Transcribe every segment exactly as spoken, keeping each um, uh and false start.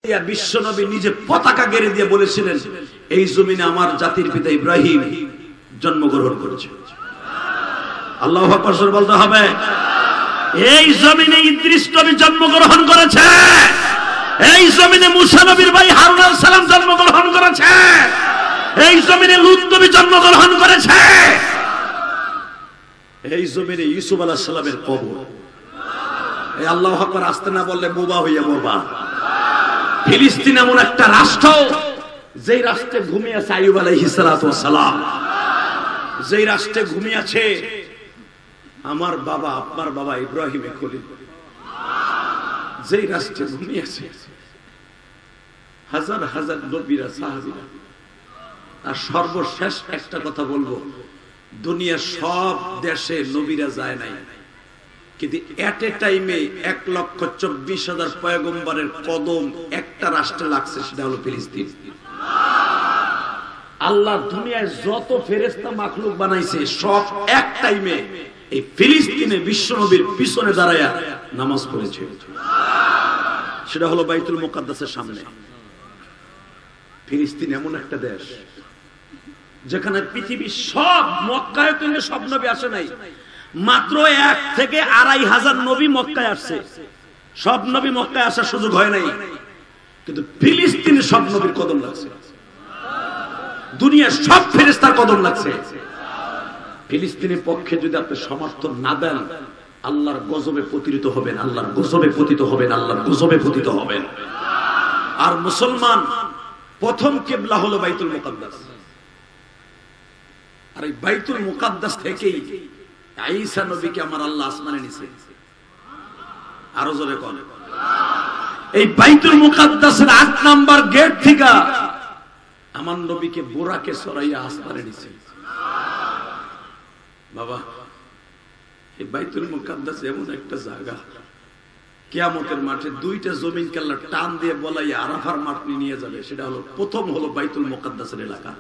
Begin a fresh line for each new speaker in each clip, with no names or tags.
বিশ্বনবী নিজে পতাকা গেড়ে দিয়ে বলেছিলেন এই জমিনে আমার জাতির পিতা ইব্রাহিম জন্মগ্রহণ করেছে। আল্লাহু আকবার বলতে হবে। এই জমিনে ইদ্রিস নবী জন্মগ্রহণ করেছে, এই জমিনে মুসা নবীর ভাই হারুন আলাইহিস সালাম জন্মগ্রহণ করেছে, এই জমিনে লূত নবী জন্মগ্রহণ করেছে, এই জমিনে ইউসুফ আলাইহিস সালামের কবর। এই আল্লাহু আকবার আসতে না বললে বোবা হইয়া মরবা। ফিলিস্তিন এমন একটা রাষ্ট্র যেই রাষ্ট্রে ঘুমিয়ে আছে আইয়ুব আলাইহিস সালাতু ওয়াস সালাম, যেই রাষ্ট্রে ঘুমিয়ে আছে আমার বাবা আপনার বাবা ইব্রাহিম খলিল, যেই রাষ্ট্রে ঘুমিয়ে আছে হাজার হাজার নবীরা সাহাবীরা। আর সর্বশেষ একটা কথা বলবো, দুনিয়ার সব দেশে নবীরা যায় নাই, কিন্তু এট এ টাইমে এক লক্ষ চব্বিশ হাজার পয়গম্বরের কদম একটা রাষ্ট্রে লাগছে, সেটা হলো ফিলিস্তিন। আল্লাহ দুনিয়ায় যত ফেরেশতা মাখলুক বানাইছে সব এক টাইমে এই ফিলিস্তিনে বিশ্বনবীর পিছনে দাঁড়ায়া নামাজ পড়েছে। সেটা হলো বাইতুল মুকাদ্দাসের সামনে। ফিলিস্তিন এমন একটা দেশ যেখানে পৃথিবীর সব মক্কায় তো সব নবী আসে নাই, মাত্র এক থেকে আড়াই হাজার নবী মক্কায় আসছে। সব নবী মক্কায় আসার সুযোগ হয় নাই, কিন্তু ফিলিস্তিনে সব নবীর কদম লাগছে, দুনিয়ার সব ফেরেশতার কদম লাগছে। ফিলিস্তিনের পক্ষে যদি আপনি সমর্থন না দেন আল্লাহর গজবে পতিত হবেন, আল্লাহর গজবে পতিত হবেন, আল্লাহর গজবে পতিত হবেন। আর মুসলমান প্রথম কিবলা হলো বাইতুল মুকাদ্দাস। আর এই বাইতুল মুকাদ্দাস থেকেই ঈসা নবীকে আমার আল্লাহ আসমানে নিছে। আরো জোরে কোন এই বাইতুল মুকাদ্দাসের আট নাম্বার গেট থেকে আমার নবীকে বুরাকে সরাইয়া আসমানে নিছে। বাবা এই বাইতুল মুকাদ্দাস এমন একটা জায়গা, কিয়ামতের মাঠে দুইটা জমিন আল্লাহ টান দিয়ে বলাইয়া আরাফার মাঠ নিয়ে যাবে। সেটা হলো প্রথম হলো বাইতুল মুকাদ্দাসের এলাকা।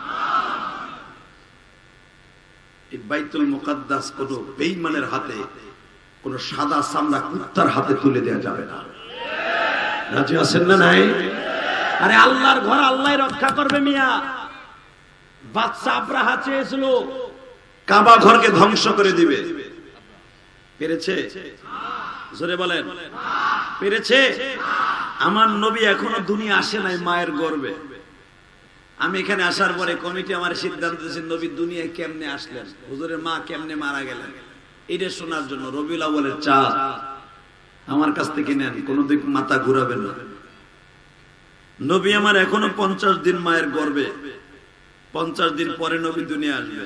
এই বাইতুল মুকাদ্দাস কোন বেঈমানের হাতে, কোন সাদা চামড়া কুত্তার হাতে তুলে দেওয়া যাবে না। রাজি আছেন না নাই? আরে আল্লাহর ঘর আল্লাহই রক্ষা করবে মিয়া। বাদশা আব্রাহা চেয়েছিল কাবা ঘরকে ধ্বংস করে দিবে, পেরেছে? জোরে বলেন, পেরেছে? আমার নবী এখনো দুনিয়া আসে নাই মায়ের গর্ভে। আমি এখানে আসার পরে কমিটি আমার সিদ্ধান্ত দিয়েছে নবী দুনিয়ায় কেমনে আসলেন, হুজুরের মা কেমনে মারা গেলেন, এটা শোনার জন্য রবিউল আউয়ালের চাঁদ আমার কাছ থেকে নেন, কোন দিক মাথা ঘুরাবেন না। নবী আমার এখনো পঞ্চাশ দিন মায়ের গর্ভে, পঞ্চাশ দিন পরে নবী দুনিয়া আসবে।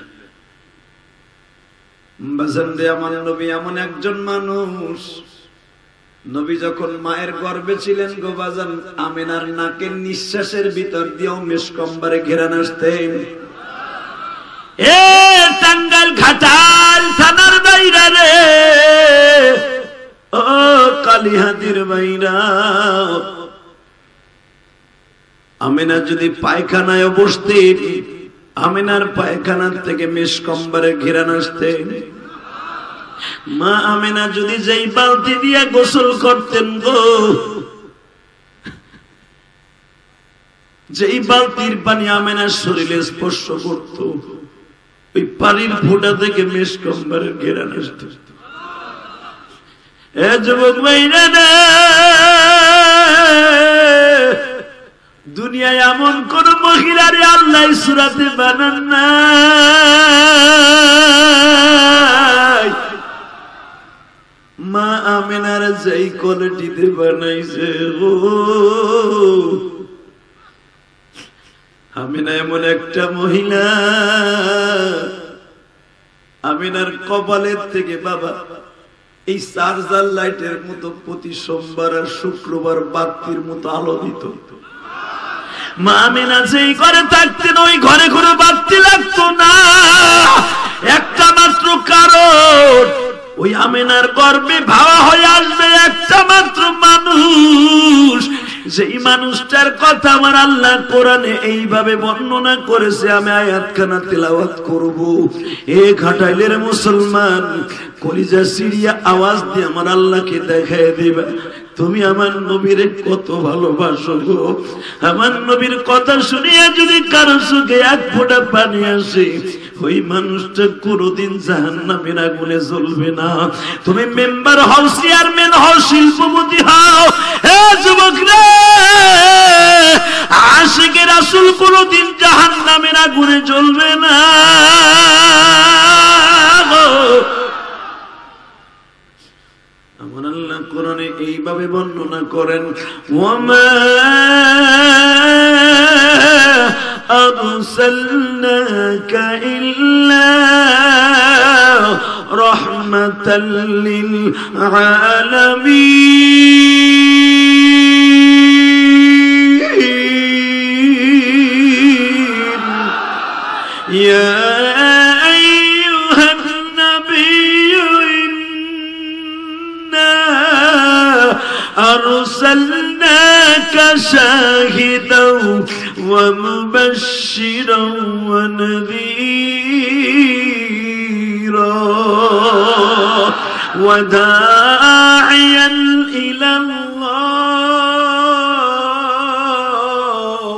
আমার নবী এমন একজন মানুষ, নবী যখন মায়ের গর্ভে ছিলেন গো বাজান, আমিনার নাকের নিঃশ্বাসের ভিতর দিয়েও মেশকম্বরে ঘেরান আসতেন। এ টাঙ্গাইল ঘাটাল থানার বাইরা রে, ও কালিহাতির বাইরা, আমিনা যদি পায়খানায় বসতেন, আমিনার পায়খানার থেকে মেশকম্বরে ঘেরান আসতেন। মা আমিনা যদি যেই বালতি দিয়ে গোসল করতেন গো, যেই বালতির পানি আমিনার শরীরে স্পর্শ করত, ওই পানির ফোঁটা থেকে মেশকম্বরের ঘেরান আসত। এ যুবক ভাইরা না, দুনিয়ায় এমন কোন মহিলারে আল্লাহ সূরাতে বানান নাই, মা আমিনার যেই কোয়ালিটিতে বানাইছে গো। আমিনা এমন একটা মহিলা, আমিনার কপালের থেকে বাবা এই চার্জার লাইটের মতো প্রতি সোমবার আর শুক্রবার বাতির মতো আলো দিত। মা আমিনা যেই ঘরে থাকতেন ওই ঘরে কোনো বাতি লাগতো না, একটা মাত্র কারণ ওই আমিনার গর্ভে ভাবা হয়ে আসবে একটা মাত্র মানুষ, যেই মানুষটার কথা আমার আল্লাহ কোরআনে এইভাবে বর্ণনা করেছে। আমি আয়াতখানা তেলাওয়াত করব। এ ঘাটাইলের মুসলমান কলিজা সিরিয়া আওয়াজ দিয়ে আমার আল্লাহকে দেখায় দিবা, তুমি আমার নবীরে কত ভালোবাসো গো। আমার নবীর কথা শুনিয়া যদি কারো চোখে এক ফোঁটা পানি আসে, ওই মানুষটা কোনদিন জাহান্নামের আগুনে জ্বলবে না। তুমি মেম্বার হও, চেয়ারম্যান হও, শিল্পপতি হও, হে যুবক রে, আশিকে রাসূল কোনদিন জাহান্নামের আগুনে জ্বলবে না। আমার আল্লাহ কোরআনে এইভাবে বর্ণনা করেন, ওয়ামা আরসালনাকা ইল্লা রাহমাতাল লিল আলামিন। ইয়া أرسلناك شاهدا ومبشرا ونذيرا وداعيا إلى الله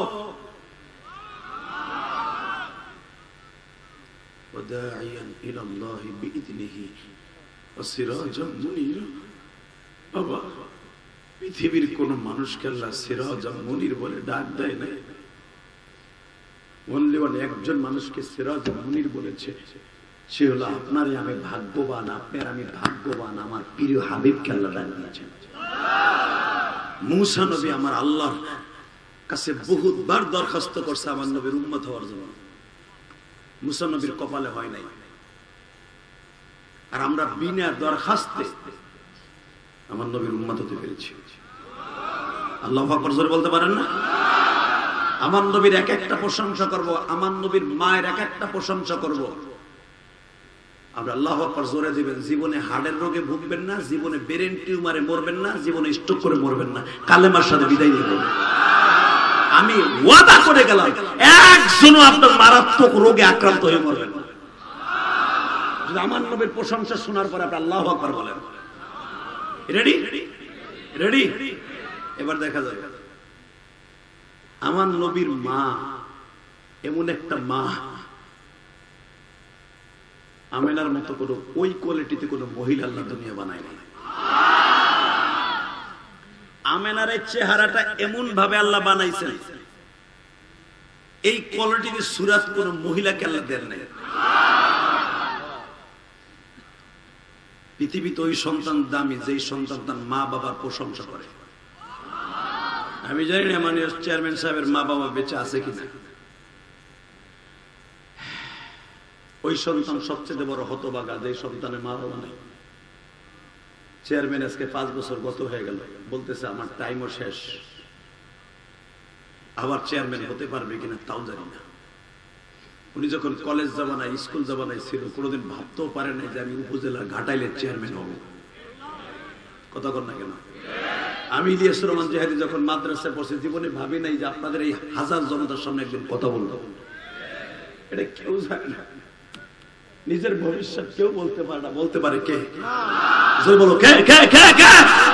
وداعيا إلى الله بإذنه وسراجا منيرا। বাবা, পৃথিবীর কোন মানুষকে আল্লাহ সিরাজ মুনির বলে ডাক দেয় নাই। অনলি ওয়ান একজন মানুষকে সিরাজ মুনির বলেছে, সে হলো আপনারই আমি ভাগ্যবান, আপনার আমি ভাগ্যবান, আমার প্রিয় হাবিবকে আল্লাহ ডাক দিয়েছেন। মূসা নবী আমার আল্লাহর কাছে বহুতবার দরখাস্ত করছে আমার নবীর উম্মত হওয়ার জন্য, মূসা নবীর কপালে হয় নাই। আর আমরা বিনা দরখাস্তে আমার নবীর উম্মত হতে পেরেছি। আল্লাহু আকবার জোরে বলতে পারেন না? আমার নবীর এক একটা প্রশংসা করব, আমার নবীর মায়ের এক একটা প্রশংসা করব। আমরা আল্লাহু আকবার জোরে দিবেন। জীবনে হার্টের রোগে ভুগবেন না, জীবনে ব্রেন টিউমারে মরবেন না, জীবনে স্ট্রোক করে মরবেন না, কালেমার সাথে বিদায় নিবেন। আমি ওয়াদা করে গেলাম, একজনও আপনার মারাত্মক রোগে আক্রান্ত হয়ে মরবেন না। যদি আমার নবীর প্রশংসা শোনার পরে আপনি আল্লাহু আকবার বলেন। রেডি রেডি এবার দেখা যাবে আমার নবীর মা এমন একটা মা, আমেনার মতো কোনো ওই কোয়ালিটিতে কোনো মহিলা আল্লাহ দুনিয়া বানায় নাই। আমেনার এই চেহারাটা এমন ভাবে আল্লাহ বানাইছেন, এই কোয়ালিটিতে সুরাত কোন মহিলাকে আল্লাহ দেন নাই। পৃথিবীতে ওই সন্তান দামি যেই সন্তান তার মা বাবার প্রশংসা করে। আমি জানি না মানে চেয়ারম্যান সাহেবের মা বাবা বেঁচে আছে কিনা। ওই সন্তান সবচেয়ে বড় হতভাগা যে সন্তানের মা বাবা নেই। চেয়ারম্যান আজকে পাঁচ বছর গত হয়ে গেল, বলতেছে আমার টাইমও শেষ, আবার চেয়ারম্যান হতে পারবে কিনা তাও জানি না। উনি যখন কলেজ জামানায় স্কুল জামানায় ছিল কোনোদিন ভাবতেও পারে নাই যে আমি উপজেলার ঘাটাইলের চেয়ারম্যান হব। কথা কর না কেন? আমি ইলিয়াস রহমান জিহাদি যখন মাদ্রাসায় পড়ছি জীবনে ভাবি নাই যে আপনাদের এই হাজার জনতার সামনে একজন কথা বলবো। এটা কেউ জানে না, নিজের ভবিষ্যৎ কেউ বলতে পারে না। বলতে পারে কে? বলো কে কে কে কে?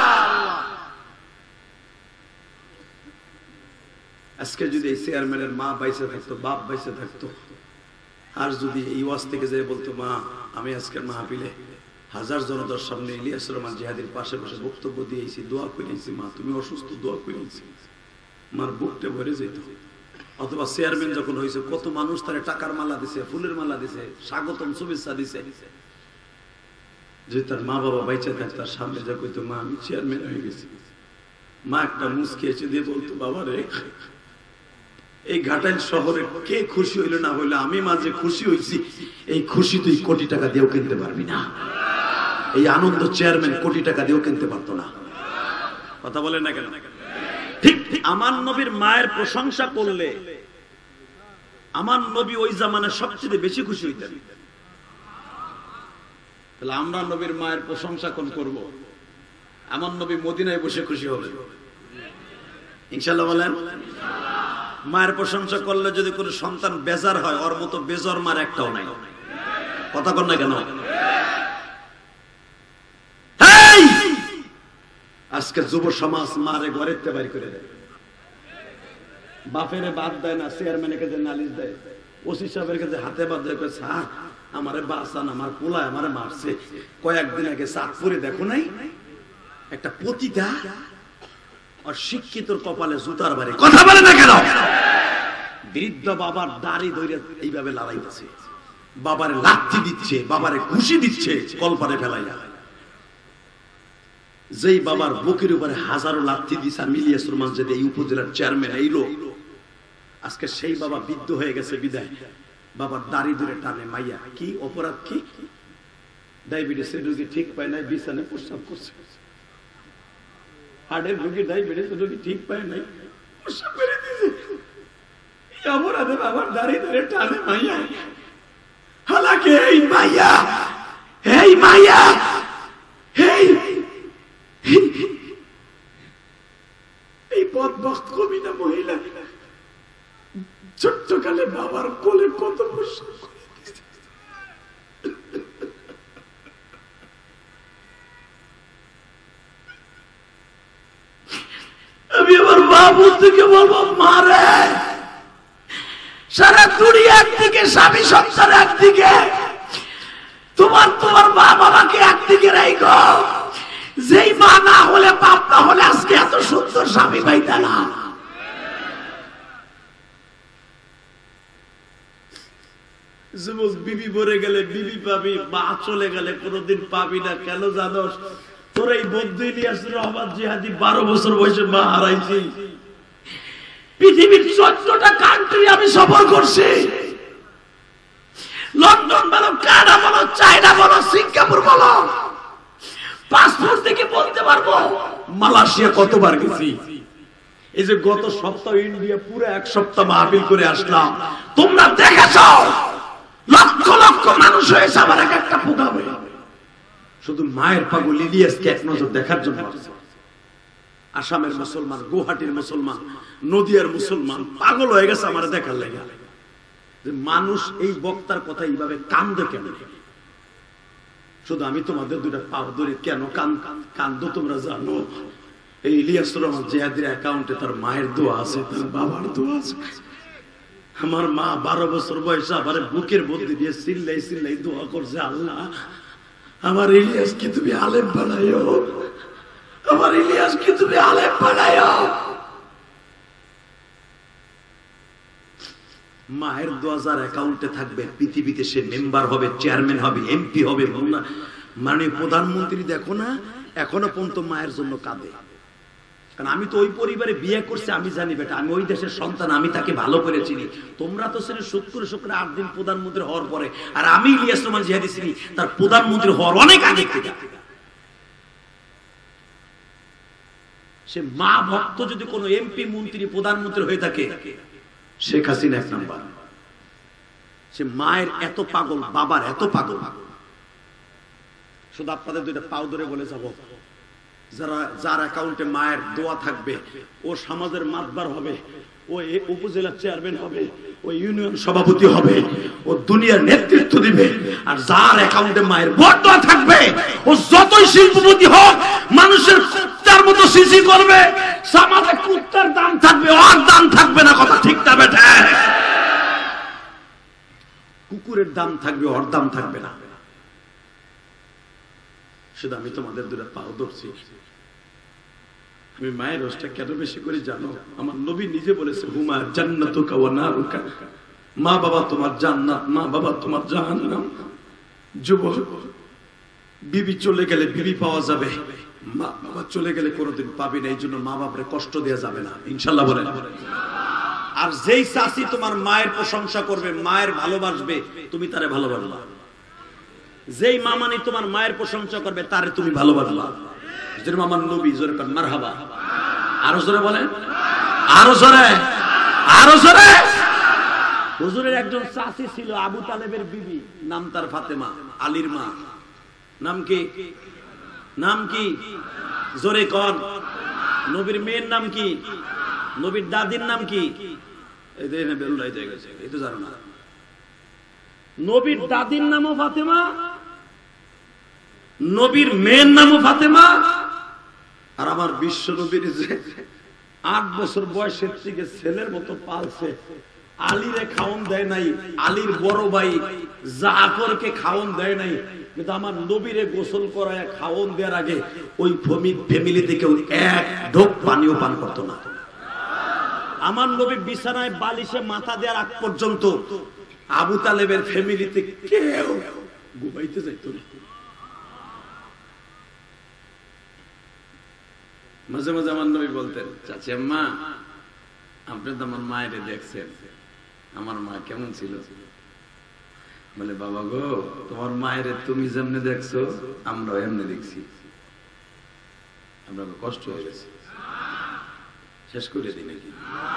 আজকে যদি এই চেয়ারম্যানের মা বাইসে থাকতো, বাপ বাইসে থাকতো, আর যদি এই ওয়াজ থেকে যে বলতো মা আমি আজকের মাহফিলে হাজার জনতার সামনে ইলিয়াস রহমান জিহাদির পাশে বসে বক্তব্য দিয়েছি, দোয়া করেছি, মা তুমি অসুস্থ, দোয়া করেছি, মার বুকটা ভরে যেত। অথবা চেয়ারম্যান যখন হয়েছে কত মানুষ তারে টাকার মালা দিছে, ফুলের মালা দিছে, স্বাগতম শুভেচ্ছা দিছে। যে তার মা বাবা বাইচে থাকে তার সামনে যা কইতো মা আমি চেয়ারম্যান হয়ে গেছি, মা একটা মুচকি এসে দিয়ে বলতো বাবা রে এই ঘাটাইল শহরে কে খুশি হইল না হইলো, আমি মাঝে খুশি হয়েছি, এই খুশি তুই কোটি টাকা দিয়েও কিনতে পারবি না। এই আনন্দ চেয়ারম্যান কোটি টাকা দিয়েও কিনতে পারতো না। কথা বলেন না কেন? ঠিক আমার নবীর মায়ের প্রশংসা করলে আমার নবী ওই জামানায় সবচেয়ে বেশি খুশি হইতেন। তাহলে আমরা নবীর মায়ের প্রশংসা কোন করব? আমার নবী মদিনায় বসে খুশি হবে ইনশাআল্লাহ। বলেন মায়ের প্রশংসা করলে যদি কোনো সন্তান বেজার হয়, ওর মতো বেজর মার একটাও নাই। কথা কর না কেন? আজকে যুব সমাজ মারে ঘরের তে বাইর করে দেয়, বাপেরে বাদ দেয় না, চেয়ারম্যানের কাছে নালিশ দেয়, ওসি সাহেবের কাছে হাতে বাদ দেয়, স্যার আমারে বাঁচান, আমার পোলায় আমারে মারছে। কয়েকদিন আগে চাঁদপুরে দেখো নাই একটা পতিতা আর শিক্ষিতর কপালে জুতার বাড়ি, কথা বলে না কেন? বৃদ্ধ বাবার দাড়ি ধরে এইভাবে লাগাইতেছে, বাবারে লাথি দিচ্ছে, বাবারে ঘুষি দিচ্ছে কলপারে ফেলাইয়া। যেই বাবার বুকের উপরে হাজারো লাথি দিছে মিলিয়া সুরমান যে এই উপজেলার চেয়ারম্যান এই লোক, আজকে সেই বাবা বৃদ্ধ হয়ে গেছে বিদায়, বাবার দাড়ি ধরে টানে মাইয়া। কি অপরাধ? কি ডায়াবেটিসের রোগী ঠিক পায় নাই, বিছানায় প্রস্রাব করছে। হার্টের রোগী ডায়াবেটিস রোগী ঠিক পায় নাই, প্রস্রাব করে দিয়েছে। এই অপরাধে বাবার দাড়ি ধরে টানে মাইয়া। হালাকে এই মাইয়া, এই মাইয়া, এই এই বদবখত কবিনা মহিলা ছোট্ট কালে বাবার কোলে কত প্রস্রাব করে দিয়েছে। আমি আমার বাবু থেকে বলবো, মারে সারা দুনিয়া একদিকে, স্বামী সংসার একদিকে, তোমার তোমার মা বাবাকে একদিকে রাখো। যেই মা না হলে, বাপ না হলে আজকে এত সুন্দর স্বামী পাইতা না। যুবক বিবি মরে গেলে বিবি পাবি, মা চলে গেলে কোনোদিন পাবি না। কেন জানোস? তোর এই বন্ধু ইলিয়াস রহমান জিহাদি বারো বছর বয়সে মা হারাইছি। পৃথিবীর চোদ্দটা কান্ট্রি আমি সফর করছি, লন্ডন বলো, কানাডা বলো, চায়না বলো, সিঙ্গাপুর বলো, পাসপোর্ট দেখে বলতে পারবো মালয়েশিয়া কতবার গেছি। এই যে গত সপ্তাহ ইন্ডিয়া পুরো এক সপ্তাহ মাহফিল করে আসলাম, তোমরা দেখেছ লক্ষ লক্ষ মানুষ হয়েছে আমার এক একটা প্রোগ্রামে। শুধু মায়ের পাগল ইলিয়াসকে এক নজর দেখার জন্য আসামের মুসলমান, গুয়াহাটির মুসলমান, নদিয়ার মুসলমান পাগল হয়ে গেছে আমার দেখার লেগে। যে মানুষ এই বক্তার কথা এইভাবে কান্দে কেন? শুধু আমি তোমাদের দুটা পাও ধরে কেন কান্দো তোমরা জানো? এই ইলিয়াস রহমান জিহাদির অ্যাকাউন্টে তার মায়ের দোয়া আছে, তার বাবার দোয়া আছে। আমার মা বারো বছর বয়সে আবার বুকের মধ্যে দিয়ে চিল্লাই চিল্লাই দোয়া করছে, আল্লাহ আমার ইলিয়াসকে তুমি আলেম বানাইও, আমার ইলিয়াসকে তুমি আলেম বানাইও। মায়ের দোয়া যার অ্যাকাউন্টে থাকবে, পৃথিবীতে সে মেম্বার হবে, চেয়ারম্যান হবে, এমপি হবে, মানে প্রধানমন্ত্রী। দেখো না এখনো পর্যন্ত মায়ের জন্য কাঁদে। কারণ আমি তো ওই পরিবারে বিয়ে করছি, আমি জানি বেটা, আমি ওই দেশের সন্তান, আমি তাকে ভালো করে চিনি। তোমরা তো ছিল শুক্র শুক্র আট দিন প্রধানমন্ত্রী হওয়ার পরে, আর আমি ইলিয়াস রহমান জিহাদি চিনি তার প্রধানমন্ত্রী হওয়ার অনেক আগে থেকে। সে মা ভক্ত যদি কোনো এমপি মন্ত্রী প্রধানমন্ত্রী হয়ে থাকে, শেখ হাসিনা এক নাম্বার। সে মায়ের এত পাগল, বাবার এত পাগল। শুধু আপনাদের দুইটা পাও ধরে বলে যাব, যারা যার অ্যাকাউন্টে মায়ের দোয়া থাকবে, ও সমাজের মাতবার হবে, ও উপজেলার চেয়ারম্যান হবে, ও ইউনিয়ন সভাপতি হবে, ও দুনিয়ার নেতৃত্ব দিবে। আর যার অ্যাকাউন্টে মায়ের বরদোয়া থাকবে, ও যতই শিল্পপতি হোক, মানুষের কুত্তার মতো সিসি করবে, সমাজে কুত্তার দাম থাকবে, ওর দাম থাকবে না। কথা ঠিক না বেটা? কুকুরের দাম থাকবে, ওর দাম থাকবে না। শুধু আমি তোমাদের দুটা পাও ধরছি। আমি মায়ের রসটা কেন বেশি করে জানো? আমার নবী নিজে বলেছে, হুমা জান্নাতুকা ওয়া নারুকা, মা বাবা তোমার জান্নাত, মা বাবা তোমার জাহান্নাম। যুবক, বিবি চলে গেলে বিবি পাওয়া যাবে, মা বাবা চলে গেলে কোনোদিন পাবি না। এই জন্য মা বাবারে কষ্ট দেওয়া যাবে না, ইনশাল্লাহ বলেন। আর যেই চাচি তোমার মায়ের প্রশংসা করবে, মায়ের ভালোবাসবে, তুমি তারে ভালোবাসবা। যেই মামানি তোমার মায়ের প্রশংসা করবে, তারে তুমি ভালোবাসবা। যেরকম আমার নবী জোরে করেন মারহাবা। আরো জোরে বলেন, আরো জোরে, আরো জোরে। হুজুরের একজন চাচি ছিল, আবু তালেবের বিবি, নাম তার ফাতেমা, আলীর মা। নাম কি? নাম কি? জোরে কন। নবীর মেয়ের নাম কি? নবীর দাদির নাম কি? এই দেখেন বেলুলাই হয়ে গেছে, এই তো জানো না। নবীর দাদির নামও ফাতেমা, নবীর মেয়ের নামও ফাতেমা, আর আমার বিশ্ব নবীর যে আট বছর বয়সের থেকে ছেলের মতো পালছে, আলীরে খাওন দেয় নাই, আলীর বড় ভাই জাফরকে খাওন দেয় নাই, কিন্তু আমার নবীরে গোসল করায় খাওন দেওয়ার আগে ওই ফ্যামিলিতে কেউ এক ঢোক পানিও পান করতো না। আমার নবী বিছানায় বালিশে মাথা দেওয়ার আগ পর্যন্ত আবু তালেবের ফ্যামিলিতে কেউ ঘুমাইতে যাইতো না। মাঝে মাঝে আমার নবী বলতেন, চাচি আম্মা আপনি তো আমার মায়ের দেখছেন, আমার মা কেমন ছিল? বলে, বাবা গো, তোমার মায়ের তুমি যেমনি দেখছো আমরাও এমনি দেখছি। আমরা কষ্ট হয়ে গেছে, শেষ করে দিই নাকি?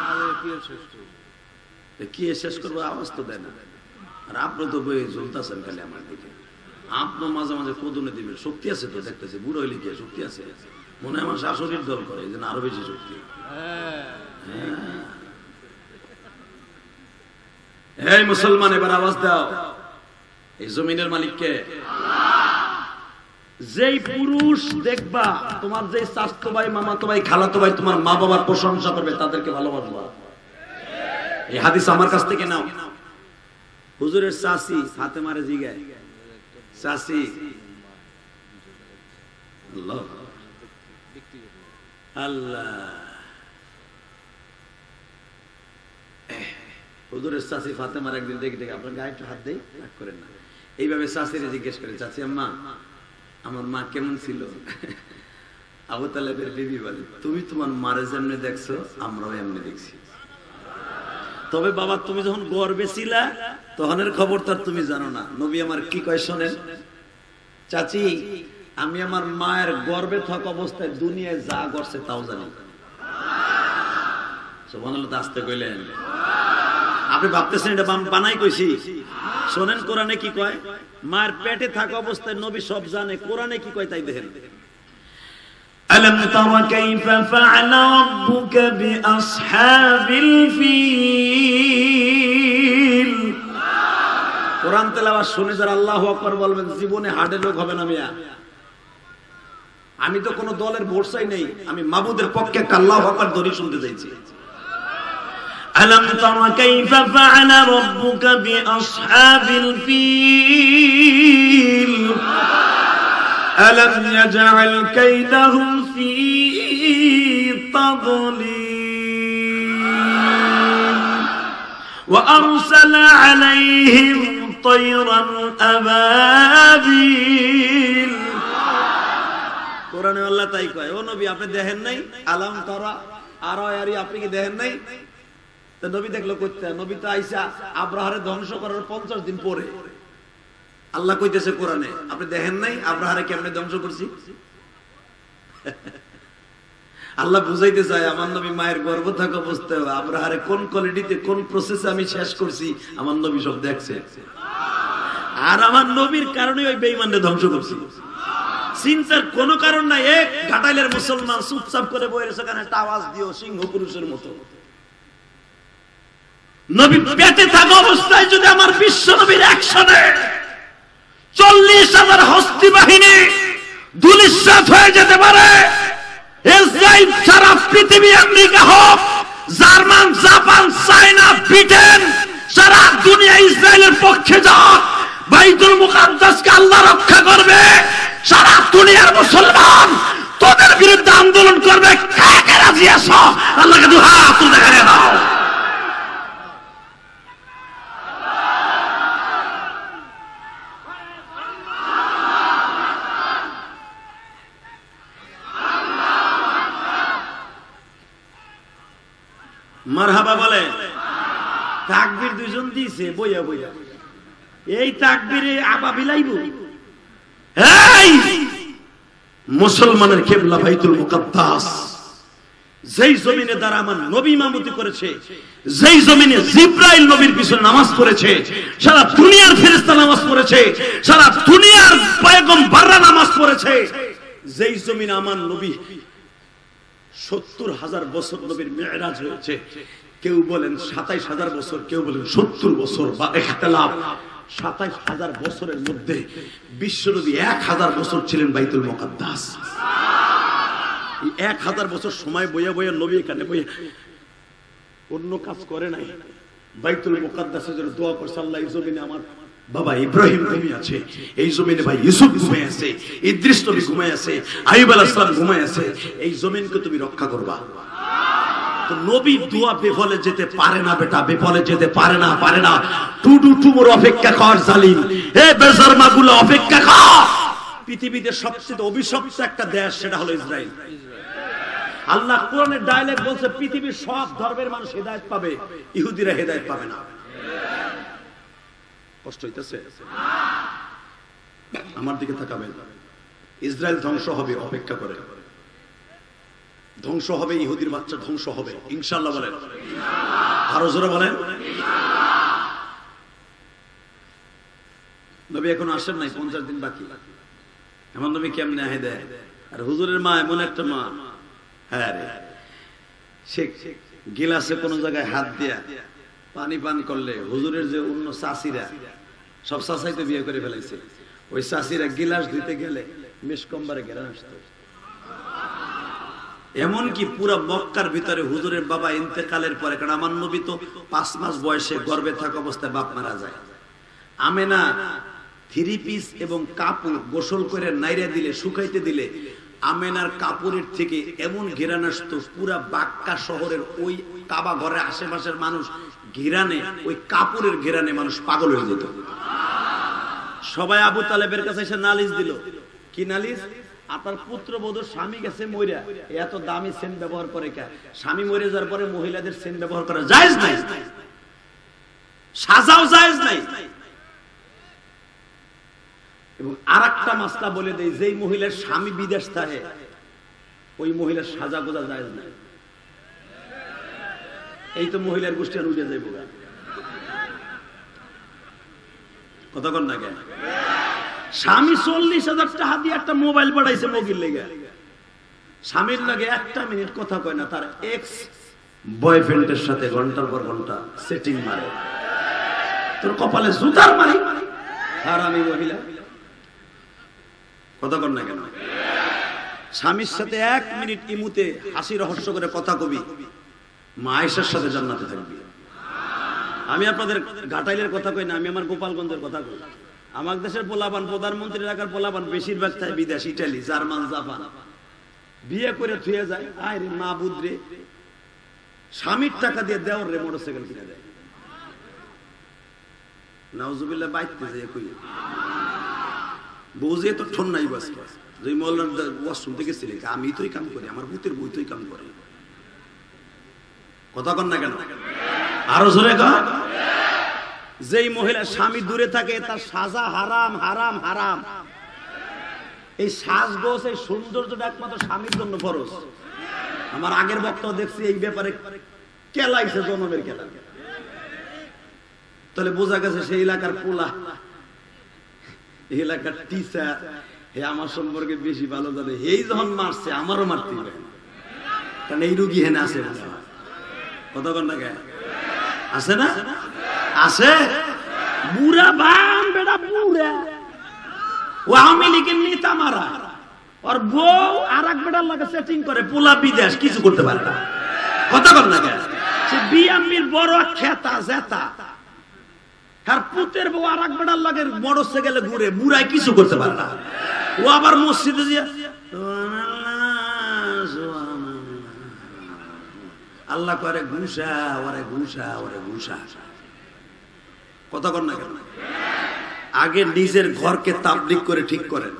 কি শেষ করবো? আওয়াজ তো দেয় না। আর আপনি তো বই ঝুলতেছেন খালি আমার দিকে। আপনি মাঝে মাঝে কদনে দিবেন, শক্তি আছে তো দেখতেছে, বুড়ো হইলে গিয়ে শক্তি আছে। মনে হয় আমার শাশুড়ির দল করে, এই জন্য আরো বেশি শক্তি। এই মুসলমান, এবার আওয়াজ দাও, এই জমিনের মালিককে। যেই পুরুষ দেখবা তোমার যে চাচতো ভাই, মামাতো ভাই, খালাতো ভাই তোমার মা বাবার প্রশংসা করবে, তাদেরকে ভালোবাসবা। এই হাদিস আমার কাছ থেকে নাও। হুজুরের চাচি ফাতেমারে জিগায়, চাচি আল্লাহ আল্লাহ হুজুরের চাচি ফাতেমার একদিন দেখে দেখে আপনার গায়ে একটু হাত দেই, রাগ করেন না। এইভাবে চাচিরে জিজ্ঞেস করে, চাচি আম্মা আমার মা কেমন ছিল? আবু তালেবের বিবি বলে, তুমি তোমার মারে যেমনি দেখছো আমরাও এমনি দেখছি। তবে বাবা তুমি যখন গর্বে ছিলা তখনের খবর তার তুমি জানো না। নবী আমার কি কয় শোনেন, চাচি আমি আমার মায়ের গর্বে থাকা অবস্থায় দুনিয়ায় যা করছে তাও জানি। সুবহানাল্লাহ, আস্তে কইলেন। আপনি ভাবতেছেন এটা বানাই কইছি? শোনেন কোরআনে কি কয়, মায়ের পেটে থাকা অবস্থায় নবী সব জানে। কোরআনে কি কয় তাই দেখেন।
ألم تر كيف فعل ربك بأصحاب الفيل।
কোরআন তেলাওয়াত শুনে যারা আল্লাহু আকবার বলবেন জীবনে হার্ডে লোক হবে না মিয়া। আমি তো কোনো দলের ভরসাই নেই, আমি মাবুদের পক্ষে একটা আল্লাহু আকবার দড়ি শুনতে চাইছি।
ألم تر كيف فعل ربك بأصحاب الفيل ألم يجعل كيدهم في تضليل وأرسل عليهم طيرا أبابيل।
কোরআনে আল্লাহ তাই কয়। ও নবী আপনি দেখেন নাই? আলাম তারা আর আরি আপনি কি দেখেন নাই? তো নবী দেখলো কইতে, নবী তো আইসা আব্রাহারে ধ্বংস করার পঞ্চাশ দিন পরে আল্লাহ কইতেছে কোরআনে, আপনি দেখেন নাই আব্রাহারে কেমনে ধ্বংস করছি? আল্লাহ বুঝাইতে চায় আমার নবী মায়ের গর্ভ থাকা অবস্থায় আব্রাহারে কোন কোয়ালিটিতে কোন প্রসেসে আমি শেষ করছি আমার নবী সব দেখছে। আর আমার নবীর কারণে ওই বেঈমানদের ধ্বংস করছি। চিন্তার কোনো কারণ নাই। এক ঘাটাইলের মুসলমান চুপচাপ করে বসে রয়েছে, কেন একটা আওয়াজ দিও সিংহ পুরুষের মতো। নবী পেটে থাকা অবস্থায় যদি আমার বিশ্ব নবীর একশনে চল্লিশ হাজার হস্তি বাহিনী ধূলিসাৎ হয়ে যেতে পারে, ইসরায়েল সারা পৃথিবী, আমেরিকা হোক, জার্মান, জাপান, চায়না, ব্রিটেন, সারা দুনিয়া ইসরায়েলের পক্ষে যাক, বাইতুল মুকাদ্দাসকে আল্লাহ রক্ষা করবে। সারা দুনিয়ার মুসলমান তোদের বিরুদ্ধে আন্দোলন করবে। কে কে রাজি আছো? আল্লাহকে দু হাত তুলে দেখায় দাও। মারহাবা বলে। তাকবীর দুইজন দিয়েছে বইয়া বইয়া, এই তাকবীরে আবা বিলাইব। এই মুসলমানের কিবলা বাইতুল মুকাদ্দাস, যেই জমিনে দ্বারা আমার নবী ইমামতি করেছে, যেই জমিনে জিবরাইল নবীর পিছনে নামাজ পড়েছে, সারা দুনিয়ার ফেরেশতা নামাজ পড়েছে, সারা দুনিয়ার পয়গম্বররা নামাজ পড়েছে, যেই জমিনে আমার নবী সত্তর হাজার বছর নবীর মেরাজ হয়েছে। কেউ বলেন সাতাইশ হাজার বছর, কেউ বলেন সত্তর বছর বা ইখতিলাফ। সাতাইশ হাজার বছরের মধ্যে বিশ্বনবী এক হাজার বছর ছিলেন বাইতুল মুকাদ্দাস। এক হাজার বছর সময় বইয়া বইয়া নবী এখানে বইয়া অন্য কাজ করে নাই। বাইতুল মুকাদ্দাসে যারা দোয়া করছে, আল্লাহ এই জমিনে আমার বাবা ইব্রাহিম ঘুমিয়ে আছে, এই জমিনে ভাই ইউসুফ ঘুমিয়ে আছে, ইদ্রিস নবী ঘুমিয়ে আছে, আইয়ুব আলাইহিস সালাম ঘুমিয়ে আছে, এই জমিনকে তুমি রক্ষা করবা। তো নবী দোয়া বিফলে যেতে পারে না বেটা, বিফলে যেতে পারে না, পারে না। টুডু টুমুর অপেক্ষা কর জালিম, এ বেজরমাগুলো অপেক্ষা কর। পৃথিবীতে সবচেয়ে অভিশপ্ত একটা দেশ, সেটা হলো ইসরায়েল। আল্লাহ কোরআনের ডায়লগ বলছে পৃথিবীর সব ধর্মের মানুষ হেদায়েত পাবে, ইহুদিরা হেদায়েত পাবে না। কষ্ট হইতেছে? আমার দিকে তাকাবেন। ইসরায়েল ধ্বংস হবে, অপেক্ষা করে। ধ্বংস হবে, ইহুদির বাচ্চা ধ্বংস হবে ইনশাআল্লাহ বলেন, আরো জোরে বলেন। নবী এখন আসেন নাই, পঞ্চাশ দিন বাকি। এমন নবী কেমনে আহে দেয়? আর হুজুরের মা এমন একটা মা, হ্যাঁ রে, সে গিলাসে কোন জায়গায় হাত দিয়া পানি পান করলে হুজুরের যে অন্য চাষিরা সব চাষাইতে বিয়ে করে ফেলাইছে, ওই চাষিরা গিলাস দিতে গেলে মিসকম্বারে ঘেরা আসতো। এমনকি পুরো মক্কার ভিতরে হুজুরের বাবা ইন্তেকালের পরে, কারণ আমার নবী তো পাঁচ মাস বয়সে গর্ভে থাকা অবস্থায় বাপ মারা যায়, আমেনা থ্রি পিস এবং কাপড় গোসল করে নাইরা দিলে, শুকাইতে দিলে আমেনার কাপড়ের থেকে এমন ঘেরান আসতো, পুরা বাক্কা শহরের ওই কাবা ঘরের আশেপাশের মানুষ ঘেরানে, ওই কাপড়ের ঘেরানে মানুষ পাগল হয়ে যেত। সবাই আবু তালেবের কাছে এসে নালিশ দিল। কি নালিশ? আপনার পুত্রবধূর স্বামী গেছে মইরা, এত দামি সেন্ট ব্যবহার করে কে? স্বামী মরে যাওয়ার পরে মহিলাদের সেন্ট ব্যবহার করা জায়েজ নাই, সাজাও জায়েজ নাই। এবং আরেকটা মাসলা বলে দেই, যেই মহিলার স্বামী বিদেশ থাকে ওই মহিলার সাজা গোজা জায়েজ নাই। এই তো মহিলার গোষ্ঠী আর উঠে যাইব, কতক্ষণ না কেন? স্বামী চল্লিশ হাজার টাকা দিয়ে একটা মোবাইল পাঠাইছে মগির লেগে, স্বামীর লাগে একটা মিনিট কথা কয় না, তার এক্স বয়ফ্রেন্ডের সাথে ঘন্টার পর ঘন্টা সেটিং মারে। তোর কপালে জুতার মারি হারামি মহিলা, কতক্ষণ না কেন? স্বামীর সাথে এক মিনিট ইমুতে হাসি রহস্য করে কথা কবি, মা আয়েশার সাথে জান্নাতে থাকবি। আমি আপনাদের ঘাটাইলের কথা কই না, আমি আমার গোপালগঞ্জের কথা কই। আমার দেশের পোলাপান, প্রধানমন্ত্রী এলাকার পোলাপান বেশিরভাগ থাকে বিদেশ, ইটালি, জার্মান, জাপান। বিয়ে করে থুয়ে যায়, আয় রে মা বুদ্রে, স্বামীর টাকা দিয়ে দেওয়ার রে মোটরসাইকেল কিনে দেয়। নাউজুবিল্লাহ, বাইতে যায় কই বুঝে তো ঠন নাই বাস। যে মৌলানা ওয়াশরুম থেকে ছিল, আমি তোই কাম করি, আমার বুতের বই তোই কাম করে। কথা কন না কেন? আরো জোরে কর। যেই মহিলা স্বামী দূরে থাকে তার সাজা হারাম, হারাম, হারাম। এই সাজগোজ, এই সৌন্দর্যটা একমাত্র স্বামীর জন্য ফরজ। আমার আগের বক্তব্য দেখছি এই ব্যাপারে কেলাইছে, জনমের কেলা। তাহলে বোঝা গেছে সেই এলাকার পোলা, এই এলাকার টিচার, হে আমার সম্পর্কে বেশি ভালো জানে। এই যখন মারছে আমারও মারতে হবে, কারণ এই রুগী হেনে আছে। কতক্ষণ না গে আছে না? আছে বুড়া বাম বেড়া বুড়া, ও আওয়ামী লীগের নেতা মারা, ওর বউ আর এক বেড়ার লাগে সেটিং করে, পোলা বিদেশ, কিছু করতে পারে না। কতক্ষণ না গে? সে বিএমপির বড় খেতা জেতা, আর পুতের বউ আর এক বেড়ার লাগে মোটরসাইকেলে ঘুরে, বুড়ায় কিছু করতে পারে না। ও আবার মসজিদে যে আল্লাহ করে ঘুষা, ওরে ঘুষা, ওরে ঘুষা। কতক্ষণ না কেন? আগে নিজের ঘরকে তাবলীগ করে ঠিক করেন।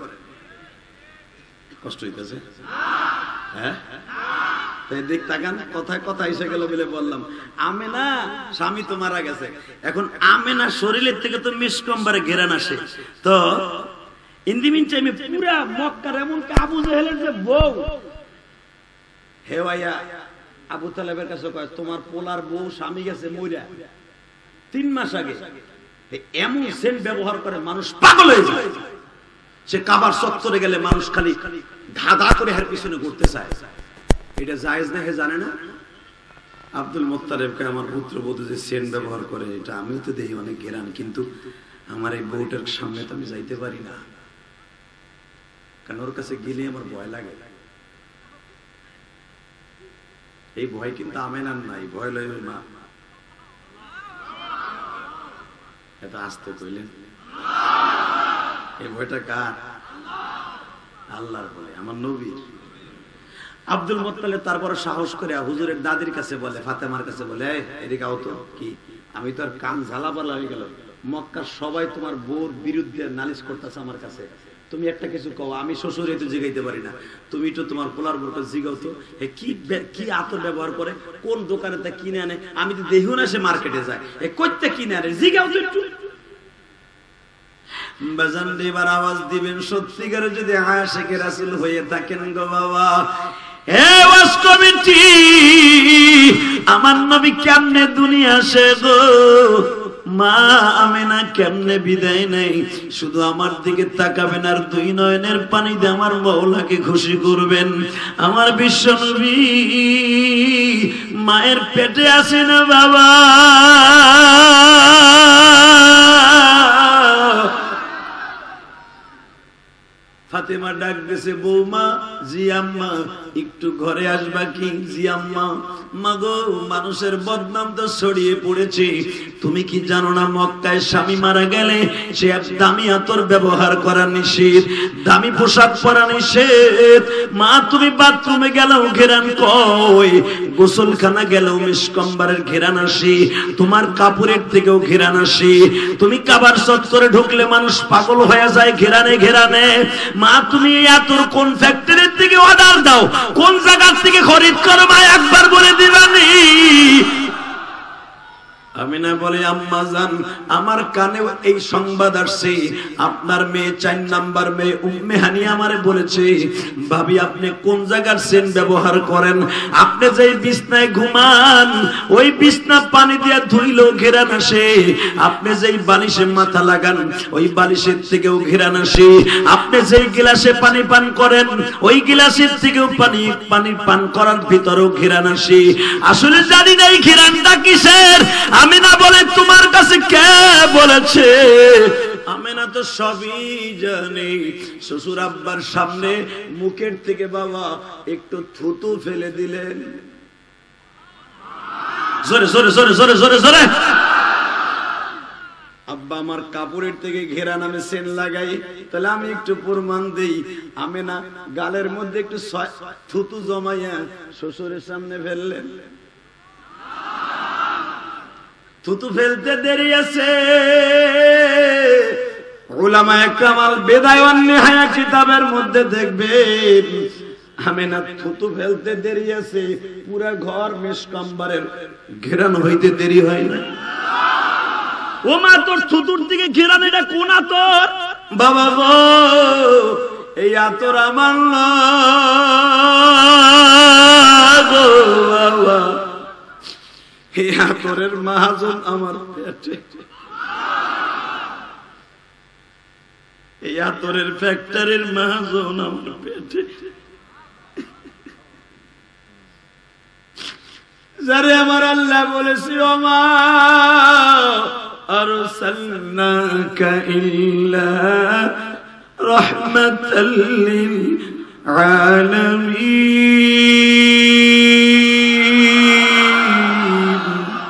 কষ্ট হইতেছে? হ্যাঁ, দিক তাকান। কথায় কথা এসে গেল বলে বললাম, আমেনা স্বামী তো মারা গেছে, এখন আমেনা শরীরের থেকে তো মিসকম্বারে ঘেরান আসে। তো ইন্দিমিন টাইমে পুরা মক্কার, এমন আবু জেহেলের যে বউ, হে ভাইয়া আবু তালেবের কাছে কয়, তোমার পোলার বউ স্বামী গেছে মইরা তিন মাস আগে, এমন সেন্ট ব্যবহার করে মানুষ পাগল হয়ে যায়। সে কাবার চত্বরে গেলে মানুষ খালি ধাঁধা করে হার পিছনে ঘুরতে চায়। এটা জায়েজ না, হে জানে না? আব্দুল মোত্তালেবকে আমার পুত্রবধূ যে সেন্ট ব্যবহার করে, এটা আমিও তো দেখি অনেক ঘেরান, কিন্তু আমার এই বউটার সামনে তো আমি যাইতে পারি না, কারণ ওর কাছে গেলে আমার ভয় লাগে। এই ভয় কিন্তু আমেনার নাই, ভয় লইল না। এত আসতে কইলেন, এই ভয়টা কার? আল্লাহর বলে, আমার নবীর। আব্দুল মুত্তালিব তারপর সাহস করে হুজুরের দাদির কাছে বলে, ফাতেমার কাছে বলে, এদিকে আও তো, কি আমি তো আর কান ঝালাপার লাগে গেল, মক্কার সবাই তোমার বউর বিরুদ্ধে নালিশ করতেছে আমার কাছে, তুমি একটা কিছু কও, আমি শ্বশুরে তো জিগাইতে পারি না, তুমি তো তোমার পোলার বউকে জিগাও তো কি কি আতর ব্যবহার করে, কোন দোকানে তা কিনে আনে, আমি তো দেখিও না সে মার্কেটে যায়, এ কইতে কিনে আনে, জিগাও তো একটু। বাজান এবার আওয়াজ দিবেন সত্যিকারে যদি আশিকে রাসূল হয়ে থাকেন গো বাবা। হে ওয়াজ কমিটি, আমার নবী কেমনে দুনিয়া আসে গো, মা আমেনা কেমনে বিদায় নেই, শুধু আমার দিকে তাকাবেন আর দুই নয়নের পানি দিয়ে আমার মওলাকে খুশি করবেন। আমার বিশ্ব নবী মায়ের পেটে আছে না বাবা, ফাতেমা ডাক দিয়েছে, বৌমা, জি আম্মা একটু ঘরে আসবা কি? জি আম্মা। মাগো, মানুষের বদনাম তো ছড়িয়ে পড়েছে, তুমি কি জানো না মক্কায় স্বামী মারা গেলে সে এক দামি আতর ব্যবহার করা নিষেধ, দামি পোশাক পরা নিষেধ। মা তুমি বাথরুমে গেলেও ঘেরান কই, গোসলখানা গেলেও মিসকম্বরের ঘেরান আসে, তোমার কাপড়ের থেকেও ঘেরান আসে, তুমি কাবার চত্বরে ঢুকলে মানুষ পাগল হয়ে যায় ঘেরানে ঘেরানে। মা তুমি এই আতর কোন ফ্যাক্টরির থেকে অর্ডার দাও, কোন জায়গা থেকে খরিদ করো, মা একবার বলে দিবানি। আমিনা বলে, আম্মা জান আমার কানেও এই সংবাদ আসছে, আপনার মেয়ে চার নাম্বার মেয়ে উম্মে হানি আমারে বলেছে, ভাবি আপনি কোন জায়গার সেন্ট ব্যবহার করেন, আপনি যেই বিছনায় ঘুমান ওই বিছনা পানি দিয়ে ধুইলেও ঘেরান আসে, আপনি যেই বালিশে মাথা লাগান ওই বালিশের থেকেও ঘেরান আসে, আপনি যেই গ্লাসে পানি পান করেন ওই গ্লাসের থেকেও পানি পানি পান করার ভিতরেও ঘেরান আসে। আসলে জানি না এই ঘেরানটা কিসের। আমিনা বলে, তোমার কাছে কে বলেছে? আমিনা তো সবই জানে। শ্বশুর আব্বার সামনে মুখের থেকে বাবা একটু থুতু ফেলে দিলেন, জোরে জোরে জোরে জোরে জোরে জোরে। আব্বা আমার কাপড়ের থেকে ঘেরা নামে সেন লাগাই, তাহলে আমি একটু প্রমাণ দেই। আমিনা গালের মধ্যে একটু থুতু জমাইয়া শ্বশুরের সামনে ফেললেন। থুতু ফেলতে দেরি আছে, উলামায়ে কেরাম বিদায় ওয়ান নিহায়া কিতাবের মধ্যে দেখবেন আমিনা থুতু ফেলতে দেরি আছে, পুরা ঘর মিসকম্বরের ঘেরান হইতে দেরি হয় না। ও মা, তোর থুতুর দিকে ঘেরান, এটা কোন আতর? বাবা গো, এই আতর আমার না গো বাবা, এই আতরের মাহাজন আমার পেটে, এই আতরের ফ্যাক্টরির মাহাজন আমার পেটে। যারে আমার আল্লাহ বলেছি, ও মা আরসালনাকা ইল্লা রাহমাতাল লিল আলামিন।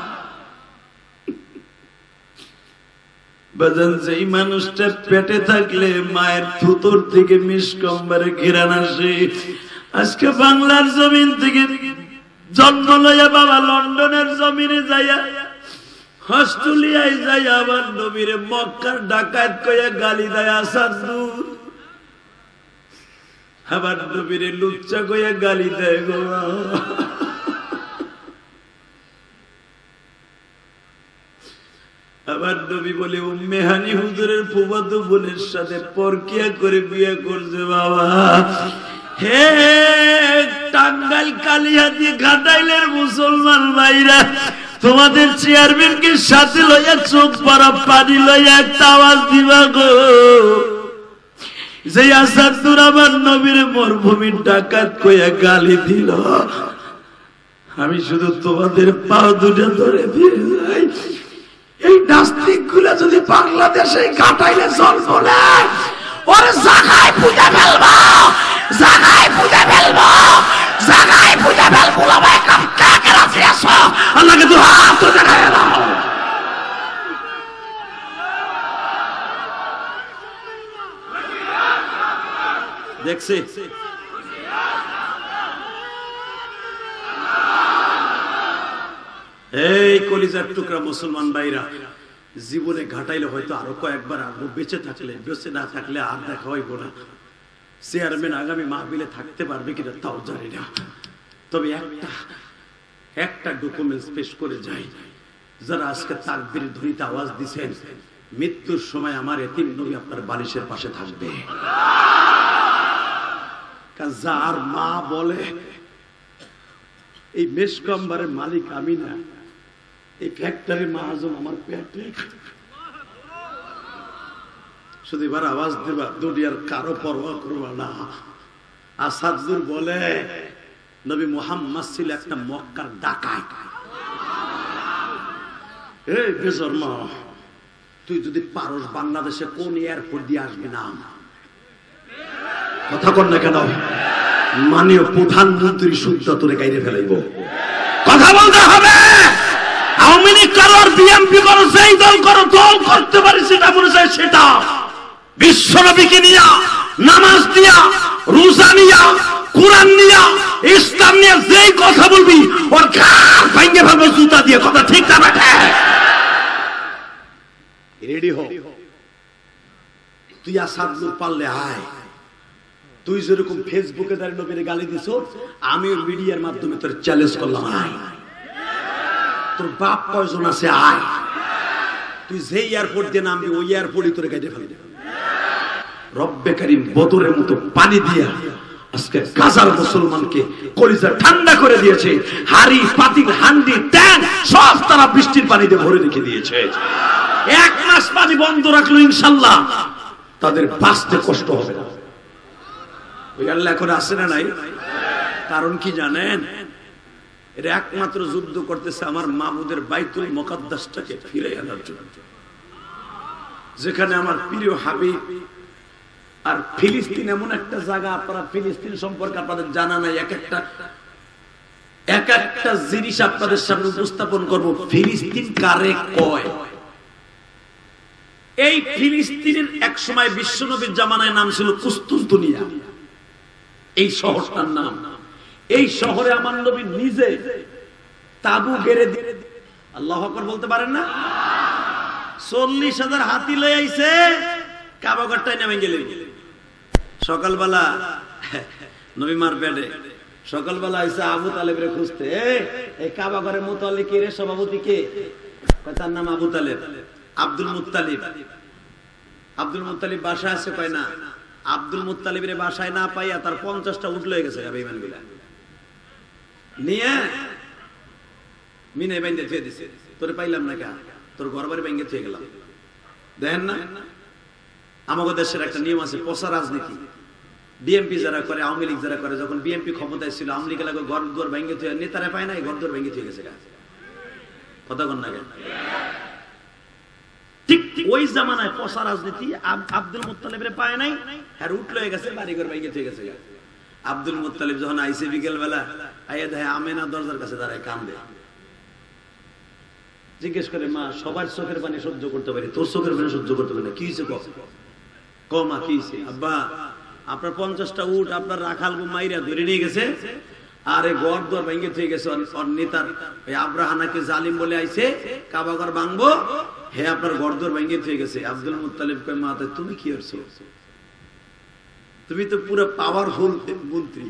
বাজান, যেই মানুষটা পেটে থাকলে মায়ের থুতুর থেকে মিসকম্বরে ঘেরান আসে, আজকে বাংলার জমিন থেকে জন্ম লইয়া বাবা লন্ডনের জমিনে যাইয়া অস্ট্রেলিয়ায় যাইয়া আবার নবীরে মক্কার ডাকাত কইয়া গালি দেয় আসাদুর, আবার নবীরে লুচ্চা কইয়া গালি দেয় গো। আবার নবী বলে উম্মে হানি হুজুরের ফুফাতো বোনের সাথে পরকিয়া করে বিয়ে করছে বাবা। হে টাঙ্গাইল কালিহাতি ঘাটাইলের মুসলমান ভাইরা, তোমাদের চেয়ারম্যানকে সাথে লইয়া চোখ পড়া পানি লইয়া একটা আওয়াজ দিবা গো, যে আসাদুর আমার নবীর মরুভূমির ডাকাত কইয়া গালি দিল, আমি শুধু তোমাদের পা দুটো ধরে দিয়ে যাই, এই নাস্তিক গুলা যদি বাংলাদেশে ঘাটাইলে জন্ম নেয়, ওরে জাগায় পুঁতে ফেলবো, জাগায় পুঁতে ফেলবো, জাগায় পুঁতে ফেলবো। পাশে আসো, আল্লাহকে দু হাত দেখায় দাও। দেখছে এই কলিজার টুকরা মুসলমান ভাইরা, জীবনে ঘাটাইলে হয়তো আরো কয়েকবার আরো বেঁচে থাকলে, বেঁচে না থাকলে আর দেখা হইব না। চেয়ারম্যান আগামী মাহফিলে থাকতে পারবে কিনা তাও জানি না, তবে একটা একটা ডকুমেন্টস পেশ করে যাই। যারা আজকে তাকবীর ধ্বনিতে আওয়াজ দিচ্ছেন, মৃত্যুর সময় আমার এতিম নবী আপনার বালিশের পাশে থাকবে। যার মা বলে এই মেশকাম্বারের মালিক আমি না, এই ফ্যাক্টরির মাহাজন আমার পেটে, শুধু এবার আওয়াজ দেবা, দুনিয়ার কারো পরোয়া করবা না। আসাদুর বলে নবী মুহাম্মদ ছিল একটা মক্কার ডাকাত। এই বেজন্মা, তুই যদি পারস বাংলাদেশে কোন এয়ারপোর্ট দিয়ে আসবি না, কথা কর না কেন, মাননীয় প্রধানমন্ত্রী সুদ্ধা তোরে গাইরে ফেলাইব। কথা বলতে হবে। আওয়ামী লীগ করো আর বিএনপি করো, যেই দল করো, দল করতে পারি সেটা মনে চাই সেটা। বিশ্বনবীকে নিয়া, নামাজ নিয়া, রোজা নিয়া, কোরআন নিয়া, ইসলাম নিয়া যেই কথা বলবি ওর ঘাড় ভেঙে ফেলবো জুতা দিয়ে। কথা ঠিক না বেটা? রেডি হ। তুই আসাদুর পারলে আয়। তুই যেরকম ফেসবুকে দাঁড়িয়ে নবীর গালি দিছ, আমি মিডিয়ার মাধ্যমে তোর চ্যালেঞ্জ করলাম, আয়। তোর বাপ কয়জন আছে, আয়। তুই যে এয়ারপোর্ট দিয়ে নামবি ওই এয়ারপোর্টই তোর গাইতে ফেলে দেবে। রব্বে কারীম বদরের মতো পানি দিয়া আজকে গাজার মুসলমানকে কলিজা ঠান্ডা করে দিয়েছে। হাড়ি, পাতিল, হান্ডি, ট্যাঙ্ক সব তারা বৃষ্টির পানি দিয়ে ভরে রেখে দিয়েছে। এক মাস পানি বন্ধ রাখলো, ইনশাল্লাহ তাদের বাঁচতে কষ্ট হবে না। ওই আল্লাহ এখন আসে না নাই? কারণ কি জানেন? এরা একমাত্র যুদ্ধ করতেছে আমার মাহমুদের বাইতুল মুকাদ্দাসটাকে ফিরে আনার জন্য, যেখানে আমার প্রিয় হাবিব। আর ফিলিস্তিন এমন একটা জায়গা, আপনারা ফিলিস্তিন সম্পর্কে আপনাদের জানা নাই। এক একটা এক একটা জিনিস আপনাদের সামনে উপস্থাপন করব। ফিলিস্তিন কারে কয়? এই ফিলিস্তিনের এক সময় বিশ্বনবীর জামানায় নাম ছিল কুস্তুনতুনিয়া, এই শহরটার নাম। এই শহরে আমার নবী নিজে তাবু গেড়ে দিয়ে, আল্লাহু আকবার বলতে পারেন না? চল্লিশ হাজার হাতি লয়ে আইছে, কাবা ঘরটায় নেমে গেলেন। সকালবেলা নবী মার পেটে, সকালবেলা আইসা আবু তালেবের খুঁজতে। এই কাবা ঘরের মুতাল্লি কে রে? সভাপতি কে? তার নাম Abu Talib, Abdul Muttalib. Abdul Muttalib বাসায় আছে? কয় না। আব্দুল মুত্তালিবের বাসায় না পাইয়া তার পঞ্চাশটা উঠ লয়ে গেছে বেঈমানগুলা নিয়ে মিনে বাইন্দে থুয়ে দিছে। তোরে পাইলাম না কেন? তোর ঘর বাড়ি ভেঙে থুয়ে গেলাম। দেখেন না, আমাদের দেশের একটা নিয়ম আছে, পচা রাজনীতি। বিএনপি যারা করে, আওয়ামী লীগ যারা করে, যখন বিএনপি ক্ষমতায় ছিল, আওয়ামী লীগ এলাকায় ঘর দোর ভেঙে থুয়ে, নেতারা পায় নাই, ঘর দোর ভেঙে থুয়ে গেছে। কথা কন না কেন? ঠিক ওই জামানায় পচা রাজনীতি। আব্দুল মুত্তালিবের পায় নাই, আর উঠ লয়ে গেছে, বাড়ি ঘর ভেঙে থুয়ে গেছে। আব্দুল মুত্তালিব যখন আইসে বিকেল বেলা, আইয়া দেখে আমেনা দরজার কাছে দাঁড়ায় কান্দে। জিজ্ঞেস করে, মা সবার চোখের পানি সহ্য করতে পারি, তোর চোখের পানি সহ্য করতে পারি না, কি হয়েছে? কমা কি হয়েছে? আব্বা আপনার পঞ্চাশটা উঠ আপনার রাখাল মাইরা ধরে নিয়ে গেছে, আর এই ঘর দর ভেঙে থুয়ে গেছে। নেতার আব্রাহানাকে জালিম বলে আইছে, কাবা ঘর ভাঙবো, হে আপনার ঘর দর ভেঙে থুয়ে গেছে। আব্দুল মুত্তালিব কয়, মা তুমি কি করছো? তুমি তো পুরো পাওয়ারফুল মন্ত্রী।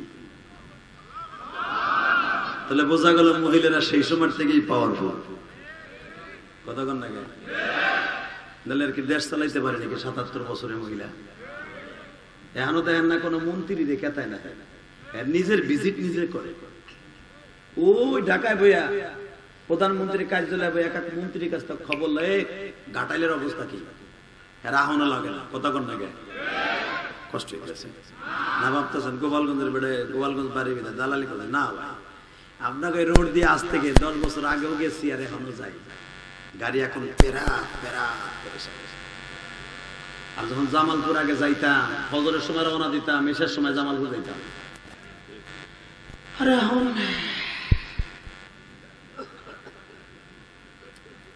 তাহলে বোঝা গেল মহিলারা সেই সময় থেকেই পাওয়ারফুল। কথা কন না কেন? তাহলে আর কি দেশ চালাইতে পারে নাকি সাতাত্তর বছরের মহিলা? এখনো দেখেন না কোন মন্ত্রী রেখে তাই না, নিজের ভিজিট নিজে করে। ওই ঢাকায় বইয়া প্রধানমন্ত্রীর কার্যালয়ে বইয়া এক এক মন্ত্রীর কাছ থেকে খবর লয়ে ঘাটাইলের অবস্থা কি, রাহনো লাগে না। কথা কন না কেন? কষ্ট হয়েছে না? ভাবতেছেন গোপালগঞ্জের বেড়ে গোপালগঞ্জ বাড়ি বেড়ে দালালি করে না ভাই। আপনাকে রোড দিয়ে আজ থেকে দশ বছর আগেও গেছি, আর এখনো যাই। গাড়ি এখন পেরা পেরা করে। আর যখন জামালপুর আগে যাইতাম, ফজরের সময় রওনা দিতাম, এশার সময় জামালপুর যাইতাম। আরে এখন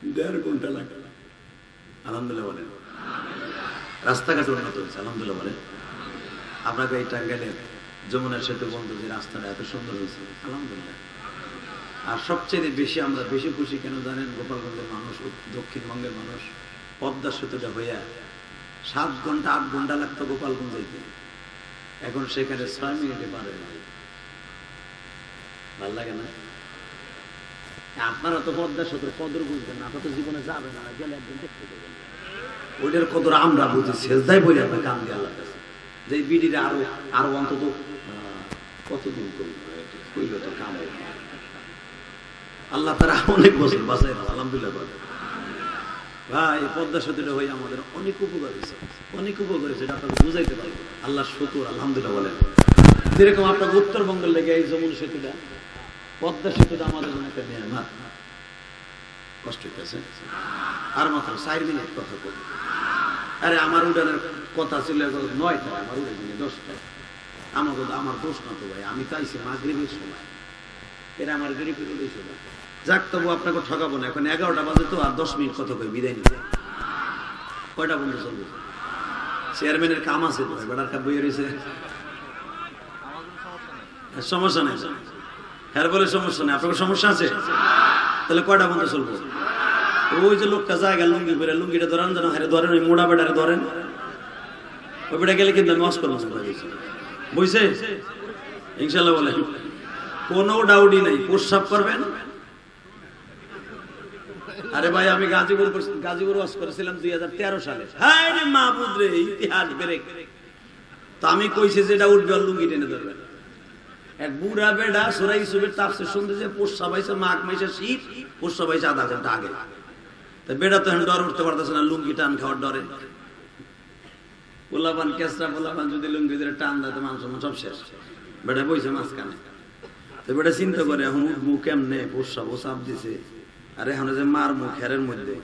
দেড় ঘন্টা লাগে। আলহামদুলিল্লাহ বলেন। রাস্তাঘাট উন্নত হয়েছে আলহামদুলিল্লাহ বলেন। আপনাকে এই টাঙ্গাইলে যমুনার সেতু বন্ধু যে রাস্তাটা এত সুন্দর হয়েছে আলহামদুলিল্লাহ। আর সবচেয়ে বেশি আমরা বেশি খুশি কেন জানেন? গোপালগঞ্জের মানুষ, দক্ষিণবঙ্গের মানুষ পদ্মা সেতুটা হইয়া সাত ঘন্টা আট ঘন্টা লাগতো গোপালগঞ্জ যেতে, এখন সেখানে ছয় মিনিটে পারে। ভাল লাগে না? আপনারা তো পদ্মা সেতুর কদর বুঝবেন না, আপনার তো জীবনে যাবেন না, গেলে একদিন দেখতে দেবেন। ওইটার কদর আমরা বুঝি, সেজদাই বলি আমরা কান দিয়ে আল্লাহর কাছে যে বিডিটা আরো আরো অন্তত কতদিন করবে তো কাম। আল্লাহ তারা অনেক বছর বাঁচাই না আলহামদুলিল্লাহ। ভাই পদ্মা সেতুটা হয়ে আমাদের অনেক উপকার হয়েছে, অনেক উপকার হয়েছে, এটা আপনাকে বুঝাইতে পারবো। আল্লাহ শুকর আলহামদুলিল্লাহ বলেন। যেরকম আপনার উত্তরবঙ্গের লেগে এই যমুনা সেতুটা, পদ্মা সেতুটা আমাদের জন্য একটা নিয়ামত। কষ্ট হইতেছে আর মাত্র চার মিনিট কথা বলব। আরে আমার উড়ানের কথা ছিল নয়টা, আমার উড়ে দিনে দশটা। আমার আমার দোষ না তো ভাই, আমি চাইছি মাগরিবের সময়, এরা আমার গরিব রয়েছে। যাক তবু আপনাকে ঠকাবো না। এখন এগারোটা বাজে তো, আর দশ মিনিট কত করে বিদায় নিতে কয়টা বন্ধু চলবে? চেয়ারম্যানের কাম আছে তো, বেটার কাপ বইয়ে রয়েছে, সমস্যা নেই। হ্যাঁ বলে সমস্যা নেই, আপনার সমস্যা আছে? তাহলে কয়টা বন্ধু চলবো? ওই যে লোকটা জায়গা লুঙ্গি করে, লুঙ্গিটা ধরেন যেন হারে ধরেন, ওই মোড়া বেটারে ধরেন, ওই বেটা গেলে কিন্তু আমি অস্কর বুঝছে ইনশাল্লাহ বলে কোনো ডাউটই নাই, প্রস্রাব করবেন। আরে ভাই আমি গাজীপুর গাজীপুর ওয়াজ করেছিলাম দুই হাজার তেরো সালে। হ্যাঁ রে মাহবুদ রে, ইতিহাস ব্রেক। তো আমি কইছি যেটা উঠবে লুঙ্গি টেনে ধরবেন। এক বুড়া বেড়া সূরা ইউসুফের তাফসীর শুনতে যে প্রস্রাব হইছে মাঘ মাসে শীত, প্রস্রাব হইছে আধা ঘন্টা আগে। তো বেড়া তো এখন ডর উঠতে পারতেছে না, লুঙ্গি টান খাওয়ার ডরে। পোলাপান কেসরা পোলাপান যদি লুঙ্গি ধরে টান দেয় তো মানুষ সব শেষ। বেড়া বইছে মাঝখানে। তো বেটা চিন্তা করে এখন উঠবো কেমনে, প্রস্রাব ও চাপ দিছে, আর এখন যে মার মুখ হেরের মধ্যে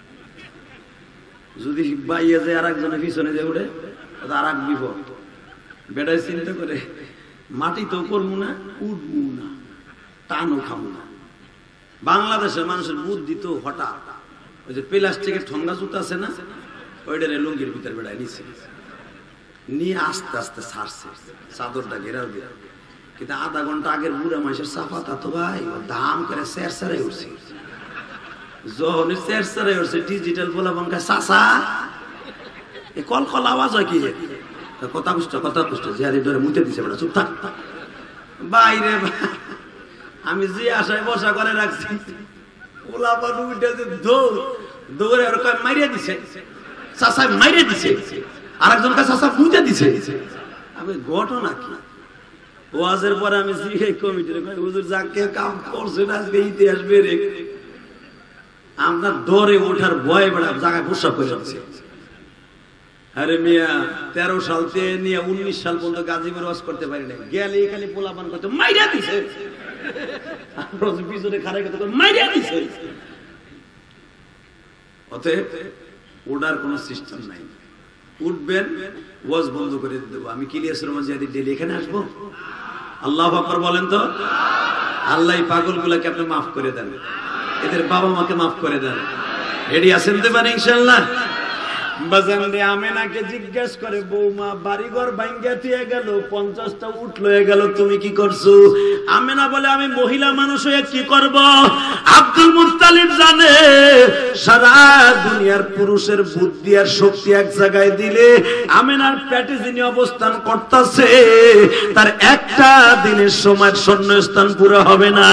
যদি বাইয়ে যায় আর একজনের পিছনে যে উঠে আর এক বিপদ। বেটায় চিন্তা করে মাটি তো করবো না, উঠবো না, টানও খাবো না। বাংলাদেশের মানুষের বুদ্ধি তো হঠাৎ, ওই যে প্লাস্টিকের ঠঙ্গা জুতা আছে না, ওইটারে লুঙ্গির ভিতরে বেড়ায় নিচ্ছে, নিয়ে আস্তে আস্তে ছাড়ছে চাদরটা ঘেরাও দিয়ে। কিন্তু আধা ঘন্টা আগের বুড়া মাসের সাফাতা তো ভাই দাম করে শের সেরাই উঠছে। যখন শের সেরাই উঠছে ডিজিটাল বলা বাঙ্কা চাষা এ কল কল আওয়াজ হয় কি কথা পুষ্ট কথা পুষ্ট জিয়ারি ধরে মুতে দিছে বেটা চুপ থাক বাইরে। আমি যে আশায় বসা করে রাখছি ওলা বাবু উঠে যে দৌড় দৌড়ে ওর কয় মাইরে দিছে, চাষা মাইরে দিছে, আর একজন কাছে চাষা মুতে দিছে। আমি ঘটনা কি? ওয়াজের পরে আমি জিজ্ঞাসা কমিটির হুজুর যাকে কাম করছেন আজকে ইতিহাস বেড়ে আপনার ডরে ওঠার ভয় বেড়া জায়গায় প্রস্রাব করে যাচ্ছে। আরে মিয়া তেরো সাল থেকে নিয়ে উনিশ সাল পর্যন্ত গাজীপুর ওয়াজ করতে পারি না, গেলে খালি পোলাপান করতে মাইরা দিছে, পিছনে খারাপ করতে মাইরা দিছে। অতএব ওঠার কোন সিস্টেম নাই, উঠবেন ওয়াজ বন্ধ করে দেবো। আমি কিলিয়াসের মাঝে ডেলি এখানে আসবো। আল্লাহু আকবার বলেন তো। আল্লাহ পাগল গুলাকে আপনি মাফ করে দেন, এদের বাবা মাকে মাফ করে দেন। রেডি আছেন তো মানে ইনশাআল্লাহ? বাজান রে আমেনাকে জিজ্ঞেস করে বৌমা বাড়িঘর ভাঙ্গা দিয়ে গেল, পঞ্চাশটা উট লয়ে গেল, তুমি কি করছো? আমেনা বলে আমি মহিলা মানুষ হয়ে কি করব? আব্দুল মুত্তালিব জানে সারা দুনিয়ার পুরুষের বুদ্ধি আর শক্তি এক জায়গায় দিলে আমেনার পেটে যিনি অবস্থান করতেছে তার একটা দিনের সময় শূন্যস্থান পুরো হবে না।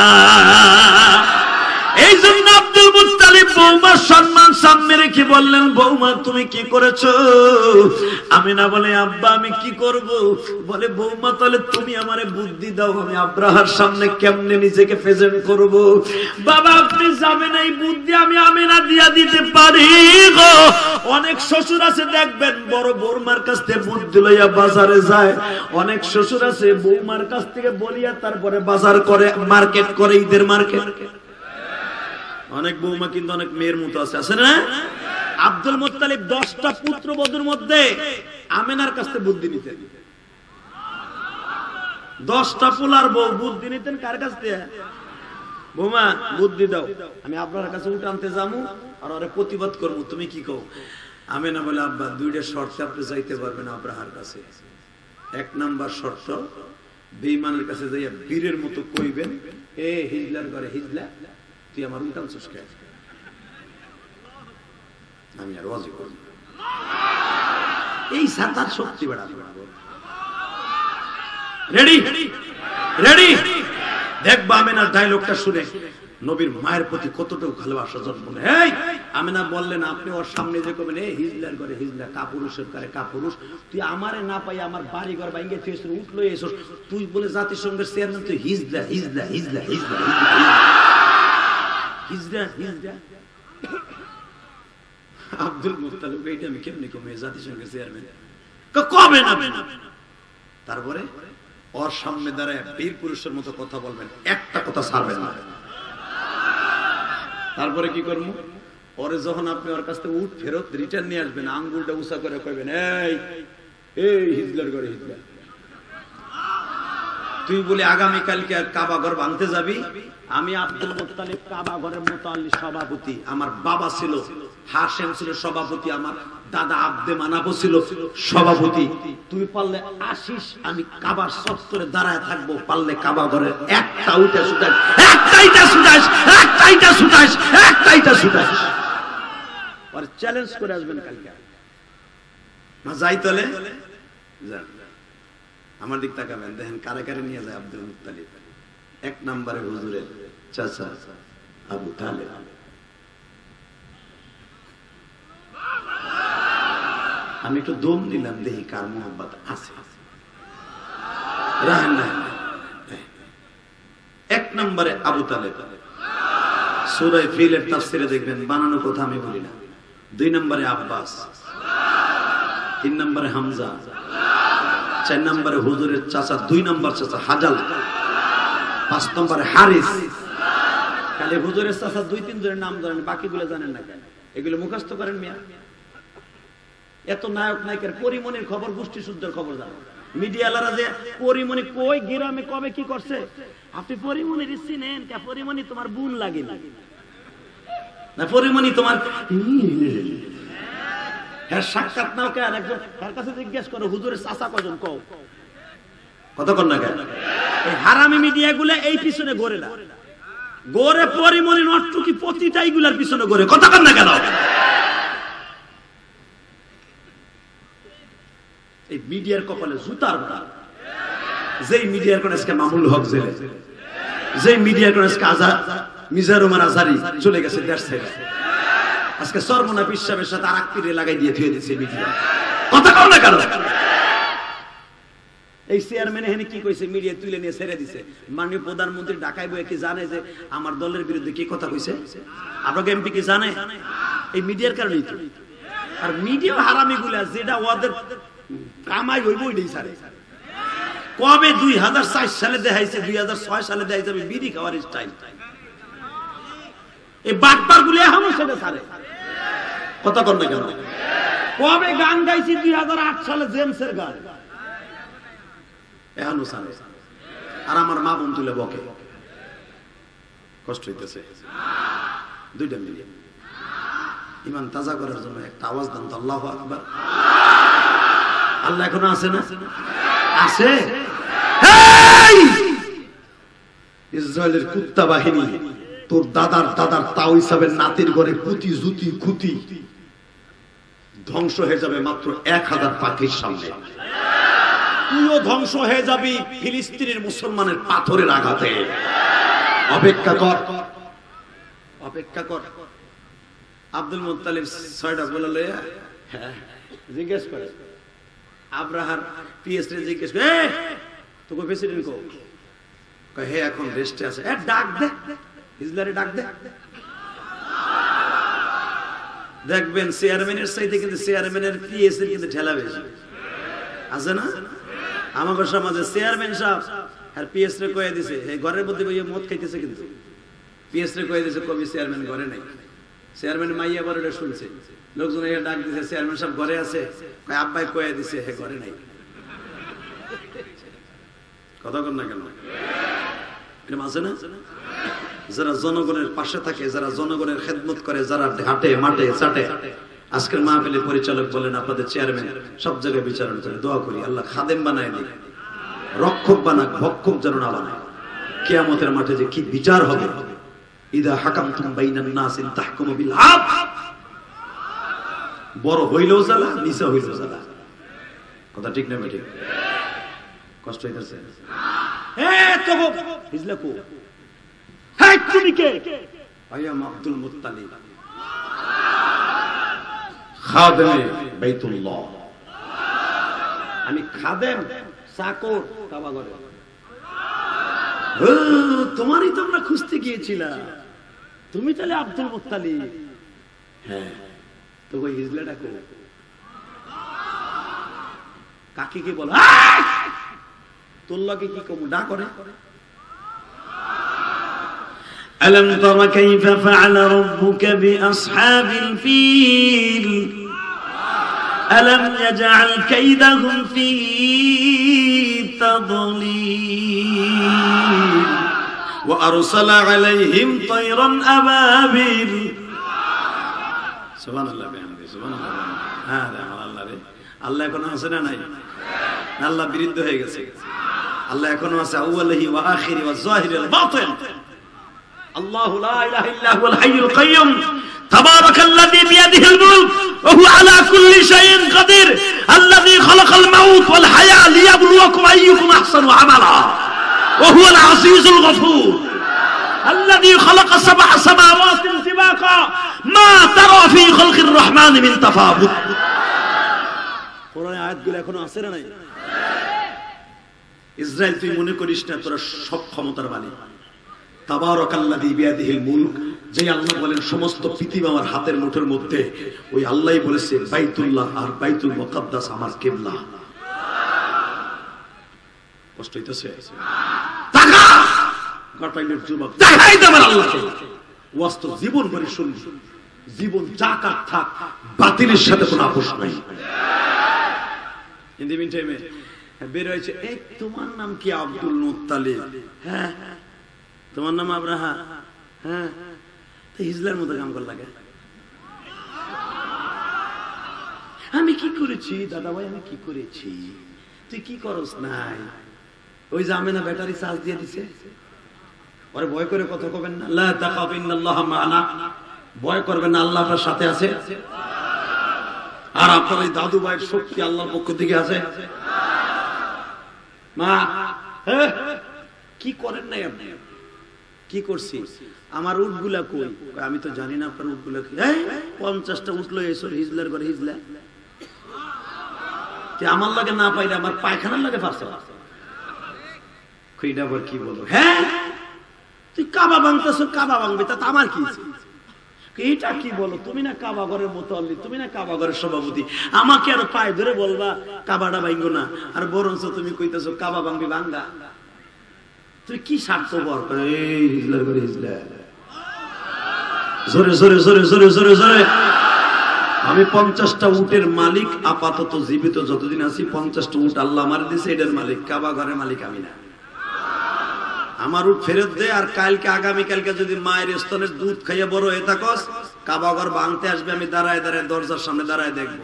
এই জন্য আব্দুল মুত্তালিব বৌমার সম্মান সামনে রেখে বললেন বৌমা তুমি কি করেছো? আমিনা বলে আব্বা আমি কি করব? বলে বৌমা তাহলে তুমি আমারে বুদ্ধি দাও, আমি আব্রাহার সামনে কেমনে নিজেকে প্রেজেন্ট করব। বাবা আপনি যাবেন এই বুদ্ধি আমি আমিনা দিয়া দিতে পারি গো। অনেক শ্বশুর আছে দেখবেন বড় বৌমার কাছ থেকে বুদ্ধি লইয়া বাজারে যায়, অনেক শ্বশুর আছে বৌমার কাছ থেকে বলিয়া তারপরে বাজার করে, মার্কেট করে, ঈদের মার্কেট। অনেক বৌমা কিন্তু অনেক মেয়ের মতো আছে, আছে না? আব্দুল মুত্তালিব দশটা পুত্র বধূর মধ্যে আমেনার কাছে বুদ্ধি নিতেন। দশটা পোলার বউ বুদ্ধি নিতেন কার কাছ থেকে? বোমা বুদ্ধি দাও, আমি আপনার কাছে উঠ আনতে যাবো আর ওরে প্রতিবাদ করবো, তুমি কি কও? আমি না বলে আব্বা দুইটা শর্তে আপনি যাইতে পারবেন আব্রাহার কাছে। এক নাম্বার শর্ত, বেঈমানের কাছে যাইয়া বীরের মতো কইবেন, এ হিজলার ঘরে হিজলা, তুই আমার উঠান চুষকে, আমি আর ওয়াজি করব। এই সাতার শক্তি বাড়াবে। রেডি রেডি দেখবা আমেনার ডায়লগটা শুনে নবীর মায়ের প্রতি কতটুকু ভালোবাসা জন্ম নেয়। এই আমেনা বললেন, আপনি ওর সামনে যে কবেন, এ হিজলার ঘরে হিজলা, কাপুরুষের ঘরে কাপুরুষ, তুই আমারে না পাই আমার বাড়ি ঘর ভাঙ্গে ফেস উঠলো এসো, তুই বলে জাতিসংঘের চেয়ারম্যান, তুই হিজলা হিজলা হিজলা হিজলা হিজলা হিজলা। আব্দুল মুত্তালিব এইটা আমি কেমনে কমে জাতিসংঘের চেয়ারম্যান কবে না। তারপরে ওর সামনে দাঁড়ায় বীর পুরুষের মতো কথা বলবেন, একটা কথা ছাড়বেন না। তারপরে কি করবো, ওরে যখন আপনি ওর কাছ থেকে উঠ ফেরত রিটার্ন নিয়ে আসবেন, আঙ্গুলটা উঁচা করে কইবেন, এই এই হিজলার ঘরে হিজলা, তুই বলে আগামীকালকে কাবা ঘর ভাঙতে যাবি, আমি আব্দুল মুত্তালিব কাবা ঘরের মুতাল্লি সভাপতি, আমার বাবা ছিল হাশেম ছিল সভাপতি, আমার দাদা আব্দে মানাবো ছিল সভাপতি, তুই পারলে আসিস, আমি কাবার চত্বরে দাঁড়ায় থাকবো, পারলে কাবা ঘরের একটা উঠে ছুটাস, একটাইটা ছুটাস, একটাইটা ছুটাস, একটাইটা ছুটাস। আর চ্যালেঞ্জ করে আসবেন কালকে না, যাই তলে যান। আমার দিক তাকাবেন, দেখেন কারে কারে নিয়ে যায় আব্দুল মুত্তালিব। এক নম্বরে হুজুরের চাচা আবু তালেব, আমি একটু দম দিলাম, দেখি কার মোহাম্মত আছে। এক নম্বরে আবু তালেব, সূরা ফিলের তাফসিরে দেখবেন বানানো কথা আমি বলি না। দুই নম্বরে আব্বাস, তিন নম্বরে হামজা, চার নম্বরে হুজুরের চাচা দুই নম্বর চাচা হাজাল, পাঁচ নম্বরে হারিস। খালি হুজুরের চাচা দুই তিন জনের নাম জানেন, বাকিগুলো জানেন না কেন? এগুলো মুখস্থ করেন মিয়া। এত নায়ক নায়িকার পরিমণির খবর, গোষ্ঠী শুদ্ধের খবর জানো। মিডিয়ালারা যে পরিমণি কই গ্রামে কবে কি করছে, আপনি পরিমণির চিনেন কে? পরিমণি তোমার বোন লাগে না, পরিমণি তোমার হ্যাঁ সাক্ষাৎ নাও কেন? একজন তার কাছে জিজ্ঞেস করো হুজুরের চাচা কজন, কও কতক্ষণ না কেন? এই হারামি মিডিয়া গুলা এই পিছনে গড়ে না, গড়ে পরিমণি নটটুকি প্রতিটাই গুলার পিছনে গড়ে, কতক্ষণ না কেন? এই মিডিয়ার কপালে জুতার বাড়ি। যেই মিডিয়ার কোন আজকে মামুল হক জেলে, যেই মিডিয়ার কোন আজকে আজাদ মিজার উমার আজারি চলে গেছে দেশ ছেড়ে, আজকে সরমনা বিশ্বাসের সাথে আরেক পীরে লাগাই দিয়ে ধুয়ে দিচ্ছে মিডিয়া, কথা কও না কেন? এই চেয়ারম্যান এখানে কি কইছে, মিডিয়া তুলে নিয়ে ছেড়ে দিছে। মাননীয় প্রধানমন্ত্রী ঢাকায় বয়ে কি জানে যে আমার দলের বিরুদ্ধে কি কথা কইছে? আপনাকে এমপি কি জানে? এই মিডিয়ার কারণেই তো। আর মিডিয়া হারামি গুলা যেটা ওদের কামাই হইব ওইটাই ছাড়ে। কবে দুই হাজার চার সালে দেখাইছে, দুই হাজার ছয় সালে দেখাইছে বিড়ি খাওয়ার স্টাইল। এই বাটপার গুলো এখনো সেটা ছাড়ে, কথা কর না কেন? কবে গান গাইছি দুই হাজার আট সালে জেমসের গান, এখনো ছাড়ে। আর আমার মা বোন তুলে বকে, কষ্ট হইতেছে। দুইটা মিলিয়ে ইমান তাজা করার জন্য একটা আওয়াজ দেন তো, আল্লাহু আকবার। আল্লাহ এখনো আছে না? আছে। ইসরায়েলের কুত্তা বাহিনী তোর দাদার দাদার তাও হিসাবের নাতির ঘরে কুতি জুতি কুতি ধ্বংস হয়ে যাবে মাত্র এক হাজার পাখির সামনে। তুইও ধ্বংস হয়ে যাবি ফিলিস্তিনের মুসলমানের পাথরের আঘাতে। অপেক্ষা কর, অপেক্ষা কর। আব্দুল মুত্তালিব ছয়টা বলে লইয়া হ্যাঁ জিজ্ঞেস করে, আব্রাহার পিএসরে জিজ্ঞেস করে, এ তোকে প্রেসিডেন্ট কো? কয় হে এখন রেস্টে আছে। এ ডাক দে, হিজলারে ডাক দে। দেখবেন চেয়ারম্যানের চাইতে কিন্তু চেয়ারম্যানের পিএসের কিন্তু ঠেলা বেশি আছে না? আমাদের সমাজে চেয়ারম্যান সাহেব আর পিএস রে কয়ে দিছে এই ঘরের মধ্যে বইয়ে মদ খাইতেছে, কিন্তু পিএস রে কয়ে দিছে কবি চেয়ারম্যান ঘরে নাই। চেয়ারম্যান মাইয়া বড় শুনছে, লোকজন এসে ডাক দিছে, চেয়ারম্যান সাহেব ঘরে আছে? কয় আব্বাই কয়ে দিছে হে ঘরে নাই। কথা কর না কেন? এটা আছে না? যারা জনগণের পাশে থাকে, যারা জনগণের খেদমত করে, যারা হাটে মাঠে চাটে। আজকের মাহফিলের পরিচালক বলেন, আপনাদের চেয়ারম্যান সব জায়গায় বিচারণ করে। দোয়া করি আল্লাহ খাদেম বানায় দিক, রক্ষক বানাক, ভক্ষক যেন না বানায়। কিয়ামতের মাঠে যে কি বিচার হবে, ইদা হাকামতুম বাইনান নাস ইন তাহকুমু বিল আদল, বড় হইলেও জ্বালা, নিচা হইলেও জ্বালা। কথা ঠিক না ঠিক? কষ্ট হইতেছে?
হ্যাঁ তো হিজলা কো, হ্যাঁ তুমি কে?
আইয়াম আব্দুল মুত্তালিব, খাদেমে বাইতুল্লাহ। আমি খাদেম, চাকর কাবাগরে। তোমারই তো আমরা খুঁজতে গিয়েছিলাম, তুমি তাহলে আব্দুল মুত্তালিব? হ্যাঁ, তো ওই হিজলাটা কো, কাকে কি বলো? তোর লগে কি কম ডা করে?
ألم تر كيف فعل ربك بأصحاب الفيل ألم يجعل كيدهم في تضليل وأرسل عليهم طيرا أبابيل
سبحان الله بحمده سبحان الله هذا الله রে আল্লাহ এখন আছে না নাই? আল্লাহ বিরুদ্ধ হয়ে গেছে। আল্লাহ এখনো আছে, আউয়ালিহি ওয়া আখিরি ওয়া যাহিরিল বাতিল।
الله لا إله إلا هو الحي القيوم تبارك الذي بيده الملك وهو على كل شيء قدير الذي خلق الموت والحياة ليبلوكم أيكم أحسن عملا وهو العزيز الغفور الذي خلق سبع سماوات طباقا ما ترى في خلق الرحمن من تفاوت
কোরআনে আয়াতগুলো এখনো আছে না নাই? ইসরায়েল, তুই মনে করিস না তোরা সব ক্ষমতার মালিক। তাবারাকাল্লাযী বিয়াদিহিল মুলক, যে আল্লাহ বলেন সমস্ত পৃথিবী আমার হাতের মুঠোর মধ্যে, ওই আল্লাহই বলেছে বাইতুল্লাহ আর বাইতুল মুকাদ্দাস আমার কিবলা। কষ্ট হইতেছে? টাকা গটাইলের যুবক দেখাই দে আমার আল্লাহকে। ওয়াস্তব জীবন ভরে শুনবি, জীবন জাকাত থাক, বাতিলের সাথে কোনো আপোষ নাই। ইন দি মিন টাইমে বের হয়েছে, এই তোমার নাম কি? Abdul Muttalib. হ্যাঁ। তোমার নাম আব্রাহা? হ্যাঁ। তো হিজলার মতো কাম কর লাগে। আমি কি করেছি দাদা ভাই, আমি কি করেছি? তুই কি করস নাই? ওই যে আমেনা ব্যাটারি চার্জ দিয়ে দিছে, ওরে ভয় করে কথা কবেন না। লা তাখাফ ইন্নাল্লাহ মা'ানা, ভয় করবেন না, আল্লাহ আপনার সাথে আছে। আর আপনার ওই দাদু ভাইয়ের শক্তি আল্লাহর পক্ষ থেকে আছে। মা কি করেন নাই আপনি? কি করছি? আমার উটগুলা কই? আমি তো জানি না আপনার উটগুলা কি। পঞ্চাশটা উঠলো এসো হিজলার ঘরে হিজলা, আমার লাগে না পাইলে আমার পায়খানার লাগে পারছে। কি বলো? হ্যাঁ তুই কাবা ভাঙতেছ, কাবা ভাঙবি, তা আমার কি? এটা কি বলো? তুমি না কাবা ঘরের মোতাল্লি, তুমি না কাবা ঘরের সভাপতি, আমাকে আর পায়ে ধরে বলবা কাবাটা ভাঙবো না, আর বরঞ্চ তুমি কইতেছো কাবা ভাঙবি ভাঙ্গা। তুই কি স্বার্থপর? হিজলার ঘরে হিজলা, জোরে জোরে জোরে জোরে জোরে জোরে। আমি পঞ্চাশটা উটের মালিক, আপাতত জীবিত যতদিন আছি পঞ্চাশটা উট আল্লাহ আমার দিছে, এটার মালিক। কাবা ঘরের মালিক আমি না। আমার উট ফেরত দে, আর কালকে আগামী কালকে যদি মায়ের স্তনের দুধ খাইয়া বড় হয়ে থাকস, কাবা ঘর ভাঙতে আসবে, আমি দাঁড়ায় দাঁড়ায় দরজার সামনে দাঁড়ায় দেখবো।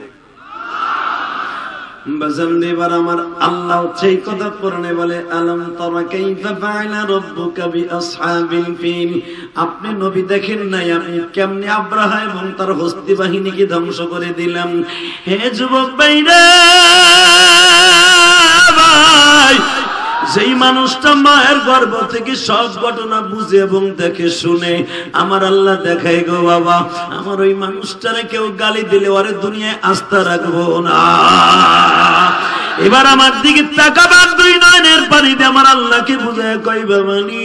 বাজানদিবার আমার আল্লাহ সেই কথা পড়নে বলে, আলম তারা কাইফা ফাআলা রাব্বুকা বিআসহাবিল ফিল। আপনি নবী দেখেন নাই আমি কেমনে আব্রাহা এবং তার হস্তি বাহিনীকে ধ্বংস করে দিলাম? হে যুবক ভাইরা ভাই, যেই মানুষটা মায়ের গর্ভ থেকে সব ঘটনা বুঝে এবং দেখে শুনে আমার আল্লাহ দেখায় গো বাবা, আমার ওই মানুষটারে কেউ গালি দিলে ওরে দুনিয়ায় আস্থা রাখবো না। এবার আমার দিকে তাকাবার, দুই নয়নের পানি দিয়ে আমার আল্লাহকে বুঝায় কইবা মানি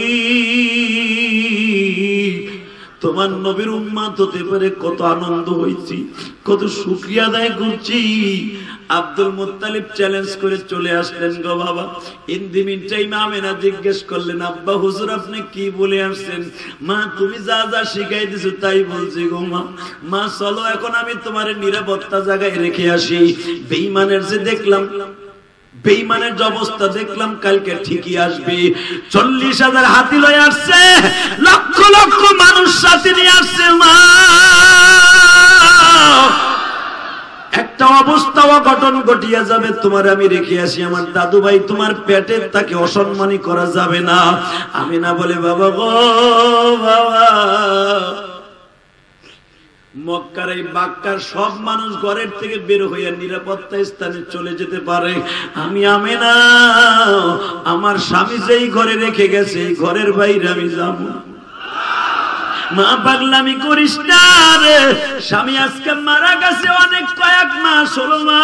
তোমার নবীর উম্মত হতে পারে কত আনন্দ হয়েছি, কত শুকরিয়া আদায় করছি। আব্দুল মুত্তালিব চ্যালেঞ্জ করে চলে আসলেন গো বাবা। In the meantime Amina জিজ্ঞেস করলেন, আব্বা হুজুর আপনি কি বলে আসছেন? মা তুমি যা যা শিখাই দিছো তাই বলছি গো মা। মা চলো এখন আমি তোমার নিরাপত্তা জায়গায় রেখে আসি। বেঈমানের যে দেখলাম বেঈমানের যে অবস্থা দেখলাম কালকে ঠিকই আসবে। চল্লিশ হাজার হাতি লয়ে আসছে, লক্ষ লক্ষ মানুষ সাথে নিয়ে আসছে। মা একটা অবস্থা অঘটন ঘটিয়া যাবে, তোমার আমি রেখে আসি আমার দাদু ভাই, তোমার পেটের তাকে অসম্মানী করা যাবে না। আমি না বলে বাবা গো বাবা, মক্কার এই বাক্কার সব মানুষ ঘরের থেকে বের হইয়া নিরাপত্তা স্থানে চলে যেতে পারে, আমি আমেনা আমার স্বামী যেই ঘরে রেখে গেছে এই ঘরের বাইরে আমি যাব। মা পাগলামি করিস না রে, স্বামী আজকে মারা গেছে অনেক কয়েক মাস হলো, মা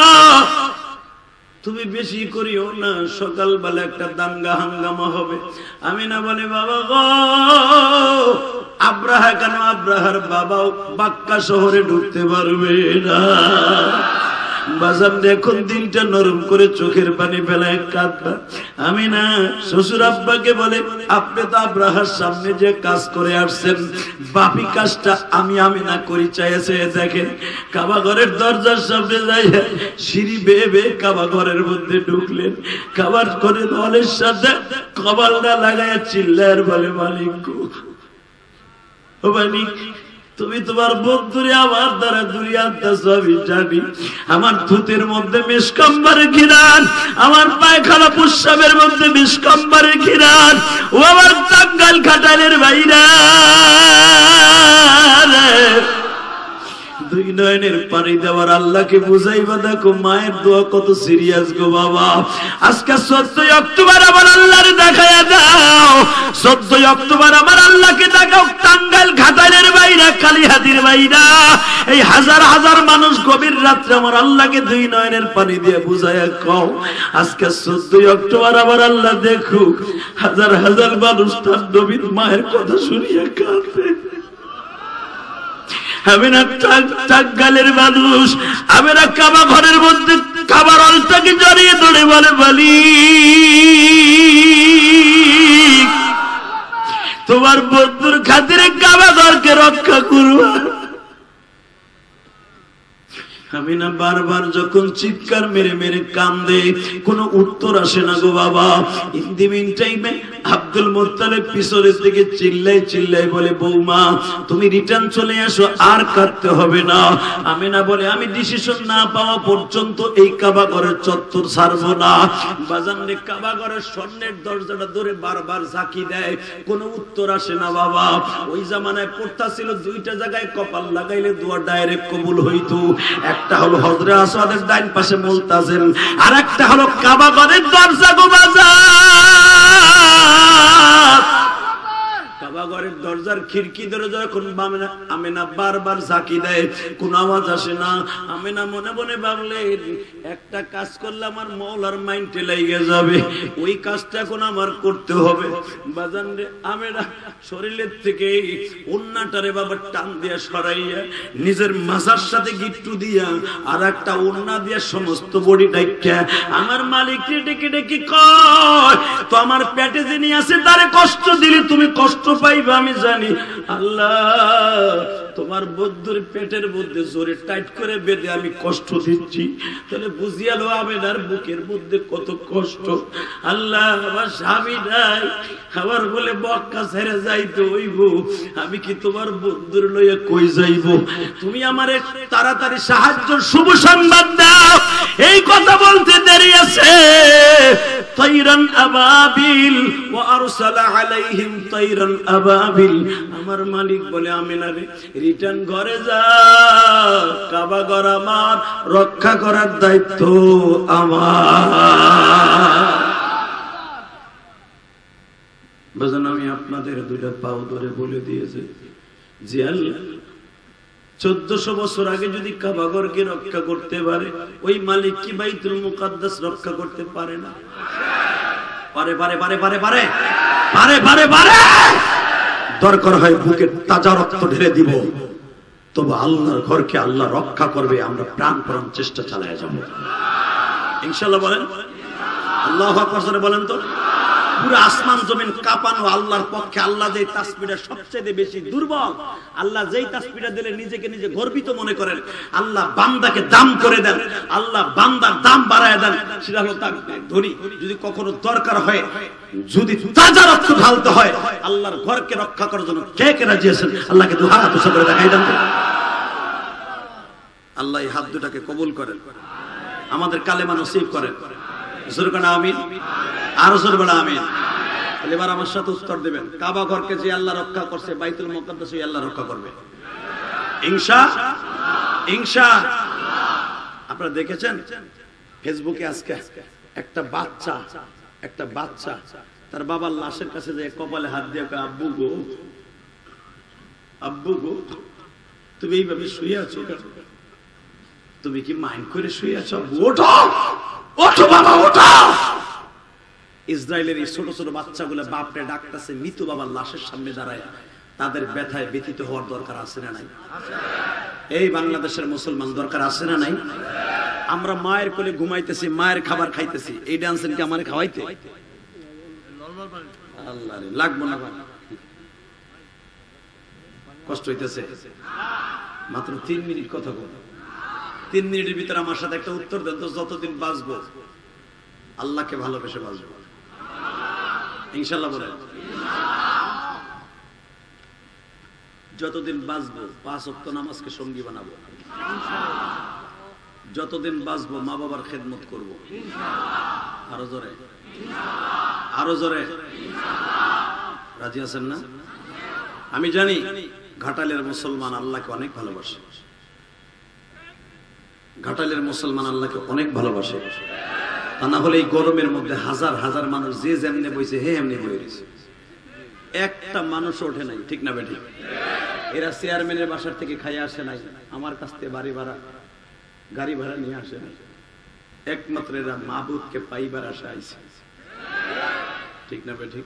তুমি বেশি করিও না, সকালবেলা একটা দাঙ্গা হাঙ্গামা হবে। আমি না বলে বাবা গো, আব্রাহা কেন, আব্রাহার বাবাও বাক্কা শহরে ঢুকতে পারবে না। বাজান এখন দিনটা নরম করে চোখের পানি ফেলায় কাঁদবা। আমি না শ্বশুর আব্বাকে বলে, আপনি তো আব্রাহার সামনে যে কাজ করে আসছেন, বাপি কাজটা আমি আমি না করি চাইছে। দেখেন কাবা ঘরের দরজার সামনে যাই সিঁড়ি বেয়ে বেয়ে কাবা ঘরের মধ্যে ঢুকলেন, কাবার ঘরের হলের সাথে কপালটা লাগায় চিল্লার বলে, মালিক ও মালিক, তুমি তোমার বন্ধুরে আমার দ্বারা দূরে আনতেছ আমি জানি। আমার থুতের মধ্যে মিসকাম্বারের ঘিরান, আমার পায়খানা প্রস্রাবের মধ্যে মিসকাম্বারের ঘিরান, ও আমার টাঙ্গাইল ঘাটালের বাইরা দুই নয়নের পানি দেওয়ার আল্লাহকে বুঝাইবা। দেখো মায়ের দোয়া কত সিরিয়াস গো বাবা। আজকে চোদ্দই অক্টোবর আমার আল্লাহর দেখায়া দাও, চোদ্দই অক্টোবর আমার আল্লাহকে দেখাও। টাঙ্গাইল ঘাটালের বাইরা, কালিহাতির বাইরা, এই হাজার হাজার মানুষ গভীর রাত্রে আমার আল্লাহকে দুই নয়নের পানি দিয়ে বুঝাইয়া কও, আজকে চোদ্দই অক্টোবর আমার আল্লাহ দেখুক হাজার হাজার মানুষ তার নবীর মায়ের কথা শুনিয়া কাঁদবে। আমি না টাঙ্গাইলের মানুষ, আমি না কাবা ঘরের মধ্যে কাবার অলটাকে জড়িয়ে ধরে বলে, বলি তোমার বন্ধুর খাতিরে কাবা ঘরকে রক্ষা করবা। আমি না বারবার যখন চিৎকার মেরে মেরে কান্দে কোনো উত্তর আসে না গো বাবা। ইন দি মিন টাইমে আব্দুল মুত্তালিব পিছনের দিকে চিল্লাই চিল্লাই বলে, বৌমা তুমি রিটার্ন চলে আসো, আর কাঁদতে হবে না। আমি না বলে, আমি ডিসিশন না পাওয়া পর্যন্ত এই কাবা ঘরের চত্বর ছাড়বো না। বাজান রে, কাবা ঘরের স্বর্ণের দরজাটা ধরে বারবার ঝাঁকি দেয়, কোনো উত্তর আসে না বাবা। ওই জামানায় পড়তা ছিল দুইটা জায়গায় কপাল লাগাইলে দোয়া ডাইরেক্ট কবুল হইতো। একটা হলো হযরত আসওয়াদের ডাইন পাশে মুলতাজিম, আর একটা হলো কাবা ঘরের দরজা গো বাজার। কাবা ঘরের দরজার খিড়কি ধরে যখন আমেনা বারবার ঝাঁকি দেয়, কোন আওয়াজ আসে না। আমেনা মনে মনে ভাবলেন, একটা কাজ করলে আমার মওলার মাইন্ডে লেগে যাবে, ওই কাজটা এখন আমার করতে হবে। বাজান রে, আমেনা শরীরের থেকে ওন্নাটারে বাবা টান দিয়া সরাইয়া নিজের মাজার সাথে গিট্টু দিয়া আর একটা ওন্না দিয়া সমস্ত বডি ডাইকা আমার মালিককে ডেকে ডেকে কয়, তো আমার পেটে যিনি আছে তারে কষ্ট দিলে তুমি কষ্ট পাইবা আমি জানি। আল্লাহ তোমার বন্ধুর পেটের মধ্যে জোরে টাইট করে বেঁধে আমি কষ্ট দিচ্ছি, তাহলে বুঝিয়ালো আমেনার বুকের মধ্যে কত কষ্ট। আল্লাহ আমার স্বামী নাই, আমার বলে মক্কা ছেড়ে যাইতে হইব, আমি কি তোমার বন্ধুর লইয়া কই যাইব? তুমি আমারে তাড়াতাড়ি সাহায্য শুভ সংবাদ দাও। এই কথা বলতে দেরি আছে, তাইরান আবাবিল ওয়া আরসালা আলাইহিম তাইরান আবাবিল। আমার মালিক বলে, আমেনারে রিটার্ন ঘরে যা, কাবা ঘর আমার, রক্ষা করার দায়িত্ব আমার। বুঝলেন, আমি আপনাদের দুইটা পাও ধরে বলে দিয়েছি যে আল্লাহ চোদ্দশো বছর আগে যদি কাবা ঘরকে রক্ষা করতে পারে, ওই মালিক কি বাইতুল মুকাদ্দাস রক্ষা করতে পারে না? পারে পারে পারে পারে পারে পারে পারে পারে দরকার হয় বুকের তাজা রক্ত ঢেলে দিব, তবে আল্লাহর ঘরকে আল্লাহ রক্ষা করবে। আমরা প্রাণপণ চেষ্টা চালিয়ে যাব ইনশাআল্লাহ। বলেন আল্লাহু আকবার বলেন তো।
পুরো আসমান জমিন কাঁপানো আল্লাহর পক্ষে। আল্লাহ যেই তাসবিহটা সবচেয়ে বেশি দুর্বল, আল্লাহ যেই তাসবিহটা দিলে নিজেকে নিজে গর্বিত মনে করেন, আল্লাহ বান্দাকে দাম করে দেন, আল্লাহ বান্দার দাম বাড়ায় দেন, সেটা হলো তাকবীর। ধরি যদি কখনো দরকার হয়, যদি তাজা রক্ত ঢালতে হয় আল্লাহর ঘরকে রক্ষা করার জন্য, কে কে রাজি আছেন আল্লাহকে দু হাত উঁচু করে দেখাই দেন। আল্লাহ এই হাত দুটাকে কবুল করেন, আমাদের কালেমা নসিব করেন। জোরকানা আমিন, আরো জোর বলা আমিন। এবার আমার সাথে উত্তর দিবেন, কাবা ঘরকে যে আল্লাহ রক্ষা করছে, বাইতুল মুকাদ্দাস ওই আল্লাহ রক্ষা করবে ইনশাআল্লাহ, ইনশাআল্লাহ। আপনারা দেখেছেন ফেসবুকে আজকে একটা বাচ্চা, একটা বাচ্চা তার বাবার লাশের কাছে যে কপালে হাত দিয়ে কয়, আব্বু গো, আব্বু গো, তুমি এইভাবে শুয়ে আছো, তুমি কি মাইন্ড করে শুয়ে আছো? ওঠো, ওঠো বাবা, ওঠো। ইসরায়েলের এই ছোট ছোট বাচ্চাগুলো বাপরে ডাকতেছে মৃত বাবার লাশের সামনে দাঁড়ায়, তাদের ব্যথায় ব্যথিত হওয়ার দরকার আছে না নাই? এই বাংলাদেশের মুসলমান দরকার আছে না নাই? আমরা মায়ের কোলে ঘুমাইতেছি, মায়ের খাবার খাইতেছি, এই ডান্সেন কি আমারে খাওয়াইতে? আল্লাহ রে, লাগবো না, কষ্ট হইতেছে। মাত্র তিন মিনিট কথা বল, তিন মিনিটের ভিতরে আমার সাথে একটা উত্তর দেন তো, যতদিন বাঁচবো আল্লাহকে ভালোবেসে বাঁচবো ইনশাআল্লাহ বলেন। যতদিন বাঁচবো পাঁচ ওয়াক্ত নামাজকে সঙ্গী বানাবো, যতদিন বাঁচবো মা বাবার খেদমত করব, আরো জোরে, আরো জোরে, রাজি আছেন না? আমি জানি ঘাটালের মুসলমান আল্লাহকে অনেক ভালোবাসে, ঘাটালের মুসলমান আল্লাহকে অনেক ভালোবাসে। তা না হলে এই গরমের মধ্যে হাজার হাজার মানুষ যে যেমনে বইছে হে এমনি বই রয়েছে, একটা মানুষ ওঠে নাই, ঠিক না বেঠিক? এরা চেয়ারম্যানের বাসার থেকে খাইয়ে আসে নাই, আমার কাছ থেকে বাড়ি ভাড়া গাড়ি ভাড়া নিয়ে আসে নাই, একমাত্র এরা মাহবুবকে পাইবার আশা আইছে, ঠিক না বেঠিক?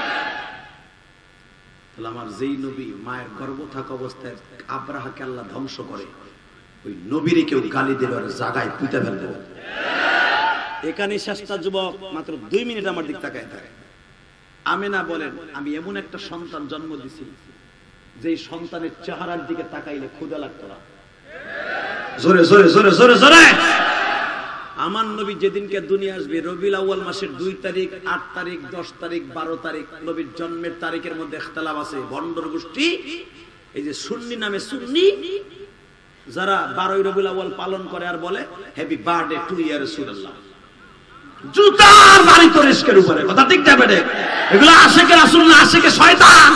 তাহলে আমার যেই নবী মায়ের গর্ভ থাকা অবস্থায় আব্রাহাকে আল্লাহ ধ্বংস করে, ওই নবীরে কেউ গালি দেবার জায়গায় পুঁতে ফেলতে পারে। এখানে শেষটা যুবক মাত্র দুই মিনিট আমার দিক তাকায় থাকে। আমেনা বলেন, আমি এমন একটা সন্তান জন্ম দিছি যে সন্তানের চেহারার দিকে তাকাইলে ক্ষুধা লাগতো না। জোরে জোরে জোরে জোরে জোরে। আমার নবী যেদিনকে দুনিয়া আসবে রবিউল আউয়াল মাসের দুই তারিখ, আট তারিখ, দশ তারিখ, বারো তারিখ, নবীর জন্মের তারিখের মধ্যে ইখতিলাফ আছে। ভণ্ডর গোষ্ঠী এই যে সুন্নি নামে সুন্নি যারা বারোই রবিউল আউয়াল পালন করে আর বলে হ্যাপি বার্থডে টু ইয়া রাসূলুল্লাহ, জুতার বাড়ি তো রিস্কের উপরে, কথা ঠিক যাবে রে? এগুলো আশিকে রাসূল না, আশিকে শয়তান।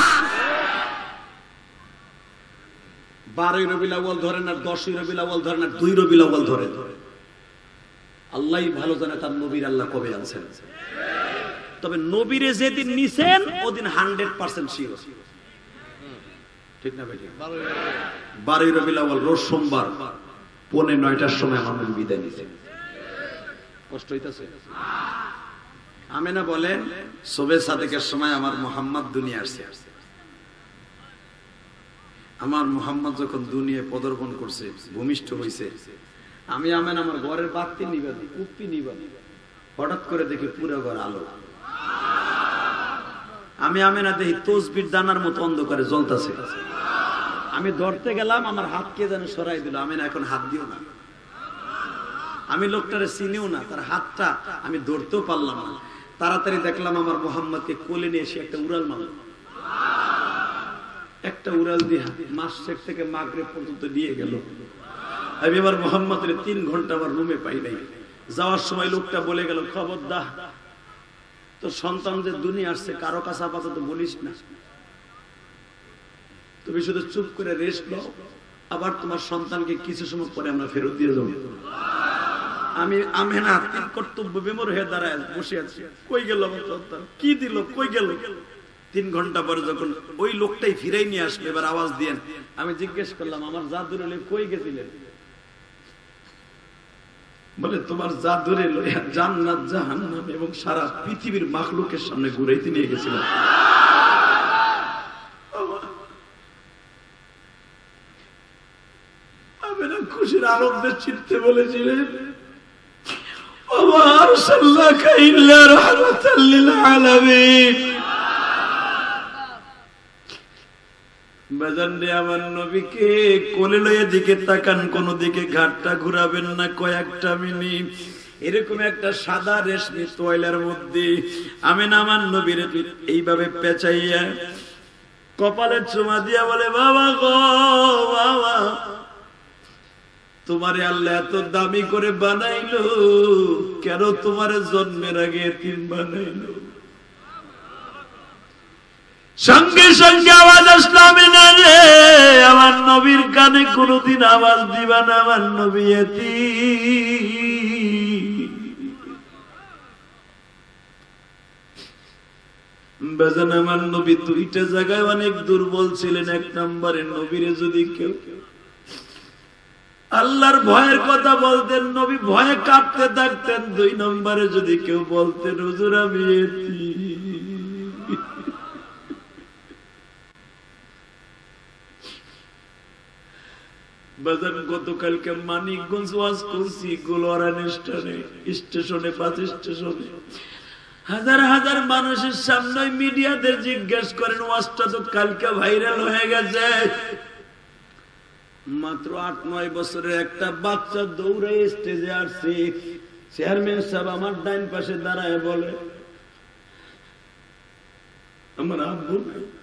বারোই রবিউল আউয়াল ধরে না, দশই রবিউল আউয়াল ধরে না, দুই রবিউল আউয়াল ধরে ধরে আল্লাহই ভালো জানে তার নবীর আল্লাহ কবে আনছেন। তবে নবীরে যেদিন নিছেন ওদিন হান্ড্রেড পার্সেন্ট শিওর, ঠিক না ভাই? বারোই রবিউল আউয়াল রোজ সোমবার পৌনে নয়টার সময় আমার নবী বিদায় নিছেন। কষ্ট হইতাছে? আমেনা বলেন শবে সাদেকের সময় আমার মুহাম্মদ দুনিয়া আসছে। আমার মুহাম্মদ যখন দুনিয়ায় পদার্পণ করছে, ভূমিষ্ঠ হইছে, আমি আমেন আমার ঘরের বাতি নিবাদি, কুপ্পি নিবাদি, হঠাৎ করে দেখি পুরো ঘর আলো। আমি আমেনা দেখি তসবির দানার মতো অন্ধকারে জ্বলতেছে। আমি ধরতে গেলাম, আমার হাত কে যেন সরাই দিল। আমেনা এখন হাত দিও না। আমি লোকটারে চিনিও না, তার হাতটা আমি ধরতেও পারলাম না। তাড়াতাড়ি দেখলাম আমার মোহাম্মদকে কোলে নিয়ে এসে একটা উড়াল মারল। একটা উড়াল দিয়ে মাসেক থেকে মাগরিব পর্যন্ত নিয়ে গেল। আমি আমার মোহাম্মদের তিন ঘন্টা আমার রুমে পাই নাই। যাওয়ার সময় লোকটা বলে গেল, খবরদার তোর সন্তান যে দুনিয়া আসছে কারো কাছে আপাতত বলিস না, তুমি শুধু চুপ করে রেস্ট নাও, আবার তোমার সন্তানকে কিছু সময় পরে আমরা ফেরত দিয়ে যাবো। আমি আমেনা তিন কর্তব্য বিমর হয়ে দাঁড়ায় বসে আছি। কই গেল আমার সন্তান, কি দিল, কই গেল? তিন ঘন্টা পরে যখন ওই লোকটাই ফিরাই নিয়ে আসবে, এবার আওয়াজ দিয়েন। আমি জিজ্ঞেস করলাম, আমার জাদুর কই গেছিলেন? বলে তোমার জাদুরে লইয়া জান্নাত জাহান্নাম এবং সারা পৃথিবীর মাখলুকের সামনে ঘুরাইতে নিয়ে গেছিলাম। আমি না খুশির আনন্দের চিত্তে বলেছিলেন, ও
ওয়া আরসালনাকা ইল্লা রাহমাতাল লিল আলামিন। বাজানরে আমার নবীকে কোলে লয়ে দিকে তাকান, কোন দিকে ঘাটটা ঘুরাবেন না কয়েকটা মিনিট। এরকম একটা সাদা রেশমি তোয়ালের মধ্যে আমি আমার নবীর এইভাবে পেঁচাইয়া কপালে চুমা দিয়া বলে, বাবা গো বাবা, তোমারে আল্লাহ এত দামি করে বানাইলো, কেন তোমারে জন্মের আগে এতিম বানাইলো? সঙ্গে সঙ্গে আওয়াজ আসলামে না রে, আমার নবীর কানে কোনদিন আওয়াজ দিবা না, আমার নবী এতিম। বেজান আমার নবী দুইটা জায়গায় অনেক দুর্বল ছিলেন। এক নম্বরে নবীরে যদি কেউ আল্লাহর ভয়ের কথা বলতেন, নবী ভয়ে কাঁপতে থাকতেন। দুই নম্বরে যদি কেউ বলতেন হুজুর আমি এতিম। বাজার গতকালকে মানিকগঞ্জ ওয়াজ করছি, গোলওয়ারান স্টেশনে স্টেশনে বাস স্টেশনে হাজার হাজার মানুষের সামনে মিডিয়াদের জিজ্ঞেস করেন, ওয়াজটা তো কালকে ভাইরাল হয়ে গেছে। মাত্র আট নয় বছরের একটা বাচ্চা দৌড়ে স্টেজে আসছে। চেয়ারম্যান সাহেব আমার ডাইন পাশে দাঁড়ায় বলে, আমার আব্বু।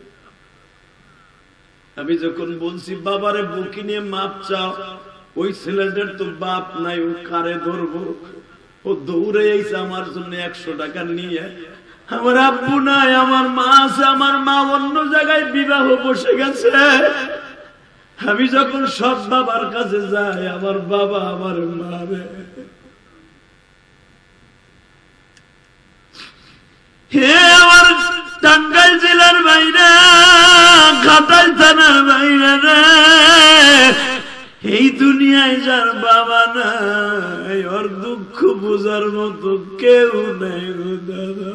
আমি যখন বলছি বাবারে বুকি নিয়ে মাপ চাও, ওই ছেলেটার তো বাপ নাই, ও কারে ধরবো? ও দৌড়ে আইছে আমার জন্য একশো টাকা নিয়ে। আমার আব্বু নাই, আমার মা আছে, আমার মা অন্য জায়গায় বিবাহ বসে গেছে। আমি যখন সব বাবার কাছে যাই, আমার বাবা আমার মারে। হে আমার টাঙ্গাইল জেলার বাইরে, ঘাটাল থানার বাইরে রে, এই দুনিয়ায় যার বাবা নাই, ওর দুঃখ বোঝার মতো কেউ নাই গো দাদা।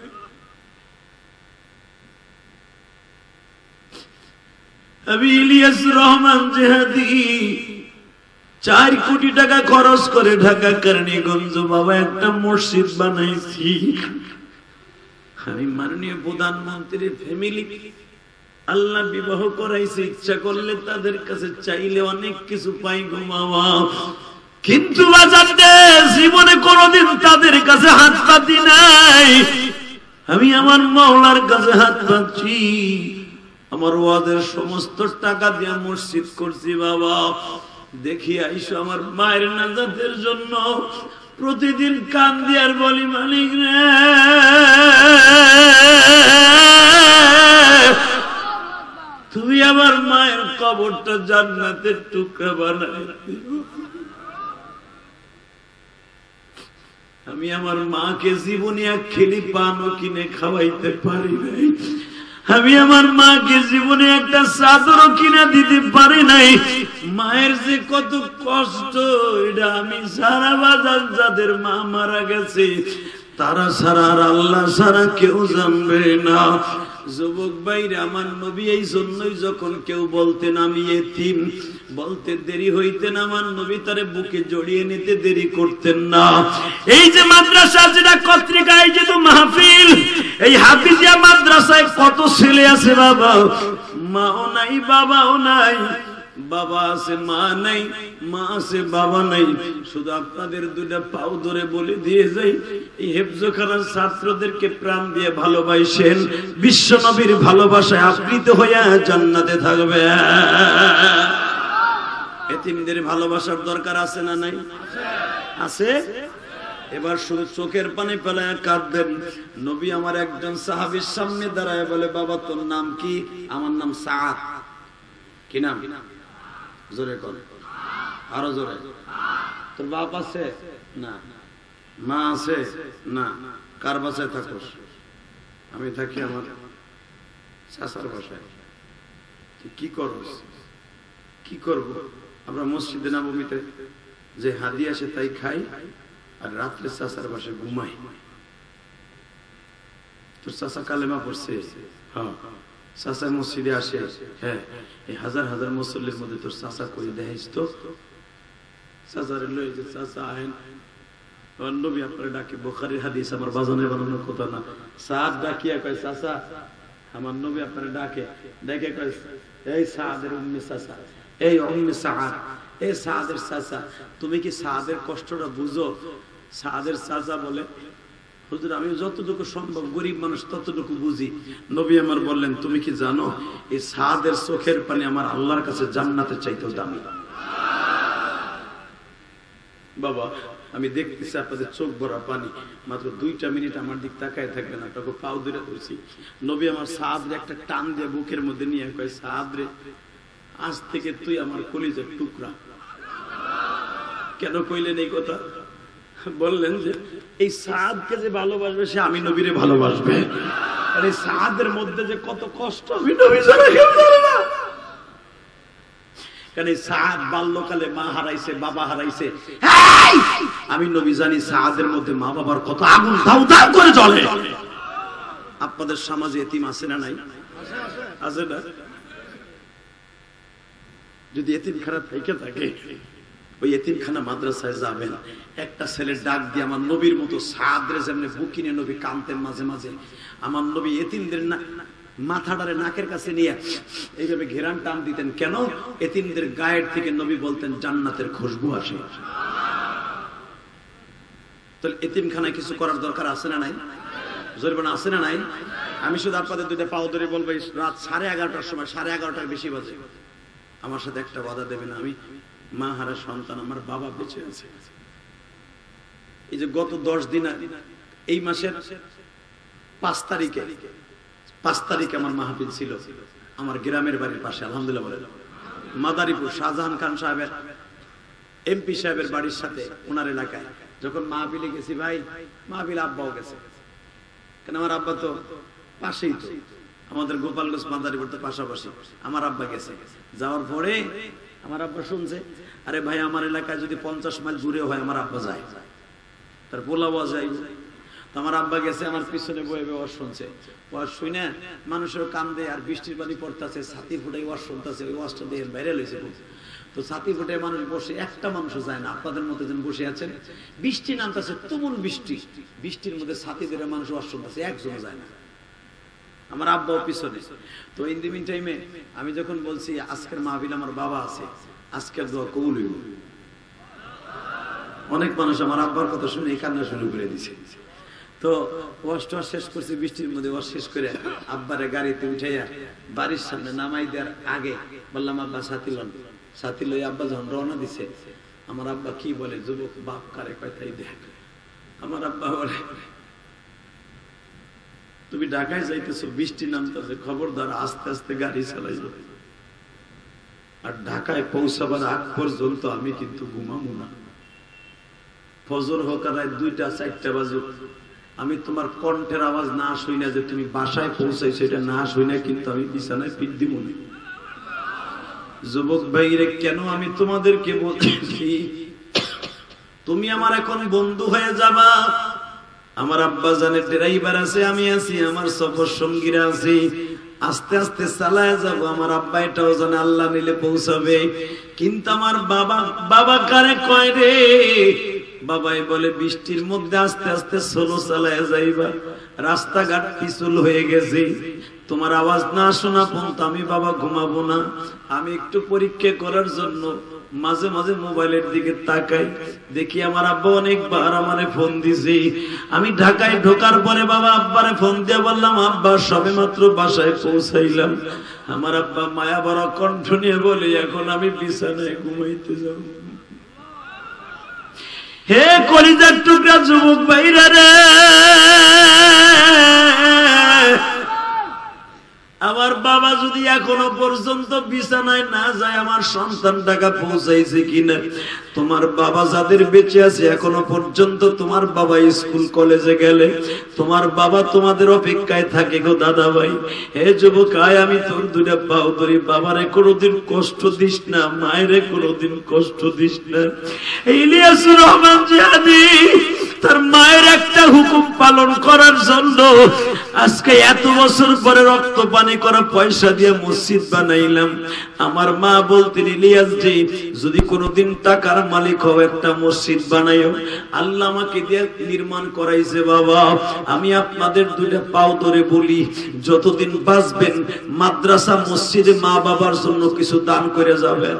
আমি ইলিয়াস রহমান জেহাদি চার কোটি টাকা খরচ করে ঢাকা কেরানীগঞ্জ বাবা একটা মসজিদ বানাইছি। আমি মাননীয় প্রধানমন্ত্রীর ফ্যামিলি আল্লাহ বিবাহ করাইছে, ইচ্ছা করলে তাদের কাছে চাইলে অনেক কিছু পাই গো বাবা। কিন্তু জীবনে কোনদিন তাদের কাছে হাত পাতি নাই, আমি আমার মাওলার কাছে হাত পাচ্ছি। আমার ওয়াদের সমস্ত টাকা দিয়ে মসজিদ করছি বাবা। দেখি আইসো আমার মায়ের নাজাতের জন্য প্রতিদিন কান দিয়ার বলি, মালিক রে তুমি আমার মায়ের কবরটা জান্নাতের টুকরা বানাই। আমি আমার মাকে জীবনে এক খেলি পানও কিনে খাওয়াইতে পারি নাই, আমি আমার মাকে জীবনে একটা চাদরও কিনে দিতে পারি নাই। মায়ের যে কত কষ্ট এটা আমি সারা বাজার যাদের মা মারা গেছে তারা ছাড়া আর আল্লাহ ছাড়া কেউ জানবে না। যুবক ভাইরা, আমার নবী এই জন্যই যখন কেউ বলতেন আমি এতিম বলতে দেরি হইতেন, আমার নবী তারে বুকে জড়িয়ে নিতে দেরি করতেন না। এই যে মাদ্রাসা যেটা পত্রিকা আয়োজিত মাহফিল, এই হাফিজিয়া মাদ্রাসায় কত ছেলে আছে বাবা, মাও নাই বাবাও নাই, বাবা আছে মা নাই, মা আছে বাবা নাই। শুধু আপনাদের দুইটা পাও ধরে বলে দিয়ে যাই, এই হেফজখানার ছাত্রদেরকে প্রাণ দিয়ে ভালোবাসেন, বিশ্ব নবীর ভালোবাসায় আপ্লুত হইয়া জান্নাতে থাকবে। এতিমদের ভালোবাসার দরকার আছে না নাই? আছে। এবার শুধু চোখের পানি ফেলায় কাঁদবেন। নবী আমার একজন সাহাবীর সামনে দাঁড়ায় বলে, বাবা তোর নাম কি? আমার নাম সাআদ। কি নাম? জোরে কর, আরো জোরে। তোর বাপ আছে? না। মা আছে? না। কার বাসায় থাকোস? আমি থাকি আমার চাচার বাসায়। কি করস? কি করব? আমরা মসজিদে নববীতে যে হাদি আসে তাই খাই, আর রাত্রে চাচার বাসায় ঘুমাই। তোর চাচা কালেমা পড়ছে? হ্যাঁ। চাচা মসজিদে আসে? হ্যাঁ। এই হাজার হাজার মুসল্লির মধ্যে তোর চাচা করে দেখাইস তো? চাচারে লই যে চাচা আইন আমার নবী আপনার ডাকে, বুখারীর হাদিস, আমার বাজানে বানানো কথা না। সাদ ডাকিয়া কয় চাচা, আমার নবী আপনার ডাকে, ডেকে কয় এই সাদের উম্মে চাচা, এই উম্মে সাদ, এই সাদের চাচা, তুমি কি সাদের কষ্টটা বুঝো? সাদের চাচা বলে, হুজুর আমি যতটুকু সম্ভব, গরিব মানুষ ততটুকু বুঝি। নবী আমার বললেন, তুমি কি জানো এই সাদের চোখের পানি আমার আল্লাহর কাছে জান্নাতের চাইতেও দামি। বাবা আমি দেখতেছি আপনাদের চোখ ভরা পানি, মাত্র দুইটা মিনিট আমার দিক তাকায় থাকবে না, তাকে পাও ধরে ধরছি। নবী আমার সাদরে একটা টান দিয়ে বুকের মধ্যে নিয়ে কয়, সাদরে আজ থেকে তুই আমার কলিজার টুকরা। কেন কইলেন এই কথা? বললেন যে এই সাদকে যে ভালোবাসবে সে আমি নবীরে ভালোবাসবে, আর এই সাদের মধ্যে যে কত কষ্ট আমি নবী ছাড়া কেউ জানে না। কারণ এই সাদ বাল্যকালে মা হারাইছে, বাবা হারাইছে, আমি নবী জানি সাদের মধ্যে মা বাবার কত আগুন দাউ দাউ করে জ্বলে। আপনাদের সমাজে এতিম আছে না নাই? আছে না? যদি এতিমখানা থেকে থাকে, ওই এতিমখানা মাদ্রাসায় যাবেন, একটা ছেলে ডাক দিয়ে আমার নবীর মতো সাদরে যেমনি বুকিনে নবী কাঁদতেন মাঝে মাঝে, আমার নবী এতিমদের না মাথাটারে নাকের কাছে নিয়ে এইভাবে ঘেরান টান দিতেন। কেন? এতিমদের গায়ের থেকে নবী বলতেন জান্নাতের খুশবু আসে। তাহলে এতিমখানায় কিছু করার দরকার আছে না নাই? জরিমানা আছে না নাই? আমি শুধু আপনাদের দুইটা পাও ধরে বলবো, রাত সাড়ে এগারোটার সময়, সাড়ে এগারোটার বেশি বাজে, আমার সাথে একটা বাধা দেবে না। আমি মা হারা সন্তান, আমার বাবা বেঁচে আছে। এই যে গত দশ দিন, এই মাসের পাঁচ তারিখে পাঁচ তারিখে আমার মাহফিল ছিল আমার গ্রামের বাড়ির পাশে, আলহামদুলিল্লাহ বলে মাদারীপুর শাহজাহান খান সাহেবের এমপি সাহেবের বাড়ির সাথে ওনার এলাকায় যখন মাহফিলে গেছি, ভাই মাহফিল আব্বাও গেছে, কেন আমার আব্বা তো পাশেই, তো আমাদের গোপালগঞ্জ মাদারীপুর তো পাশাপাশি, আমার আব্বা গেছে। যাওয়ার পরে আমার আব্বা শুনছে, আরে ভাই আমার এলাকায় যদি পঞ্চাশ মাইল দূরে হয় আমার আব্বা যায়, তার পোলাও যায়। তো আমার আব্বা গেছে, আমার পিছনে বয়ে বয়ে ওয়াজ শুনছে। ওয়াজ শুনে মানুষের কান্দে, আর বৃষ্টির পানি পড়তেছে, ছাতি ফুটাই ওয়াজ শুনতেছে। ওই ওয়াজটা দিয়ে ভাইরাল হয়েছে। তো ছাতি ফুটে মানুষ বসে, একটা মানুষও যায় না, আপনাদের মতো যেন বসে আছেন। বৃষ্টি নামতেছে, তুমুল বৃষ্টি, বৃষ্টির মধ্যে ছাতি ধরে মানুষ ওয়াজ শুনতেছে, একজনও যায় না। আমার আব্বাও পিছনে। তো ইন দি মিন টাইমে আমি যখন বলছি আজকের মাহফিল আমার বাবা আছে, আজকের দোয়া কবুল হইব, অনেক মানুষ আমার আব্বার কথা শুনে কান্না শুরু করে দিছে। তো ওয়াজটা শেষ করছি, বৃষ্টির মধ্যে ওয়াজ শেষ করে আব্বারে গাড়িতে উঠাইয়া বাড়ির সামনে নামাই দেওয়ার আগে বললাম, আব্বা সাথী লন। সাথী লই আব্বা যখন রওনা দিছে, আমার আব্বা কি বলে, যুবক বাপ কারে কয় তাই দেখ। আমার আব্বা বলে, তুমি ঢাকায় যাইতেছো, বৃষ্টি নামতেছে, খবরদার আস্তে আস্তে গাড়ি চালাইব, আর ঢাকায় পৌঁছাবার আগ পর্যন্ত আমি কিন্তু ঘুমাবো না। ফজর হোক আর দুইটা চারটা বাজুক, আমি তোমার কণ্ঠের আওয়াজ না শুই না যে তুমি বাসায় পৌঁছাইছো, এটা না শুই না কিন্তু আমি বিছানায় পিঠ দিব না। যুবক ভাইরে, কেন আমি তোমাদেরকে বলছি, তুমি আমার এখন বন্ধু হয়ে যাবা। আমার আব্বা জানের ড্রাইভার আছে, আমি আছি, আমার সফর সঙ্গীরা আছে, আস্তে আস্তে চালায় যাব। আমার আব্বা এটাও জানে আল্লাহ নিলে পৌঁছাবে, কিন্তু আমার বাবা বাবা কারে কয় রে, বাবাই বলে বৃষ্টির মধ্যে আস্তে আস্তে সোলো চালায় যাইবা, রাস্তাঘাট পিছল হয়ে গেছে, তোমার আওয়াজ না শোনা পর্যন্ত আমি বাবা ঘুমাবো না। আমি একটু পরীক্ষা করার জন্য মাঝে মাঝে মোবাইলের দিকে তাকাই, দেখি আমার আব্বা অনেকবার আমারে ফোন দিছে। আমি ঢাকায় ঢোকার পরে বাবা আব্বারে ফোন দিয়ে বললাম, আব্বা সবে মাত্র বাসায় পৌঁছাইলাম। আমার আব্বা মায়া ভরা কণ্ঠ নিয়ে বলে, এখন আমি বিছানায় ঘুমাইতে যাব। হে কলিজার টুকরা যুবক ভাইরা রে, আমার বাবা যদি এখনো পর্যন্ত বিছানায় না যায়, আমার সন্তান টাকা পৌঁছাইছে কিনা। তোমার বাবা যাদের বেঁচে আছে এখনো পর্যন্ত, তোমার বাবা স্কুল কলেজে গেলে তোমার বাবা তোমাদের অপেক্ষায় থাকে গো দাদা ভাই। হে যুবক আয়, আমি তোর দুইটা পাও ধরি, বাবারে কোনোদিন কষ্ট দিস না, মায়েরে কোনোদিন কষ্ট দিস না। ইলিয়াসুর রহমান জিহাদি
তার মায়ের একটা হুকুম পালন করার জন্য আজকে এত বছর পরে রক্ত পানি করা পয়সা দিয়ে মসজিদ বানাইলাম। আমার মা বলতেন, ইলিয়াস জি, যদি কোনোদিন টাকার মালিক হও একটা মসজিদ বানাইও। আল্লাহ আমাকে দিয়ে নির্মাণ করাইছে বাবা। আমি আপনাদের দুইটা পাও ধরে বলি, যতদিন বাঁচবেন মাদ্রাসা মসজিদে মা বাবার জন্য কিছু দান করে যাবেন।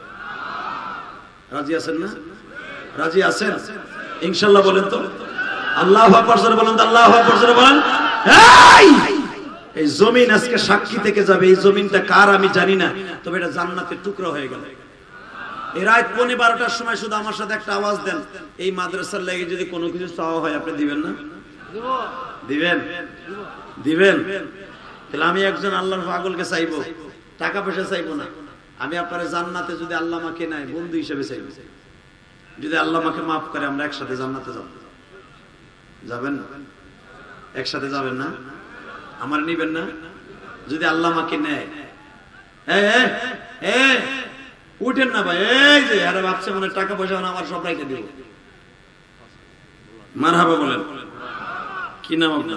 রাজি আছেন না? রাজি আছেন ইনশাআল্লাহ? বলেন তো আল্লাহু আকবার জোরে বলেন তো, আল্লাহু আকবার জোরে বলেন। এই এই জমিন আজকে সাক্ষী থেকে যাবে। এই জমিনটা কার আমি জানি না, তবে এটা জান্নাতের টুকরা হয়ে গেল। এই রাত পৌনে বারোটার সময় শুধু আমার সাথে একটা আওয়াজ দেন, এই মাদ্রাসার লাগে যদি কোনো কিছু চাওয়া হয় আপনি দিবেন না? দিবেন? দিবেন? তাহলে আমি একজন আল্লাহর পাগলকে চাইবো, টাকা পয়সা চাইবো না। আমি আপনারা জান্নাতে যদি আল্লাহ আমাকে নাই বন্ধু হিসেবে চাইবো। যদি আল্লাহ আমাকে মাফ করে আমরা একসাথে জান্নাতে যাব। যাবেন? একসাথে যাবেন না? আমার নিবেন না? যদি আল্লাহ আমাকে নেয়, উঠেন না ভাই। এই যে আরে ভাবছে মানে টাকা পয়সা আমার সব রাইখে দিব। মারহাবা বলেন। কি নাম আপনার?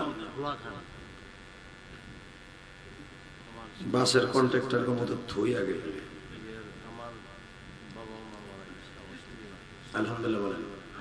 বাসের কন্ট্রাক্টর মতো থই আগে। আলহামদুলিল্লাহ বলেন।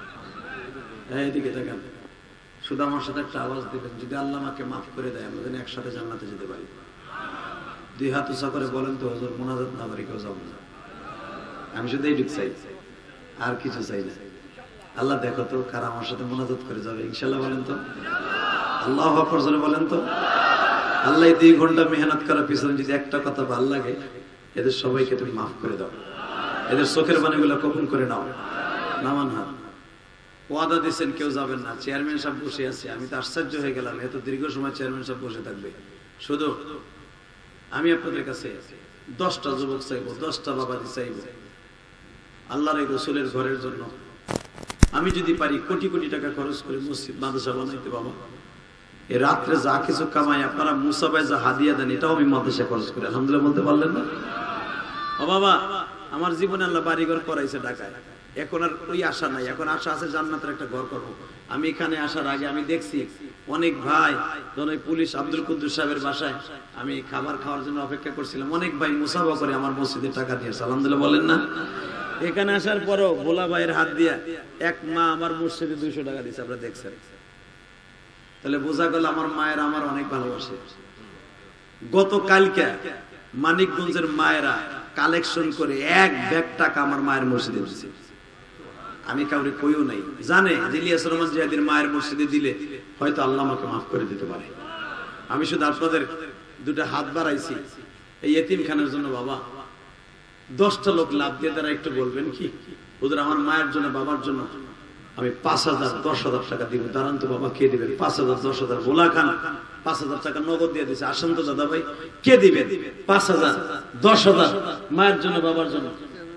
এইদিকে দেখেন, শুধু আমার সাথে একটা আওয়াজ দিবেন, যদি আল্লাহ আমাকে মাফ করে দেয় আমরা যেন একসাথে জান্নাতে যেতে পারি। দুই হাত উঁচা করে বলেন তো, হুজুর মুনাজাত না পারি কেউ যাবো না। আমি শুধু এইটুকু চাই, আর কিছু চাই না। আল্লাহ দেখো তো কারা আমার সাথে মুনাজাত করে যাবে ইনশাআল্লাহ। বলেন তো আল্লাহু আকবার জোরে বলেন তো। আল্লাহ দুই ঘন্টা মেহনত করার পিছনে যদি একটা কথা ভালো লাগে, এদের সবাইকে তুমি মাফ করে দাও, এদের চোখের পানিগুলো কবুল করে নাও। নামান হাত। ওয়াদা দিচ্ছেন কেউ যাবেন না। চেয়ারম্যান সাহেব বসে আছে, আমি তো আশ্চর্য হয়ে গেলাম, এত দীর্ঘ সময় চেয়ারম্যান সাহেব বসে থাকবে। শুধু আমি আপনাদের কাছে দশটা যুবক চাইবো, দশটা বাবাজি চাইবো আল্লাহর এই রাসূলের ঘরের জন্য। আমি যদি পারি কোটি কোটি টাকা খরচ করে মসজিদ মাদ্রাসা বানাইতে বাবা, এই রাত্রে যা কিছু কামাই আপনারা মুসা ভাই যা হাদিয়া দেন এটাও আমি মাদ্রাসা খরচ করি। আলহামদুলিল্লাহ বলতে পারলেন না? ও বাবা, আমার জীবনে আল্লাহ বাড়িঘর করাইছে ঢাকায়, এখন আর ওই আশা নাই। এখন আশা আছে জান্নাতের একটা ঘর করবো। আমি এখানে আসার আগে আমি দেখছি অনেক ভাই, ধরুন পুলিশ আব্দুল কুদ্দুস সাহেবের বাসায় আমি খাবার খাওয়ার জন্য অপেক্ষা করছিলাম, অনেক ভাই মুসাফা করে আমার মসজিদে টাকা দিয়েছে। আলহামদুলিল্লাহ বলেন না? এখানে আসার পরও ভোলা ভাইয়ের হাত দিয়া এক মা আমার মসজিদে দুইশো টাকা দিচ্ছে, আপনারা দেখছেন। তাহলে বোঝা গেল আমার মায়ের আমার অনেক ভালোবাসে। গতকালকে মানিকগঞ্জের মায়েরা কালেকশন করে এক ব্যাগ টাকা আমার মায়ের মসজিদে দিচ্ছে। আমি কাউরে কইও নাই, জানে ইলিয়াস রহমান জিহাদির মায়ের মসজিদে দিলে হয়তো আল্লাহ আমাকে মাফ করে দিতে পারে। আমি শুধু আপনাদের দুটা হাত বাড়াইছি এই এতিমখানার জন্য। বাবা, দশটা লোক লাভ দিয়ে তারা একটু বলবেন কি, ওদের আমার মায়ের জন্য বাবার জন্য আমি পাঁচ হাজার দশ হাজার টাকা দিব। দাঁড়ান তো বাবা, কে দিবেন? পাঁচ হাজার দশ হাজার ভোলা খান পাঁচ হাজার টাকা নগদ দিয়ে দিচ্ছে। আসেন তো দাদা ভাই, কে দিবে? পাঁচ হাজার দশ হাজার মায়ের জন্য বাবার জন্য।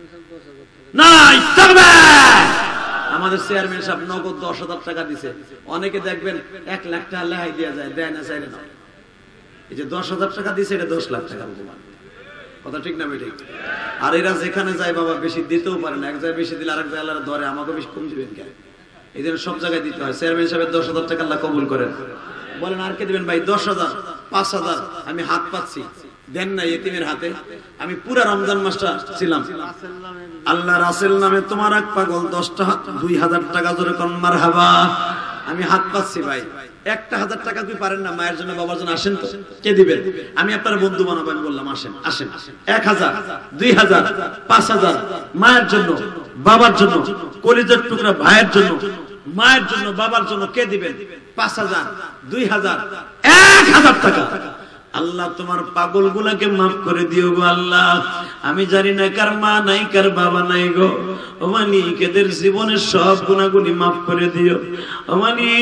আমাদের চেয়ারম্যান সাহেব নগদ দশ হাজার টাকা দিছে। অনেকে দেখবেন এক লাখ টাকা লেহাই দিয়া যায়, দেয় না চাইলে না। এই যে দশ হাজার টাকা দিছে এটা দশ লাখ টাকা, কথা ঠিক না বেঠিক? আর এরা যেখানে যায় বাবা বেশি দিতেও পারে না, এক জায়গায় বেশি দিলে আরেক জায়গায় আল্লাহ ধরে, আমাকে বেশি কম দিবেন কেন? এই জন্য সব জায়গায় দিতে হয়। চেয়ারম্যান সাহেবের দশ হাজার টাকা আল্লাহ কবুল করেন। বলেন আর কে দিবেন ভাই? দশ হাজার পাঁচ হাজার আমি হাত পাচ্ছি, দেন না এতিমের হাতে। আমি পুরা রমজান মাসটা ছিলাম আল্লাহ রাসেল নামে তোমার এক পাগল দশটা হাত দুই হাজার টাকা ধরে কোন মারহাবা। আমি হাত পাচ্ছি ভাই, একটা হাজার টাকা তুই পারেন না মায়ের জন্য বাবার জন্য? আসেন তো, কে দিবেন? আমি আপনার বন্ধু বানাবো। আমি বললাম আসেন আসেন, এক হাজার দুই হাজার পাঁচ হাজার মায়ের জন্য বাবার জন্য, কলিজার টুকরা ভাইয়ের জন্য মায়ের জন্য বাবার জন্য কে দিবেন? পাঁচ হাজার দুই হাজার এক হাজার টাকা। আল্লাহ তোমার পাগল গুলাকে মাফ করে দিও গো আল্লাহ। আমি জানি না কার মা নাই কার বাবা নাই গো। ও মালিক, এদের জীবনের সব গুনাহগুলি মাফ করে দিও। ও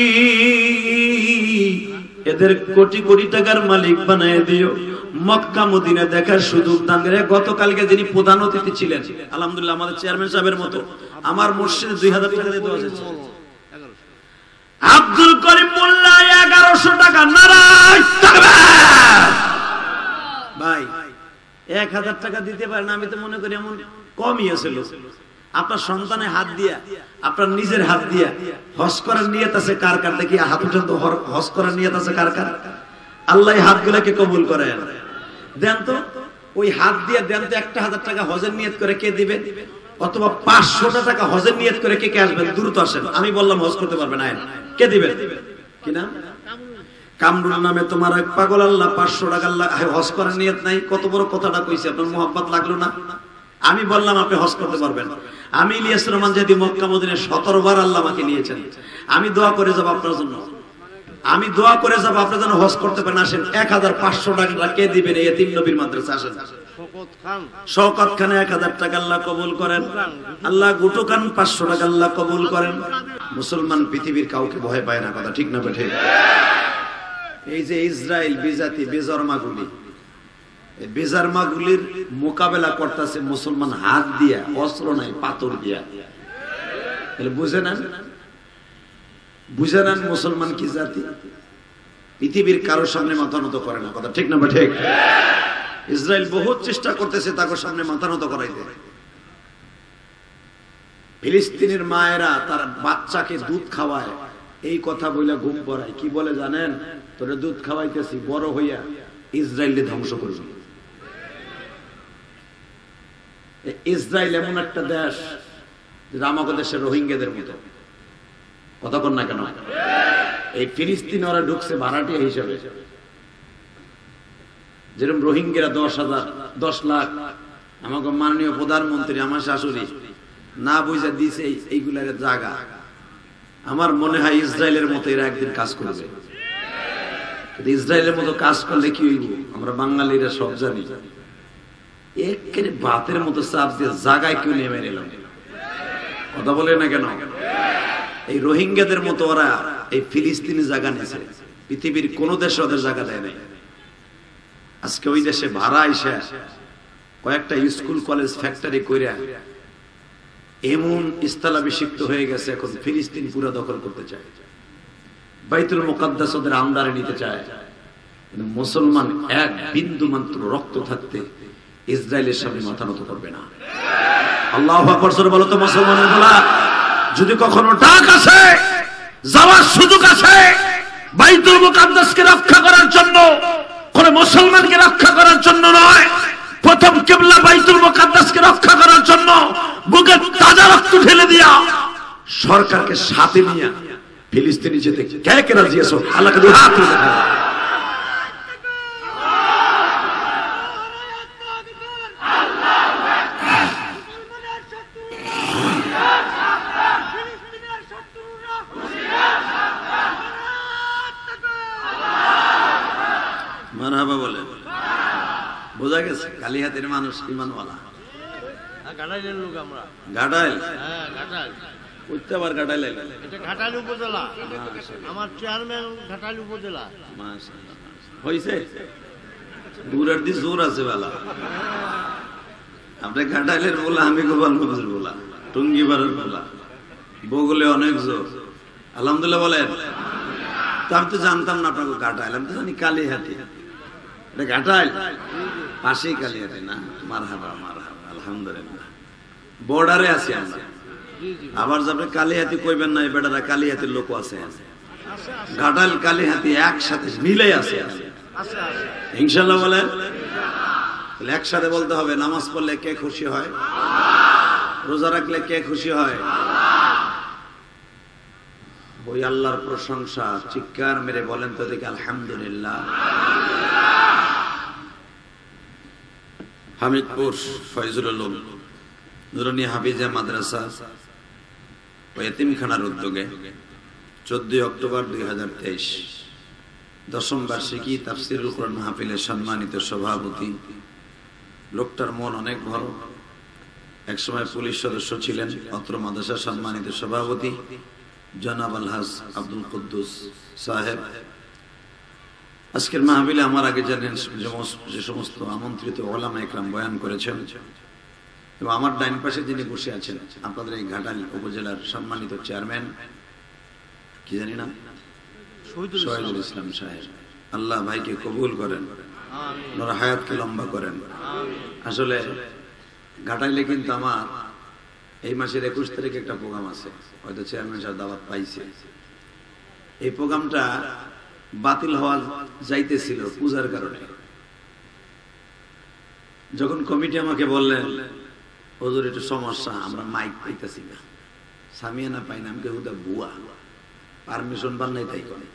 মালিক, এদের কোটি কোটি টাকার মালিক বানায় দিও। মক্কা মদিনা দেখার সুযোগ দান করে। গতকালকে যিনি প্রধান অতিথি ছিলেন আলহামদুলিল্লাহ আমাদের চেয়ারম্যান সাহেবের মতো, আমার মসজিদে দুই হাজার টাকা দিয়ে দেওয়া হয়েছে। আব্দুল করিম মোল্লা এগারোশো টাকা। নারায় তাকবীর। ভাই এক হাজার টাকা দিতে পারেন, আমি তো মনে করি এমন কমই আছে লোক।
আপনার সন্তানের হাত দিয়া, আপনার নিজের হাত দিয়া হজ করার নিয়ত আছে কার কার? দেখি হাত উঠান তো। হজ করার নিয়ত আছে কার কার? আল্লাহ হাতগুলোকে কবুল করেন। দেন তো ওই হাত দিয়ে দেন তো একটা হাজার টাকা হজের নিয়ত করে কে দিবে? অথবা পাঁচশোটা টাকা হজের নিয়ত করে কে কে আসবেন? দ্রুত আসেন। আমি বললাম হজ করতে পারবেন, আইন কে দিবেন? কি নাম? কামরুল নামে তোমার এক পাগল আল্লাহ পাঁচশো টাকা আল্লাহ হজ করার নিয়ত নাই। কত বড় কথাটা কইছে, আপনার মোহাব্বত লাগলো না? আমি বললাম আপনি হজ করতে পারবেন। আমি ইলিয়াস রহমান যদি মক্কা মদিনায় সতেরো বার আল্লাহ আমাকে নিয়েছেন। আমি দোয়া করে যাব আপনার জন্য, আমি দোয়া করে যাব আপনার জন্য হজ করতে পারেন। আসেন এক হাজার পাঁচশো টাকা কে দিবেন? এই এতিম নবীর মাদ্রাসা আসেন। শওকত খানে এক হাজার টাকা আল্লাহ কবুল করেন। আল্লাহ গুটো খান পাঁচশো টাকা আল্লাহ কবুল করেন। মুসলমান পৃথিবীর কাউকে ভয় পায় না, কথা ঠিক না ঠিক? এই যে ইসরায়েল বিজাতি বেজরমাগুলি, এই বেজরমাগুলির মোকাবেলা করতেছে মুসলমান হাত দিয়া, অস্ত্র নাই, পাথর দিয়া। তাহলে বুঝে নেন, বুঝে নেন মুসলমান কি জাতি। পৃথিবীর কারোর সামনে মাথা নত করে না, কথা ঠিক না ঠিক? ইসরায়েল বহুত চেষ্টা করতেছে তাকে সামনে মাথা নত করাইতে। ফিলিস্তিনের মায়েরা তার বাচ্চাকে দুধ খাওয়ায়, এই কথা বইলা ঘুম পড়ায়। কি বলে জানেন? তোরে দুধ খাওয়াইতেছি, বড় হইয়া ইসরায়েলকে ধ্বংস করবি। ইসরায়েল এমন একটা দেশ যেটা আমাদের দেশের রোহিঙ্গাদের মতো, কথা কন না কেন? এই ফিলিস্তিন ওরা ঢুকছে ভাড়াটিয়া হিসাবে। যেরকম রোহিঙ্গারা দশ হাজার দশ লাখ আমাকে মাননীয় প্রধানমন্ত্রী আমার শাশুড়ি না বুঝা দিয়েছে এইগুলার জায়গা। আমার মনে হয় ইসরায়েলের মতো এরা একদিন কাজ করবে। ইসরায়েলের মতো কাজ করলে কি হইব? আমরা বাঙালিরা সব জানি। একেবারে বাতের মতো চাপ দিয়ে জায়গায় কেউ নেমে নিল, কথা বলে না কেন? এই রোহিঙ্গাদের মতো ওরা এই ফিলিস্তিনি জায়গা নিয়েছে, পৃথিবীর কোন দেশে ওদের জায়গা দেয় নাই। আজকে ওই দেশে ভাড়া এসে কয়েকটা স্কুল কলেজ ফ্যাক্টরি কইরা এমন স্থলাভিষিক্ত হয়ে গেছে, এখন ফিলিস্তিন পুরো দখল করতে চায়, বাইতুল মুকাদ্দাস ওদের আন্ডারে নিতে চায়। কিন্তু মুসলমান এক বিন্দু মাত্র রক্ত থাকতে ইসরায়েলের সামনে মাথা নত করবে না। আল্লাহু আকবার জোরে বলো তো মুসলমানের বলা। যদি কখনো ডাক আসে, যাওয়ার সুযোগ আসে বাইতুল মুকাদ্দাসকে রক্ষা করার জন্য, কোন মুসলমানকে রক্ষা করার জন্য নয়, প্রথম কিবলা বাইতুল মুকাদ্দাসকে রক্ষা করার জন্য বুকে তাজা রক্ত ঢেলে দিয়া সরকারকে সাথে নিয়ে ফিলিস্তিনি যেতে কে কে রাজি আছো? আল্লাহকে দুই হাত তুলে দেখাও। মারহাবা বলে বোঝা গেছে কালিহাতের মানুষ ইমানওয়ালা।
ঘাটাইলের লোক আমরা।
ঘাটাইল?
হ্যাঁ ঘাটাইল।
উঠতে আবার ঘাটাইল এলেন?
এটা ঘাটাইল উপজেলা, আমার চেয়ারম্যান ঘাটাইল উপজেলা।
মাশাআল্লাহ হইছে, দূরের দি জোর আছে বালা। আপনি ঘাটাইলের বলা, আমি গোপালগঞ্জের বলা, টঙ্গিবাড়ের বলা, বগুলে অনেক জোর। আলহামদুলিল্লাহ বলেন। তো আমি তো জানতাম না আপনাকে ঘাটাইল, আমি তো জানি কালিহাতি। এটা ঘাটাইল পাশেই কালিহাতি না? মারহাবা মারহাবা, আলহামদুলিল্লাহ। বর্ডারে আছি আমরা। আবার যাবে কালিহাতি কইবেন না, বেটারা কালিহাতির লোক আছে। ঘাটাইল কালিহাতি একসাথে মিলে আছে ইনশাআল্লাহ বলেন। একসাথে বলতে হবে, নামাজ পড়লে কে খুশি হয়? রোজা রাখলে কে খুশি হয়? ওই আল্লাহর প্রশংসা চিৎকার মেরে বলেন তো দেখি আলহামদুলিল্লাহ। হামিদপুর ফয়জুল আলম নুরানী হাফিজা মাদ্রাসা ও এতিমখানার উদ্যোগে চোদ্দই অক্টোবর দুই হাজার তেইশ দশম বার্ষিকী তাফসিরুল কোরআন মাহফিলের সম্মানিত সভাপতি। লোকটার মন অনেক ভালো, একসময় পুলিশ সদস্য ছিলেন, অত্র মাদ্রাসার সম্মানিত সভাপতি জনাব আলহাজ আব্দুল কুদ্দুস সাহেব। আজকের মাহফিলে আমার আগে জানেন যে সমস্ত আমন্ত্রিত ওলামা ইকরাম বয়ান করেছেন, এবং আমার ডাইন পাশে যিনি বসে আছেন আপনাদের এই ঘাটাইল উপজেলার সম্মানিত চেয়ারম্যান, কি জানি না, শহীদুল ইসলাম সাহেব। আল্লাহ ভাইকে কবুল করেন, ওনার হায়াতকে লম্বা করেন। আসলে ঘাটাইলে কিন্তু আমার এই মাসের একুশ তারিখে একটা প্রোগ্রাম আছে, হয়তো চেয়ারম্যান সাহেব দাওয়াত পাইছে। এই প্রোগ্রামটা বাতিল হওয়া যাইতেছিল পূজার কারণে। যখন কমিটি আমাকে বললেন হুজুর একটু সমস্যা, আমরা মাইক পাইতেছি না, সামিয়ানা পাই না, আমাকে হুদা বুয়া পারমিশন পান নাই তাই করে।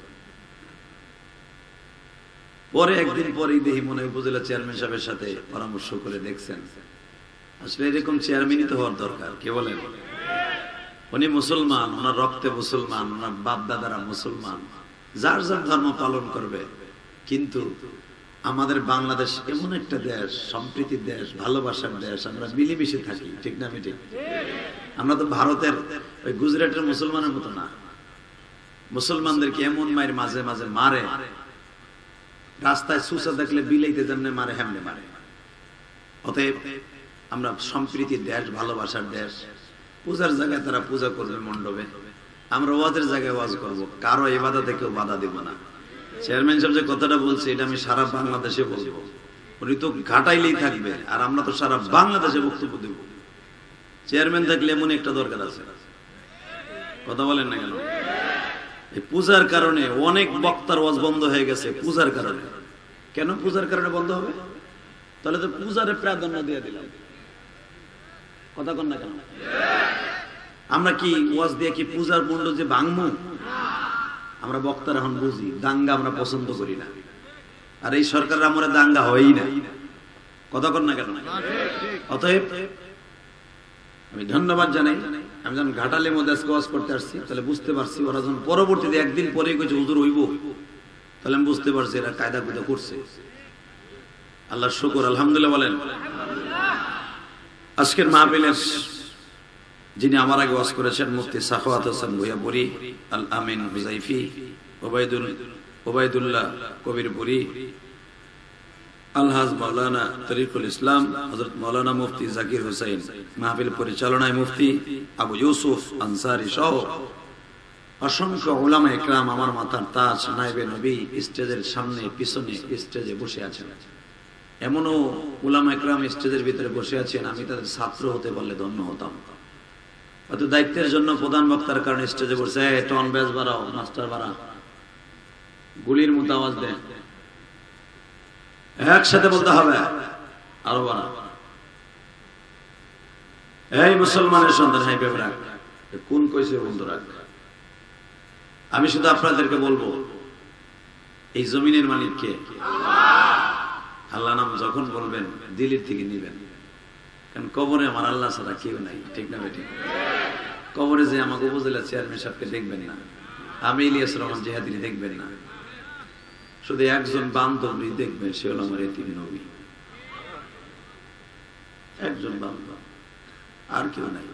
পরে একদিন পরেই দেখি মনে উপজেলা চেয়ারম্যান সাহেবের সাথে পরামর্শ করে দেখছেন আসলে এরকম চেয়ারম্যানই তো হওয়ার দরকার। কে বলেন? উনি মুসলমান, ওনার রক্তে মুসলমান, ওনার বাপ দাদারা মুসলমান, যার যার ধর্ম পালন করবে। কিন্তু আমাদের বাংলাদেশ এমন একটা দেশ, সম্প্রীতির দেশ, ভালোবাসার দেশ, আমরা মিলেমিশে থাকি, ঠিক না? ঠিক। আমরা তো ভারতের ওই গুজরাটের মুসলমানের মতো না। মুসলমানদেরকে এমন মায়ের মাঝে মাঝে মারে, রাস্তায় সুসা দেখলে বিলাইতে যেমনে মারে হেমনে মারে। অতএব আমরা সম্প্রীতির দেশ, ভালোবাসার দেশ। পূজার জায়গায় তারা পূজা করবে মণ্ডপে, আমরা ওয়াজের জায়গায় ওয়াজ করবো, কারো ইবাদতে কেউ বাধা দিব না। চেয়ারম্যান সাহেব যে কথাটা বলছে এটা আমি সারা বাংলাদেশে বলবো। উনি তো ঘাটাইলেই থাকবে, আর আমরা তো সারা বাংলাদেশে বক্তব্য দেব। চেয়ারম্যান থাকলে এমন একটা দরকার আছে, কথা বলেন না কেন? এই পূজার কারণে অনেক বক্তার ওয়াজ বন্ধ হয়ে গেছে। পূজার কারণে কেন? পূজার কারণে বন্ধ হবে? তাহলে তো পূজারে প্রাধান্য দিয়ে দিলাম, কথা কন না কেন? আমরা কি ওয়াজ দিয়ে কি পূজার মূল্য যে ভাঙবো? আমরা বক্তার এখন বুঝি দাঙ্গা আমরা পছন্দ করি না, আর এই সরকারের আমরা দাঙ্গা হয়ই না, কথা কন না কেন? অতএব আমি ধন্যবাদ জানাই। আমি যখন ঘাটালের মধ্যে আজকে ওয়াজ করতে আসছি, তাহলে বুঝতে পারছি ওরা যখন পরবর্তীতে একদিন পরে কইছে হুজুর হইব, তাহলে আমি বুঝতে পারছি এরা কায়দা কুয়দা করছে। আল্লাহ শুকর, আলহামদুলিল্লাহ বলেন। আজকের মাহফিলের যিনি আমার আগে ওয়াজ করেছেন মুফতি সাখাওয়াত হোসেন ভূঁইয়াপুরী, আল আমিন হুযাইফি, ওবায়দুল ওবায়দুল্লাহ কবিরপুরী, আলহাজ মাওলানা তরিকুল ইসলাম হযরত মাওলানা মুফতি জাকির হোসেন, মাহফিল পরিচালনায় মুফতি আবু ইউসুফ আনসারী সহ অসংখ্য উলামা ইকরাম, আমার মাথার তাজ, নায়েবে নবী স্টেজের সামনে পিছনে স্টেজে বসে আছেন। এমনও উলামা ইকরাম স্টেজের ভিতরে বসে আছেন আমি তাদের ছাত্র হতে পারলে ধন্য হতাম। হয়তো দায়িত্বের জন্য প্রধান বক্তার কারণে স্টেজে বসে টন ব্যাস বাড়াও, মাস্টার বাড়া, গুলির মতো আওয়াজ দেন, একসাথে বলতে হবে আরো বাড়া। এই মুসলমানের সন্তান, হ্যাঁ বেবরা কোন কইছে বন্ধুরা, আমি শুধু আপনাদেরকে বলবো এই জমিনের মালিক কে? আল্লাহ নাম যখন বলবেন দিলের থেকে নিবেন, কারণ কবরে আমার আল্লাহ ছাড়া কেউ নাই, ঠিক না বেঠিক? কবরে যে আমাকে উপজেলা চেয়ারম্যান সাহেবকে দেখবেন না, আমি ইলিয়াস রহমান জিহাদিনী দেখবেন না, শুধু একজন বান্ধবী দেখবেন, সে হল আমার এতিম নবী, একজন বান্ধব, আর কেউ নাই।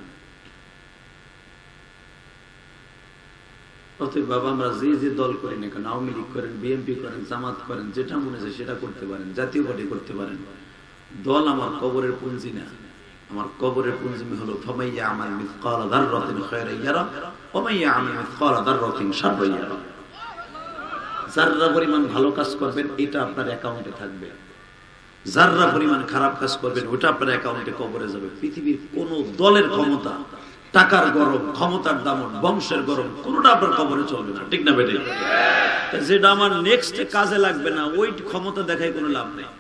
অতএব বাবা আমরা যে যে দল করি না কেন, আওয়ামী লীগ করেন, বিএনপি করেন, জামাত করেন, যেটা মনে হয় সেটা করতে পারেন, জাতীয় পার্টি করতে পারেন, দল আমার কবরের পুঞ্জি না। আমার কবরের পুঞ্জি হলো ফামাইয়া আমাল মিসকাল যাররাতিন খায়রান ইয়ারা ওয়া মাইয়া আমাল মিসকাল যাররাতিন শাররান ইয়ারা। যাররা পরিমাণ ভালো কাজ করবেন এটা আপনার অ্যাকাউন্টে থাকবে, যাররা পরিমাণ খারাপ কাজ করবেন ওটা আপনার অ্যাকাউন্টে কবরে যাবে। পৃথিবীর কোন দলের ক্ষমতা, টাকার গরম, ক্ষমতার দামন, বংশের গরম, কোনটা আপনার কবরে চলবে না, ঠিক না বেটে? যেটা আমার নেক্সট কাজে লাগবে না ওই ক্ষমতা দেখায় কোনো লাভ নেই।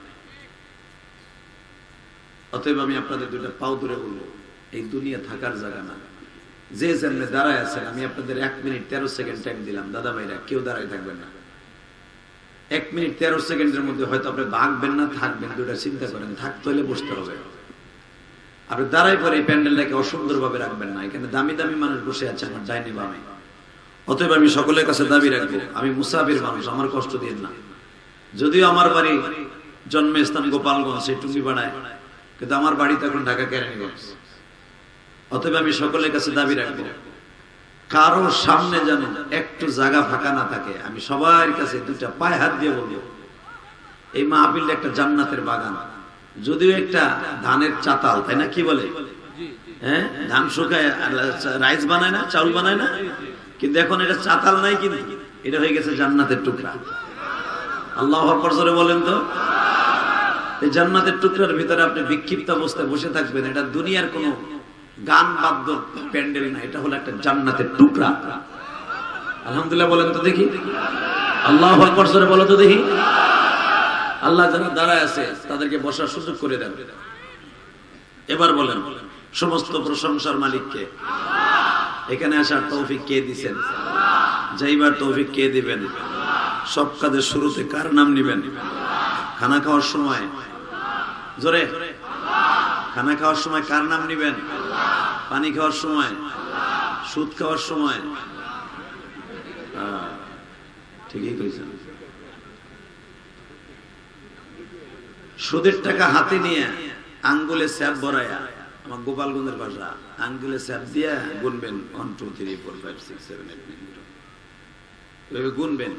অতএব আমি আপনাদের দুইটা পাও ধরে বলবো, এই দুনিয়া থাকার জায়গা না। যে যেমনে দাঁড়ায় আছেন, আমি আপনাদের এক মিনিট তেরো সেকেন্ড টাইম দিলাম, দাদা ভাইরা কেউ দাঁড়ায় থাকবেন না। এক মিনিট তেরো সেকেন্ডের মধ্যে হয়তো আপনি ভাগবেন না থাকবেন, দুইটা চিন্তা করেন। থাকতে হলে বসতে হবে। আপনি দাঁড়ায় পরে এই প্যান্ডেলটাকে অসুন্দর ভাবে রাখবেন না। এখানে দামি দামি মানুষ বসে আছে আমার ডাইনি বামে। অতএব আমি সকলের কাছে দাবি রাখবো, আমি মুসাফির মানুষ, আমার কষ্ট দিন না। যদিও আমার বাড়ি জন্মস্থান গোপালগঞ্জ, সেই টুঙ্গি বাড়ায়, কিন্তু আমার বাড়িতে এখন ঢাকা কেরানীগঞ্জ। অতএব আমি সকলের কাছে দাবি রাখবো, কারো সামনে যেন একটু জায়গা ফাঁকা না থাকে। আমি সবার কাছে দুটা পায়ে হাত দিয়ে বলবো, এই মাহফিলটা একটা জান্নাতের বাগান। যদিও একটা ধানের চাতাল, তাই না? কি বলে, হ্যাঁ, ধান শুকায় রাইস বানায় না, চাউল বানায় না, কিন্তু এখন এটা চাতাল নাই, কিন্তু এটা হয়ে গেছে জান্নাতের টুকরা। আল্লাহু আকবার জোরে বলেন তো। এই জান্নাতের টুকরার ভিতরে আপনি বিক্ষিপ্ত অবস্থায় বসে থাকবেন, এটা দুনিয়ার কোনো গান বাদ্য প্যান্ডেল না, এটা হলো একটা জান্নাতের টুকরা। আলহামদুলিল্লাহ বলেন তো দেখি, আল্লাহু আকবার জোরে বলো তো দেখি। আল্লাহ যারা দাঁড়ায় আছে তাদেরকে বসার সুযোগ করে দেন। এবার বলেন, সমস্ত প্রশংসার মালিককে? এখানে আসার তৌফিক কে দিবেন? যাইবার তৌফিক কে দিবেন? সব কাজের শুরুতে কার নাম নিবেন? খানা খাওয়ার সময় জোরে, খানা খাওয়ার সময় কার নাম নিবেন? পানি খাওয়ার সময়, সুদ খাওয়ার সময়? ঠিকই কইছেন। সুদের টাকা হাতে নিয়ে আঙ্গুলে স্যাপ ভরায়া, আমার গোপালগঞ্জের ভাষা, আঙ্গুলে স্যাপ দিয়া গুনবেন one two three four five six seven eight nine, গুনবেন।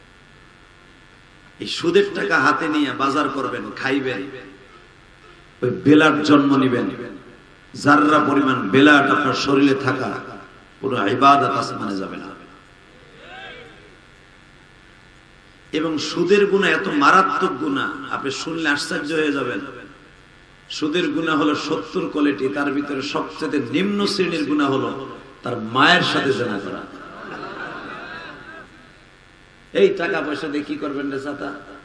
এই সুদের টাকা হাতে নিয়ে বাজার করবেন, খাইবেন, ওই বেলার জন্ম নিবেন। যাররা পরিমাণ বেলাট আপনার শরীরে থাকা পুরো ইবাদত আসমানে যাবে না। এবং সুদের গুনাহ এত মারাত্মক গুনাহ, আপনি শুনলে আশ্চর্য হয়ে যাবেন। সুদের গুনাহ হলো সত্তর কোয়ালিটি, তার ভিতরে সবচেয়ে নিম্ন শ্রেণীর গুনাহ হলো তার মায়ের সাথে জিনা করা। এই টাকা পয়সা দিয়ে কি করবেন রে চাচা?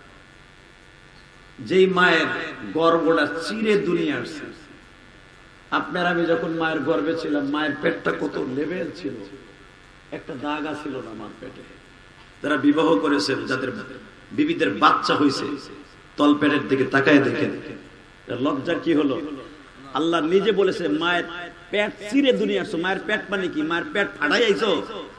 যেই মায়ের গর্ভটা চিরে দুনিয়া আসছে। আপনার আমি যখন মায়ের গর্ভে ছিলাম, মায়ের পেটটা কত লেভেল ছিল, একটা দাগা ছিল না আমার পেটে। যারা বিবাহ করেছেন, যাদের বিবিদের বাচ্চা হয়েছে, তল পেটের দিকে তাকায় দেখেন, লজ্জার কি হলো? আল্লাহ নিজে বলেছে মায়ের পেট চিরে দুনিয়া আসছো। মায়ের পেট মানে কি? মায়ের পেট ফাটাই আইছো।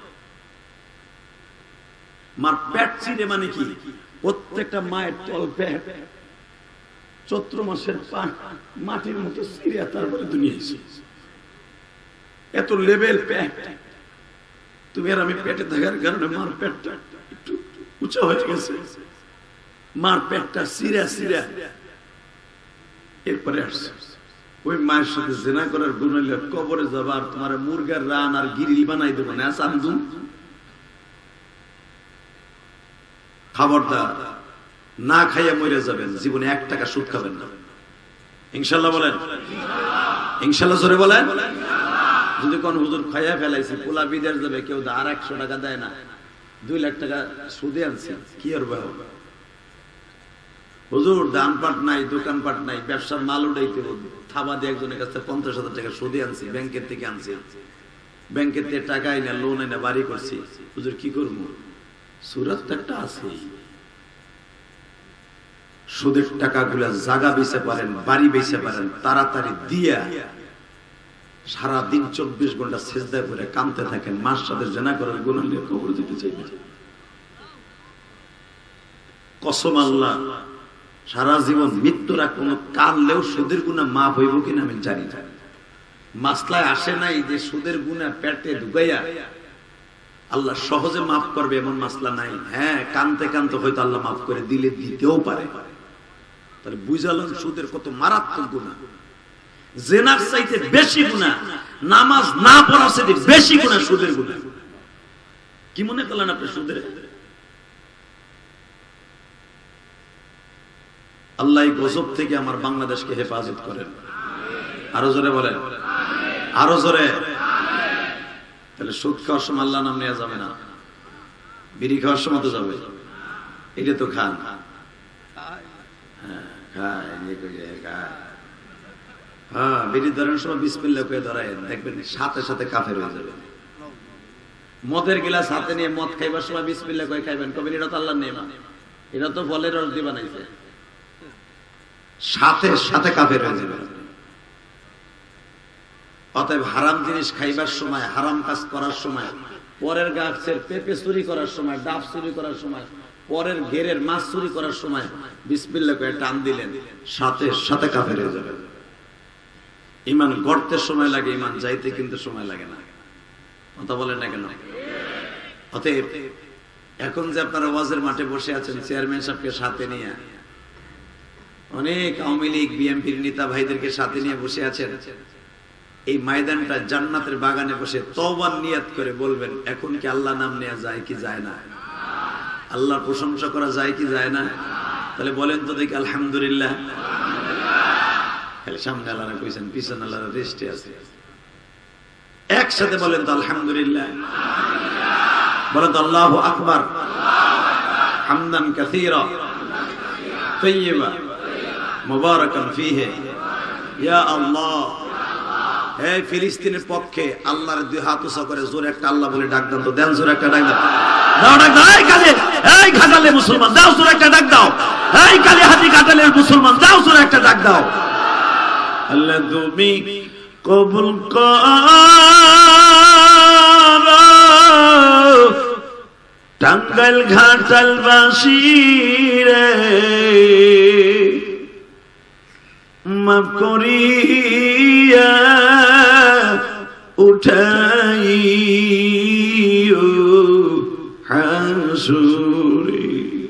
মার পেট চিরে মানে কি? প্রত্যেকটা মায়ের তল পেট চৈত্র মাসের মাটির মতো চিরে তারপরে দুনিয়া এসে। এত লেভেল পেট। তুমি আর আমি পেটে থাকার কারণে মার পেটটা একটু উঁচা হয়ে গেছে। মার পেটটা চিরা চিরা এরপরে আসছে। ওই মায়ের সাথে জেনা করার গুণ হইলে কবরে যাবা, আর তোমার মুরগার রান আর গিরিল বানাই দেবো না। চান্দু খবরদার, না খাইয়া মরে যাবেন, জীবনে এক টাকা সুদ খাবেন না। ইনশাল্লাহ বলেন, ইনশাল্লাহ জোরে বলেন। যদি কোন হুজুর খাইয়া ফেলাইছে, পোলা বিদেশ যাবে, কেউ আর একশো টাকা দেয় না, দুই লাখ টাকা সুদে আনছে, কি আর হুজুর দান পাট নাই, দোকান পাট নাই, ব্যবসার মাল উঠাইতে থাবা দিয়ে একজনের কাছে পঞ্চাশ হাজার টাকা সুদে আনছি, ব্যাংকের থেকে আনছি, ব্যাংকের থেকে টাকা আইনা লোন আইনা বাড়ি করছি। হুজুর কি করবো? সুরত একটা আছে। সুদের টাকাগুলা জায়গা বেচে পারেন, বাড়ি বেচে পারেন, তাড়াতাড়ি দিয়া সারাদিন চব্বিশ ঘন্টা সেজদায় করে কাঁদতে থাকেন। মার সাথে জেনা করার গুনাহ নিয়ে কবর দিতে চাইবেন। কসম আল্লাহ, সারা জীবন মৃত্যুর আগ কোনো কানলেও সুদের গুনাহ মাফ হইব কিনা আমি জানি না। মাসলায় আসে নাই যে সুদের গুনাহ পেটে ঢুকাইয়া আল্লাহ সহজে মাফ করবে, এমন মাসলা নাই। হ্যাঁ, কানতে কানতে হয়তো আল্লাহ মাফ করে দিলে দিতেও পারে। তাহলে বুঝালাম সুদের কত মারাত্মক গুনাহ। জেনার চাইতে বেশি গুনাহ, নামাজ না পড়ার চাইতে বেশি গুনাহ সুদের গুনাহ। কি মনে করলেন আপনি সুদের? আল্লাহ এই গজব থেকে আমার বাংলাদেশকে হেফাজত করেন। আরো জোরে বলেন, আরো জোরে। তাহলে সুদ খাওয়ার সময় আল্লাহ নাম নেওয়া যাবে না, বিড়ি খাওয়ার সময় তো যাবে। এটা তো খান, হ্যাঁ, বিড়ি ধরানোর সময় বিসমিল্লাহ করে ধরায়, দেখবেন সাথে সাথে কাফের হয়ে যাবে। মদের গিলাস হাতে নিয়ে মদ খাইবার সময় বিসমিল্লাহ করে খাইবেন, কবেন এটা তো আল্লাহর নেমা, এটা তো ফলের রস দিয়ে বানাইছে, সাথে সাথে কাফের হয়ে যাবে। অতএব হারাম জিনিস খাইবার সময়, হারাম কাজ করার সময়, পরের গাছের পেঁপে চুরি করার সময়, ডাব চুরি করার সময়, পরের ঘেরের মাছ চুরি করার সময় বিসমিল্লাহ করে টান দিলেন, সাথে সাথে কাফের হয়ে যাবে। ইমান গড়তে সময় লাগে, ইমান যাইতে কিন্তু সময় লাগে না। কথা বলেন না কেন? অতএব এখন যে আপনারা ওয়াজের মাঠে বসে আছেন, চেয়ারম্যান সাহেবকে সাথে নিয়ে, অনেক আওয়ামী লীগ বিএনপির নেতা ভাইদেরকে সাথে নিয়ে বসে আছেন, এই ময়দানটা জান্নাতের বাগানে বসে তওবার নিয়ত করে বলবেন, এখন কি আল্লাহ নাম নেওয়া যায় কি যায় না? আল্লাহর প্রশংসা করা যায় কি যায় না? তাহলে বলেন তো দেখি আলহামদুলিল্লাহ। খালি সামনে আল্লাহরা কইছেন, পিছনে আল্লাহরা রেস্টে আছে। একসাথে বলেন তো আলহামদুলিল্লাহ, বলেন তো আল্লাহু আকবার, হামদান কাসীরা তাইয়্যিবা মুবারাকান ফীহি। ইয়া আল্লাহ, এই ফিলিস্তিনের পক্ষে আল্লাহর দুই হাত উঁচু করে জোরে একটা আল্লাহ বলে ডাক দেন তো, দেন জোরে একটা ডাক দাও, দাও ডাক দাও। এই কালে, এই ঘাটালে মুসলমান, দাও জোরে একটা ডাক দাও। এই কালে হাতি ঘাটালের মুসলমান, দাও জোরে একটা ডাক দাও। আল্লাহ তুমি কবুল করো টাঙ্গাইল ঘাটাল বাসীরে, মাফ করিয়া উঠাইও হাসুরে।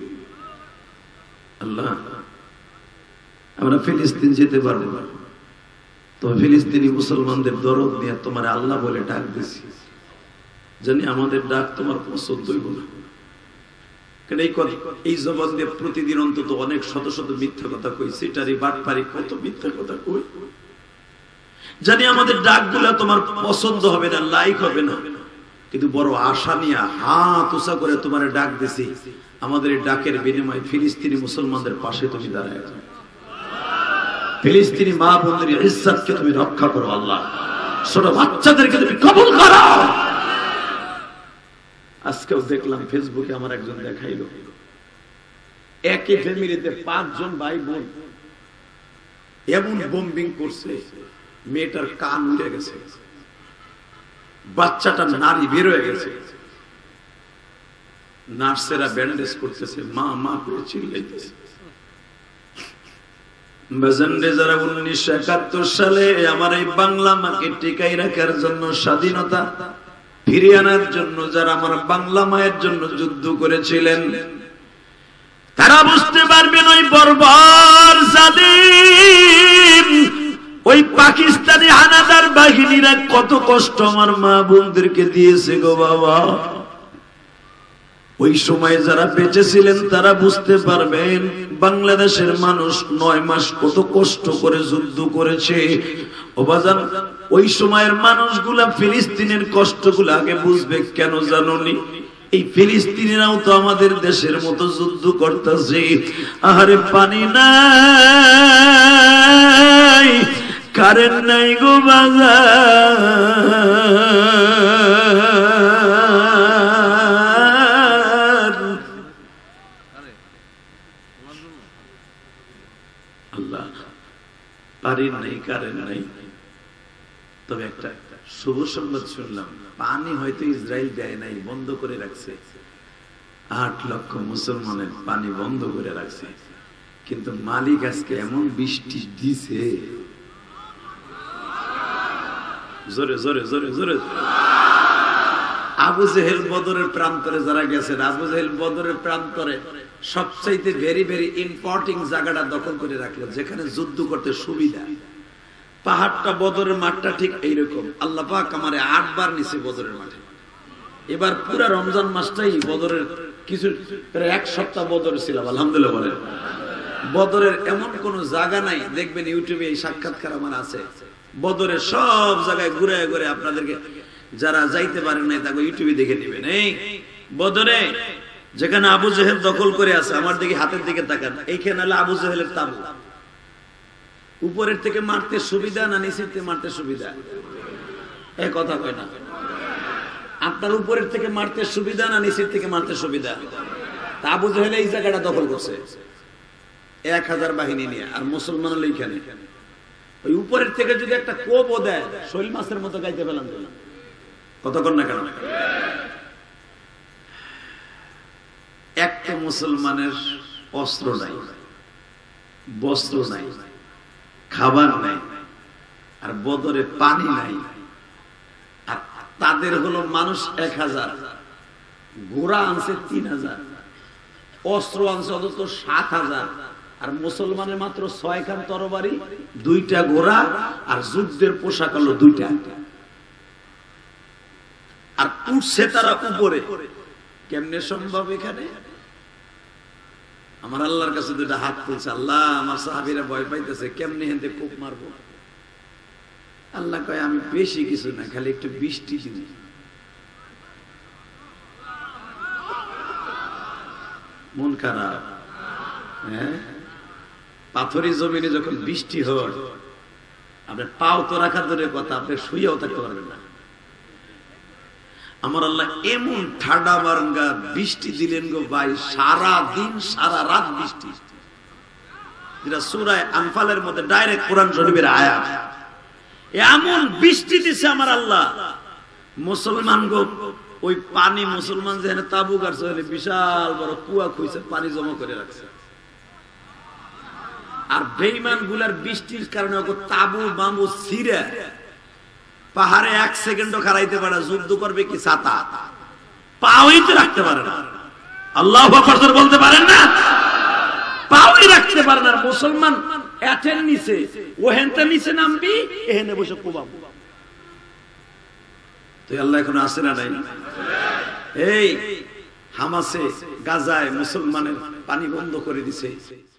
আল্লাহ, আমরা ফিলিস্তিন যেতে পারবো না, তো ফিলিস্তিনি মুসলমানদের দরদ নিয়ে তোমার আল্লাহ বলে ডাক দিছি, জানি আমাদের ডাক তোমার পছন্দ হইব না। কারণ এই কথা, এই জবান দিয়ে প্রতিদিন অন্তত অনেক শত শত মিথ্যা কথা কই, সিটারি বাটপারি কত মিথ্যা কথা কই, জানি আমাদের ডাকগুলা তোমার পছন্দ হবে না, লাইক হবে না, কিন্তু বড় আশা নিয়ে হাত উঁচা করে তোমার ডাক দিছি। আমাদের এই ডাকের বিনিময়ে ফিলিস্তিনি মুসলমানদের পাশে তুমি দাঁড়ায় যাও, ফিলিস্তিনি মা বোনদের ইজ্জতকে তুমি রক্ষা করো আল্লাহ, ছোট বাচ্চাদেরকে তুমি কবুল করো। আজকেও দেখলাম ফেসবুকে, আমার একজন দেখাইলো একই ফ্যামিলিতে পাঁচজন ভাই বোন এমন বোম্বিং করছে, মেয়েটার কান উড়ে গেছে, বাচ্চাটা নারী বের হয়ে গেছে, নার্সেরা ব্যান্ডেজ করতেছে, মা মা করে চিল্লাইতেছে। যারা উনিশশো একাত্তর সালে আমার এই বাংলা মাকে টিকাই রাখার জন্য, স্বাধীনতা ফিরিয়ে আনার জন্য যারা আমার বাংলা মায়ের জন্য যুদ্ধ করেছিলেন, তারা বুঝতে পারবেন ওই বর্বর জালিম ওই পাকিস্তানি হানাদার বাহিনীরা কত কষ্ট আমার মা বোনদেরকে দিয়েছে গো বাবা। ওই সময় যারা বেঁচে ছিলেন তারা বুঝতে পারবেন বাংলাদেশের মানুষ নয় মাস কত কষ্ট করে যুদ্ধ করেছে। ও বাজান, ওই সময়ের মানুষগুলা ফিলিস্তিনের কষ্টগুলো আগে বুঝবে। কেন জানোনি? এই ফিলিস্তিনিরাও তো আমাদের দেশের মতো যুদ্ধ করতেছে। আহারে পানি নাই, কারেন্ট নাই গো বাজার, আল্লাহ পানি নাই, কারেন্ট নাই। তবে একটা শুভ সংবাদ শুনলাম, পানি হয়তো ইসরায়েল দেয় নাই, বন্ধ করে রাখছে। আট লক্ষ মুসলমানের পানি বন্ধ করে রাখছে, কিন্তু মালিক আজকে এমন বৃষ্টি দিছে, জোরে জোরে জোরে জোরে। আবু জেহেল বদরের প্রান্তরে যারা গেছেন, আবু জেহেল বদরের প্রান্তরে সবচাইতে ভেরি ভেরি ইম্পর্টেন্ট জায়গাটা দখল করে রাখলো, যেখানে যুদ্ধ করতে সুবিধা। পাহাড়টা, বদরের মাঠটা ঠিক এইরকম। আল্লাহ পাক আমারে আটবার নিছে বদরের মাঠে। এবার পুরা রমজান মাসটাই বদরের, কিছু প্রায় এক সপ্তাহ বদরে ছিলাম আলহামদুলিল্লাহ। বলেন, বদরের এমন কোন জায়গা নাই, দেখবেন ইউটিউবে এই সাক্ষাৎকার আমার আছে, বদরের সব জায়গায় ঘুরে ঘুরে আপনাদেরকে, যারা যাইতে পারেন নাই তাকে ইউটিউবে দেখে নেবেন। এই বদরে যেখানে আবু জেহেল দখল করে আছে, আমার দিকে হাতের দিকে তাকান, এইখানে হলো আবু জেহেলের তাবু। উপরের থেকে মারতে সুবিধা না নিচের থেকে মারতে সুবিধা? এই কথা কয় না। আপনার উপরের থেকে মারতে সুবিধা না নিচের থেকে মারতে সুবিধা? তা আবু জেহেল এই জায়গাটা দখল করছে এক হাজার বাহিনী নিয়ে, আর মুসলমান হলো এইখানে। ওই উপরের থেকে যদি একটা কোপও দেয়, শৈল মাছের মতো গাইতে পেলাম দিলাম। কতক্ষণ না কেন? একটা মুসলমানের অস্ত্র নাই, বস্ত্র নাই, খাবার নাই, আর বদরে পানি নাই। আর তাদের হলো মানুষ এক হাজার, ঘোড়া আনছে তিন হাজার, অস্ত্র আনছে অন্তত সাত হাজার, আর মুসলমানের মাত্র ছয় খান তরবারি, দুইটা ঘোড়া, আর যুদ্ধের পোশাক হলো দুইটা। আর উঠছে তারা উপরে। কেমনে সম্ভব? এখানে আমার আল্লাহর কাছে দুইটা হাত তুলছে, আল্লাহ আমার সাহাবীরা ভয় পাইতেছে, কেমনে হেনতে কোপ মারবো। আল্লাহ কয় আমি বেশি কিছু না, খালি একটু বৃষ্টি দিন। মন খারাপ, হ্যাঁ? পাথরি জমিনে যখন বৃষ্টি হয়, আপনার পাও তো রাখা দূরের কথা, আপনি শুয়েও থাকতে পারবেন না। আমার আল্লাহ এমন ঠাডা বারঙ্গা বৃষ্টি দিলেন গো ভাই, সারা দিন সারা রাত বৃষ্টি, যেটা সূরা আনফালের মধ্যে ডাইরেক্ট কোরআন শরীফের আয়াত। এমন বৃষ্টি দিছে আমার আল্লাহ, মুসলমান গো ওই পানি, মুসলমান যেখানে তাবু গাড়ছে বিশাল বড় কুয়া খুঁজছে, পানি জমা করে রাখছে। আর বেঈমান গুলার বৃষ্টির কারণে তাবু বাম্বু ছিঁড়ে পাহাড়ে এক সেকেন্ডও খারাইতে পারে, যুদ্ধ করবে কি ছাতা পাওই তো রাখতে পারে না। আল্লাহু আকবার বলতে পারেন না? পাওই রাখতে পারে না। মুসলমান এটের নিচে ওহেনতে নিচে নামবি, এহেনে বসে কুবাব। তো আল্লাহ এখন আসে না নাই? এই হামাসে গাজায় মুসলমানের পানি বন্ধ করে দিছে।